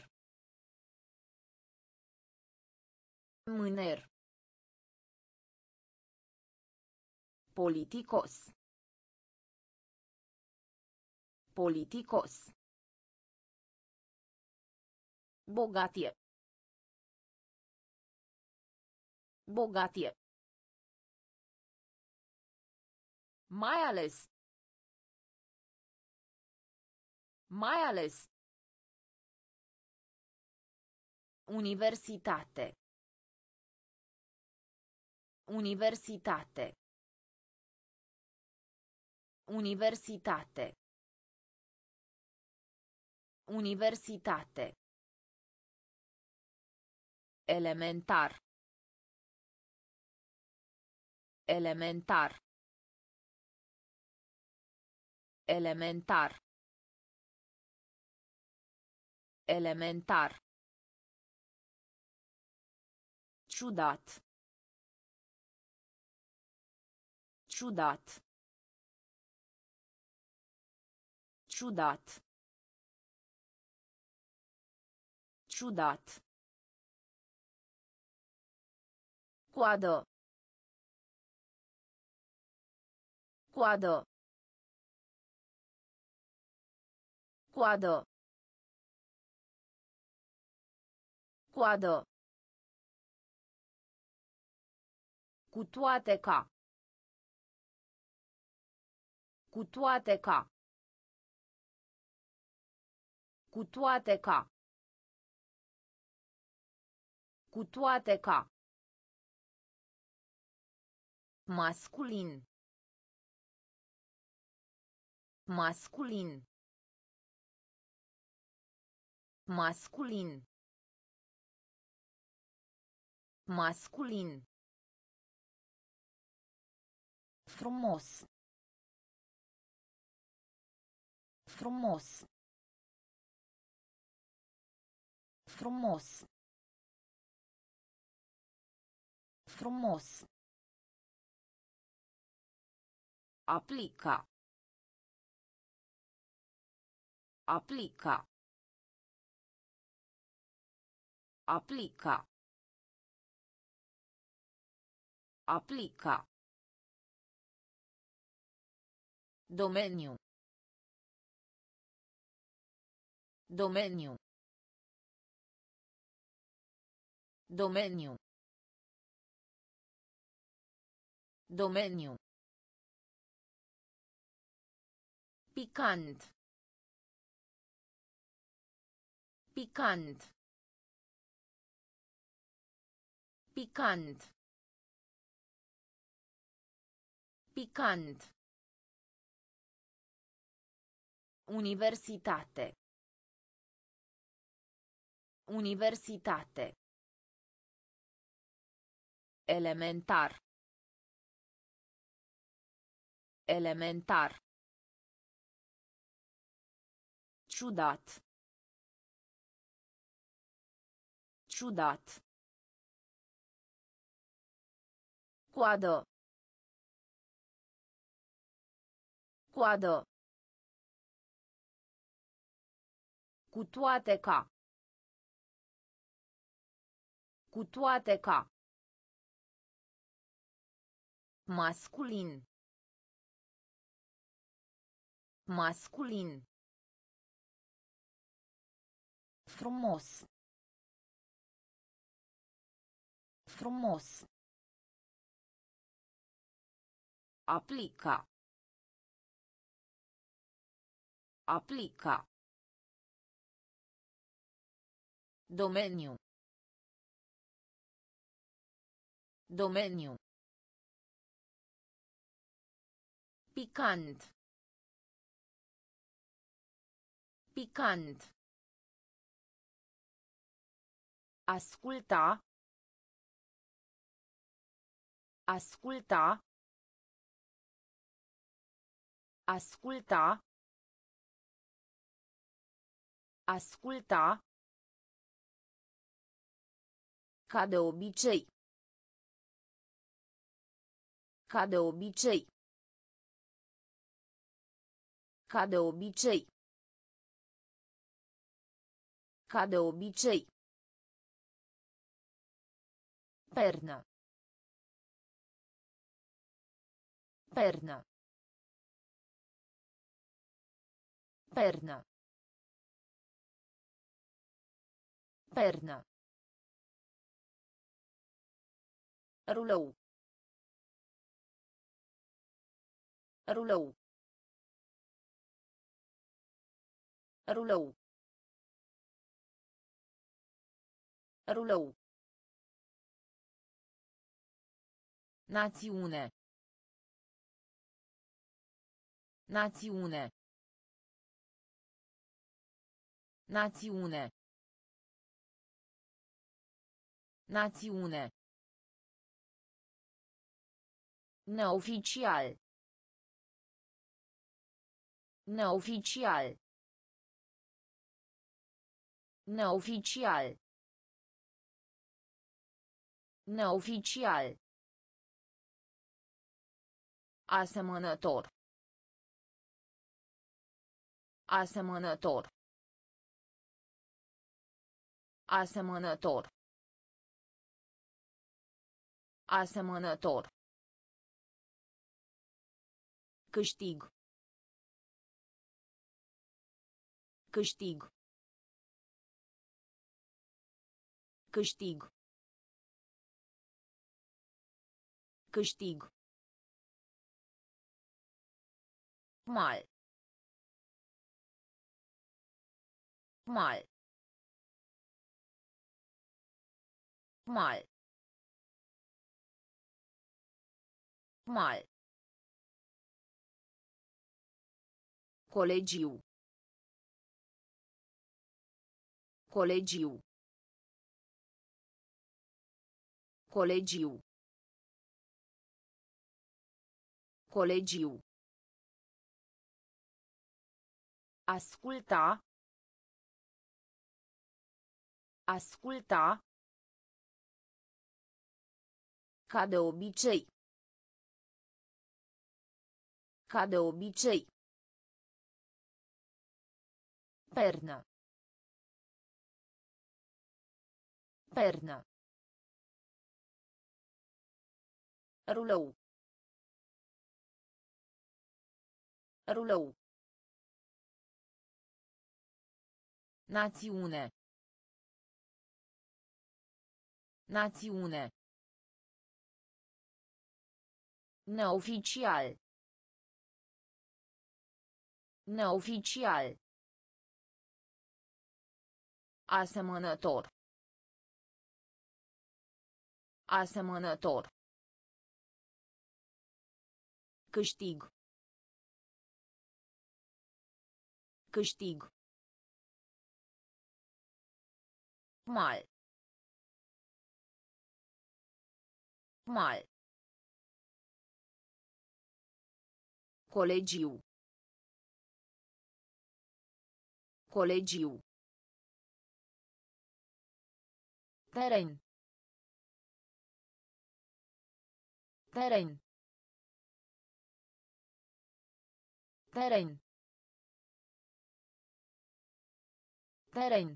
Mâner. Politicos. Politicos. Bogatie. Bogatie. Mai ales. Mai ales. Universitate. Universitate. Universitate. Universitate. Elementar. Elementar. Elementar. Elementar. Ciudat. Ciudat. Ciudat. Ciudat. Coadă. Coadă. Coadă. Coadă. Cu toate ca. Cu toate ca. Cu toate ca. Cu toate ca. Masculin. Masculin. Masculin. Masculin. Frumos. Frumos. Frumos. Frumos. Aplica. Aplica. Aplica. Aplica. Domeniu. Domeniu. Domeniu. Domeniu. Picant. Picant. Picant. Picant. Universitate. Universitate. Elementar. Elementar. Ciudat. Ciudat. Coadă. Coadă. Cu toate ca. Cu toate ca. Masculin. Masculin. Frumos. Frumos. Aplica. Aplica. Domeniu. Domeniu. Picant. Picant. Asculta. Asculta. Asculta. Asculta. Ca de obicei. Ca de obicei. Ca de obicei. Ca de obicei. Pernă. Pernă. Pernă. Pernă. Rulou. Rulou. Rulou. Rulou. Națiune. Națiune. Națiune. Națiune. Neoficial. Neoficial. Neoficial. Neoficial. Asemănător. Asemănător. Asemănător. Asemănător. Câștig. Câștig. Câștig. Câștig. Mal. Mal. Mal. Mal. Colegiu. Colegiu. Colegiu. Colegiu. Asculta. Asculta. Ca de obicei. Ca de obicei. Pernă. Pernă. Rulou. Rulou. Națiune. Națiune. Neoficial. Neoficial. Asemănător. Asemănător. Câștig. Câștig. Mal. Mal. Colegiu. Colegiu. Teren. Teren. Teren. Teren.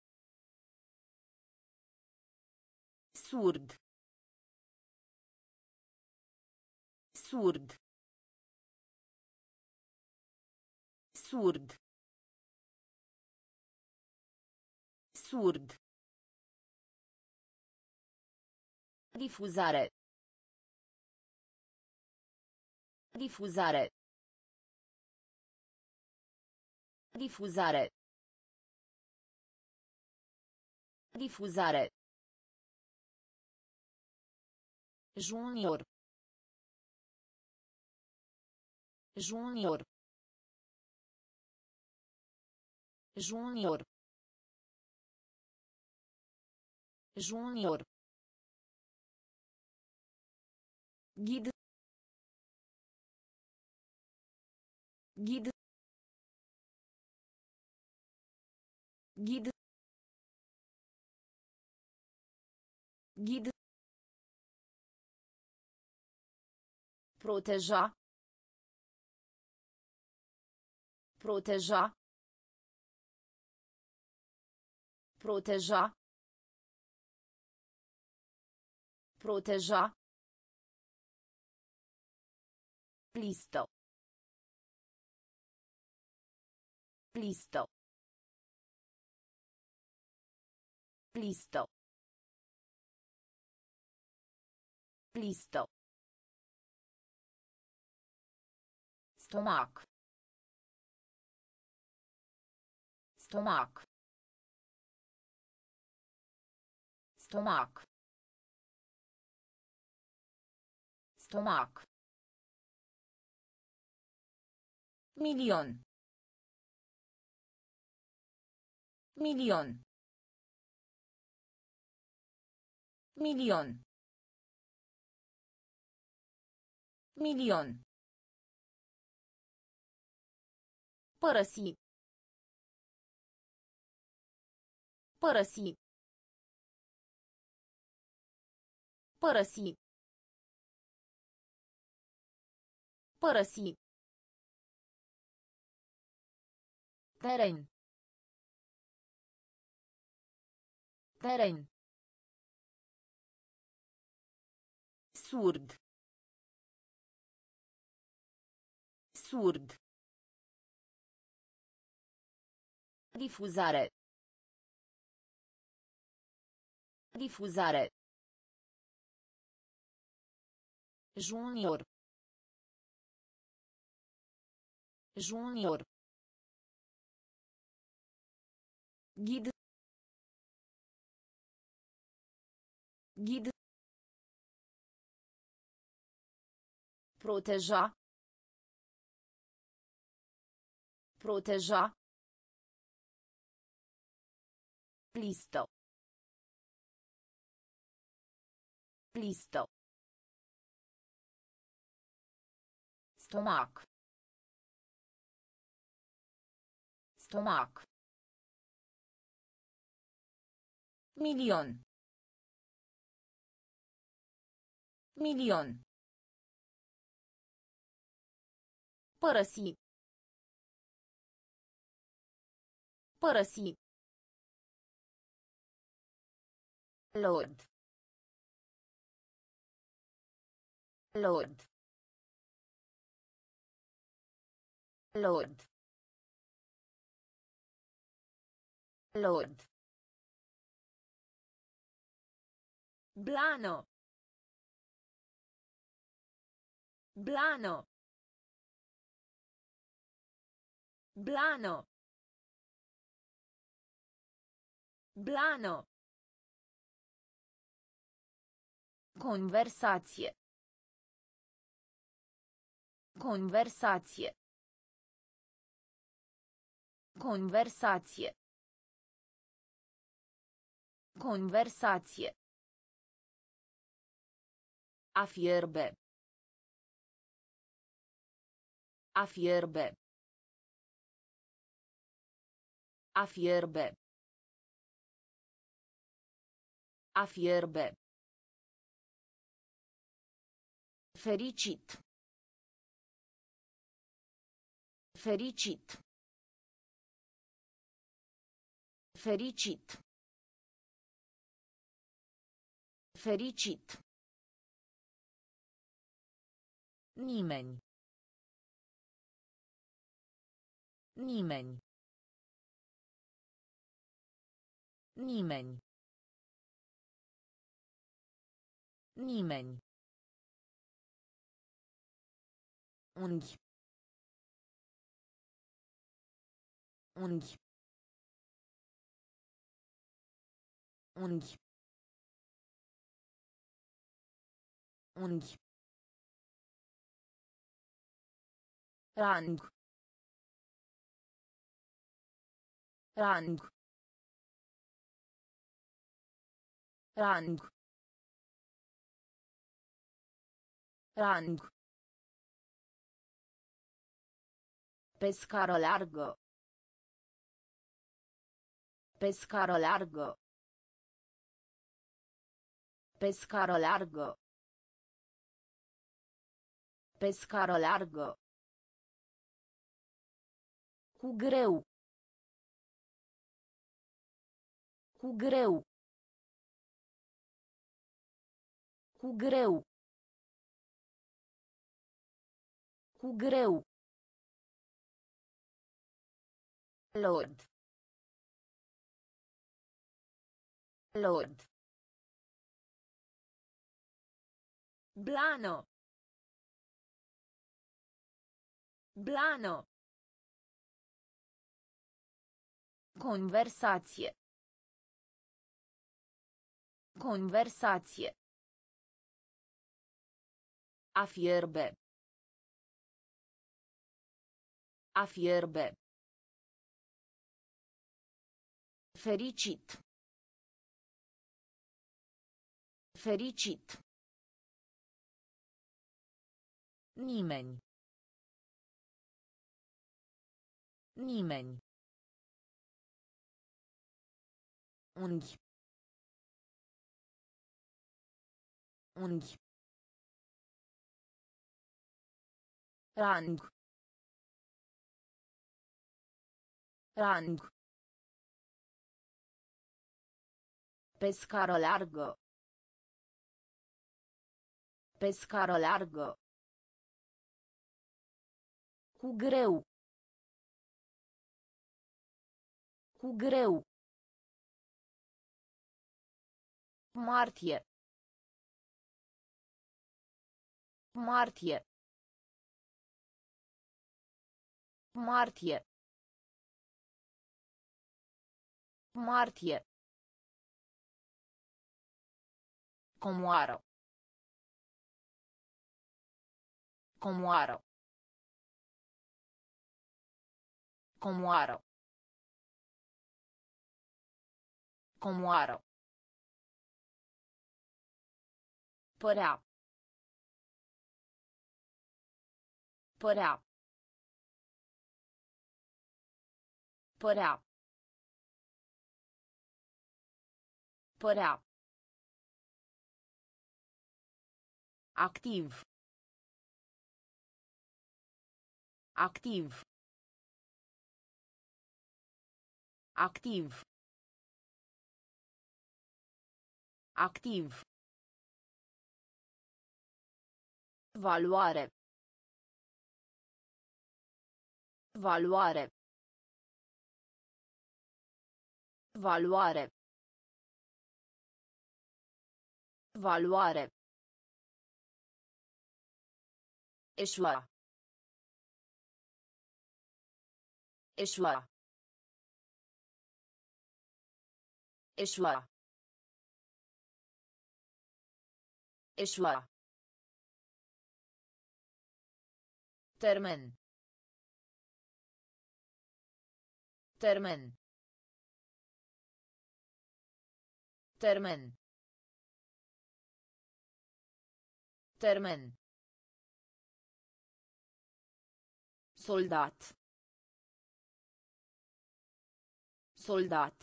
Surd. Surd. Surd. Surd. Difuzare. Difuzare. Difuzare. Difuzare. Junior. Junior. Junior. Junior. Ghid. Ghid. Ghid. Ghid. Proteja. Proteja. Proteja. Proteja. Listă. Listă. Listă. Listă. Stomac. Stomac. Stomac. Stomac. Milion. Milion. Milion. Milion. Părăsi. Părăsi. Părăsi. Părăsi. Teren. Teren. Surd. Surd. Difuzare. Difuzare. Junior. Junior. Ghid. Ghid. Proteja. Proteja. Listă. Listă. Stomac. Stomac. Milion. Milion. Părăsi. Părăsi. Lord. Lord. Lord. Lord. Blano. Blano. Blano. Blano. Conversație. Conversație. Conversație. Conversație. A fierbe. A fierbe. A fierbe. A fierbe. Fericit. Fericit. Fericit. Fericit. Nimeni. Nimeni. Nimeni. Nimeni. Unghi. Unghi. Unghi. Unghi. Rang. Rang. Rang. Rang. Pe scară largă. Pe scară largă. Pe scară largă. Pe scară largă. Cu greu. Cu greu. Cu greu. Cu greu. Lord. Lord. Blano. Blano. Conversație. Conversație. A fierbe. A fierbe. Fericit. Fericit. Nimeni. Nimeni. Unghi. Unghi. Rang. Rang. Pe scară largă. Pe scară largă. Cu greu. Cu greu. Martie. Martie. Martie. Martie. Comoară. Comoară. Comoară. Comoară. Părea. Părea. Părea. Părea. Activ. Activ. Activ. Activ. Valoare. Valoare. Valoare. Valoare. Eșua. Eșua. Eșua. Eșua. Termen. Termen. Termen. Termen. Soldat. Soldat.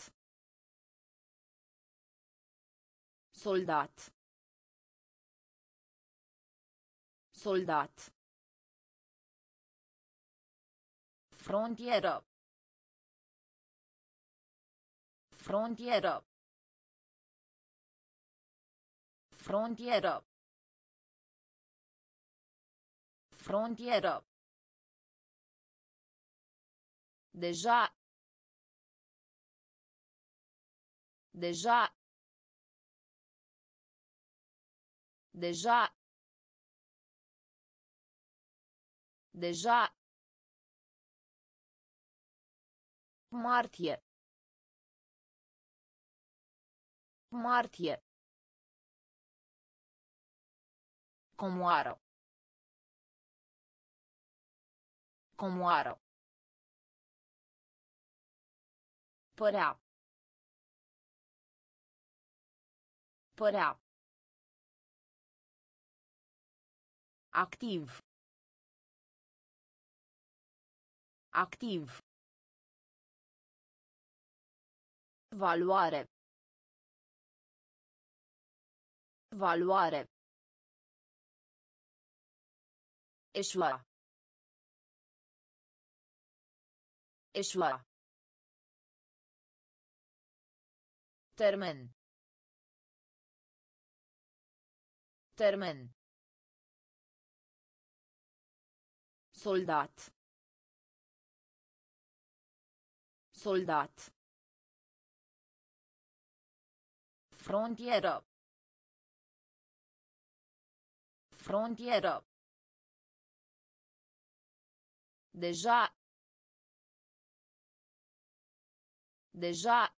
Soldat. Soldat. Frontieră. Frontieră. Frontieră. Frontieră. Deja. Deja. Deja. Deja. Martie. Martie. Comoară. Comoară. Părea. Părea. Activ. Activ. Valoare. Valoare. Eșua. Eșua. Termen. Termen. Soldat. Soldat. Frontieră. Frontieră. Deja. Deja.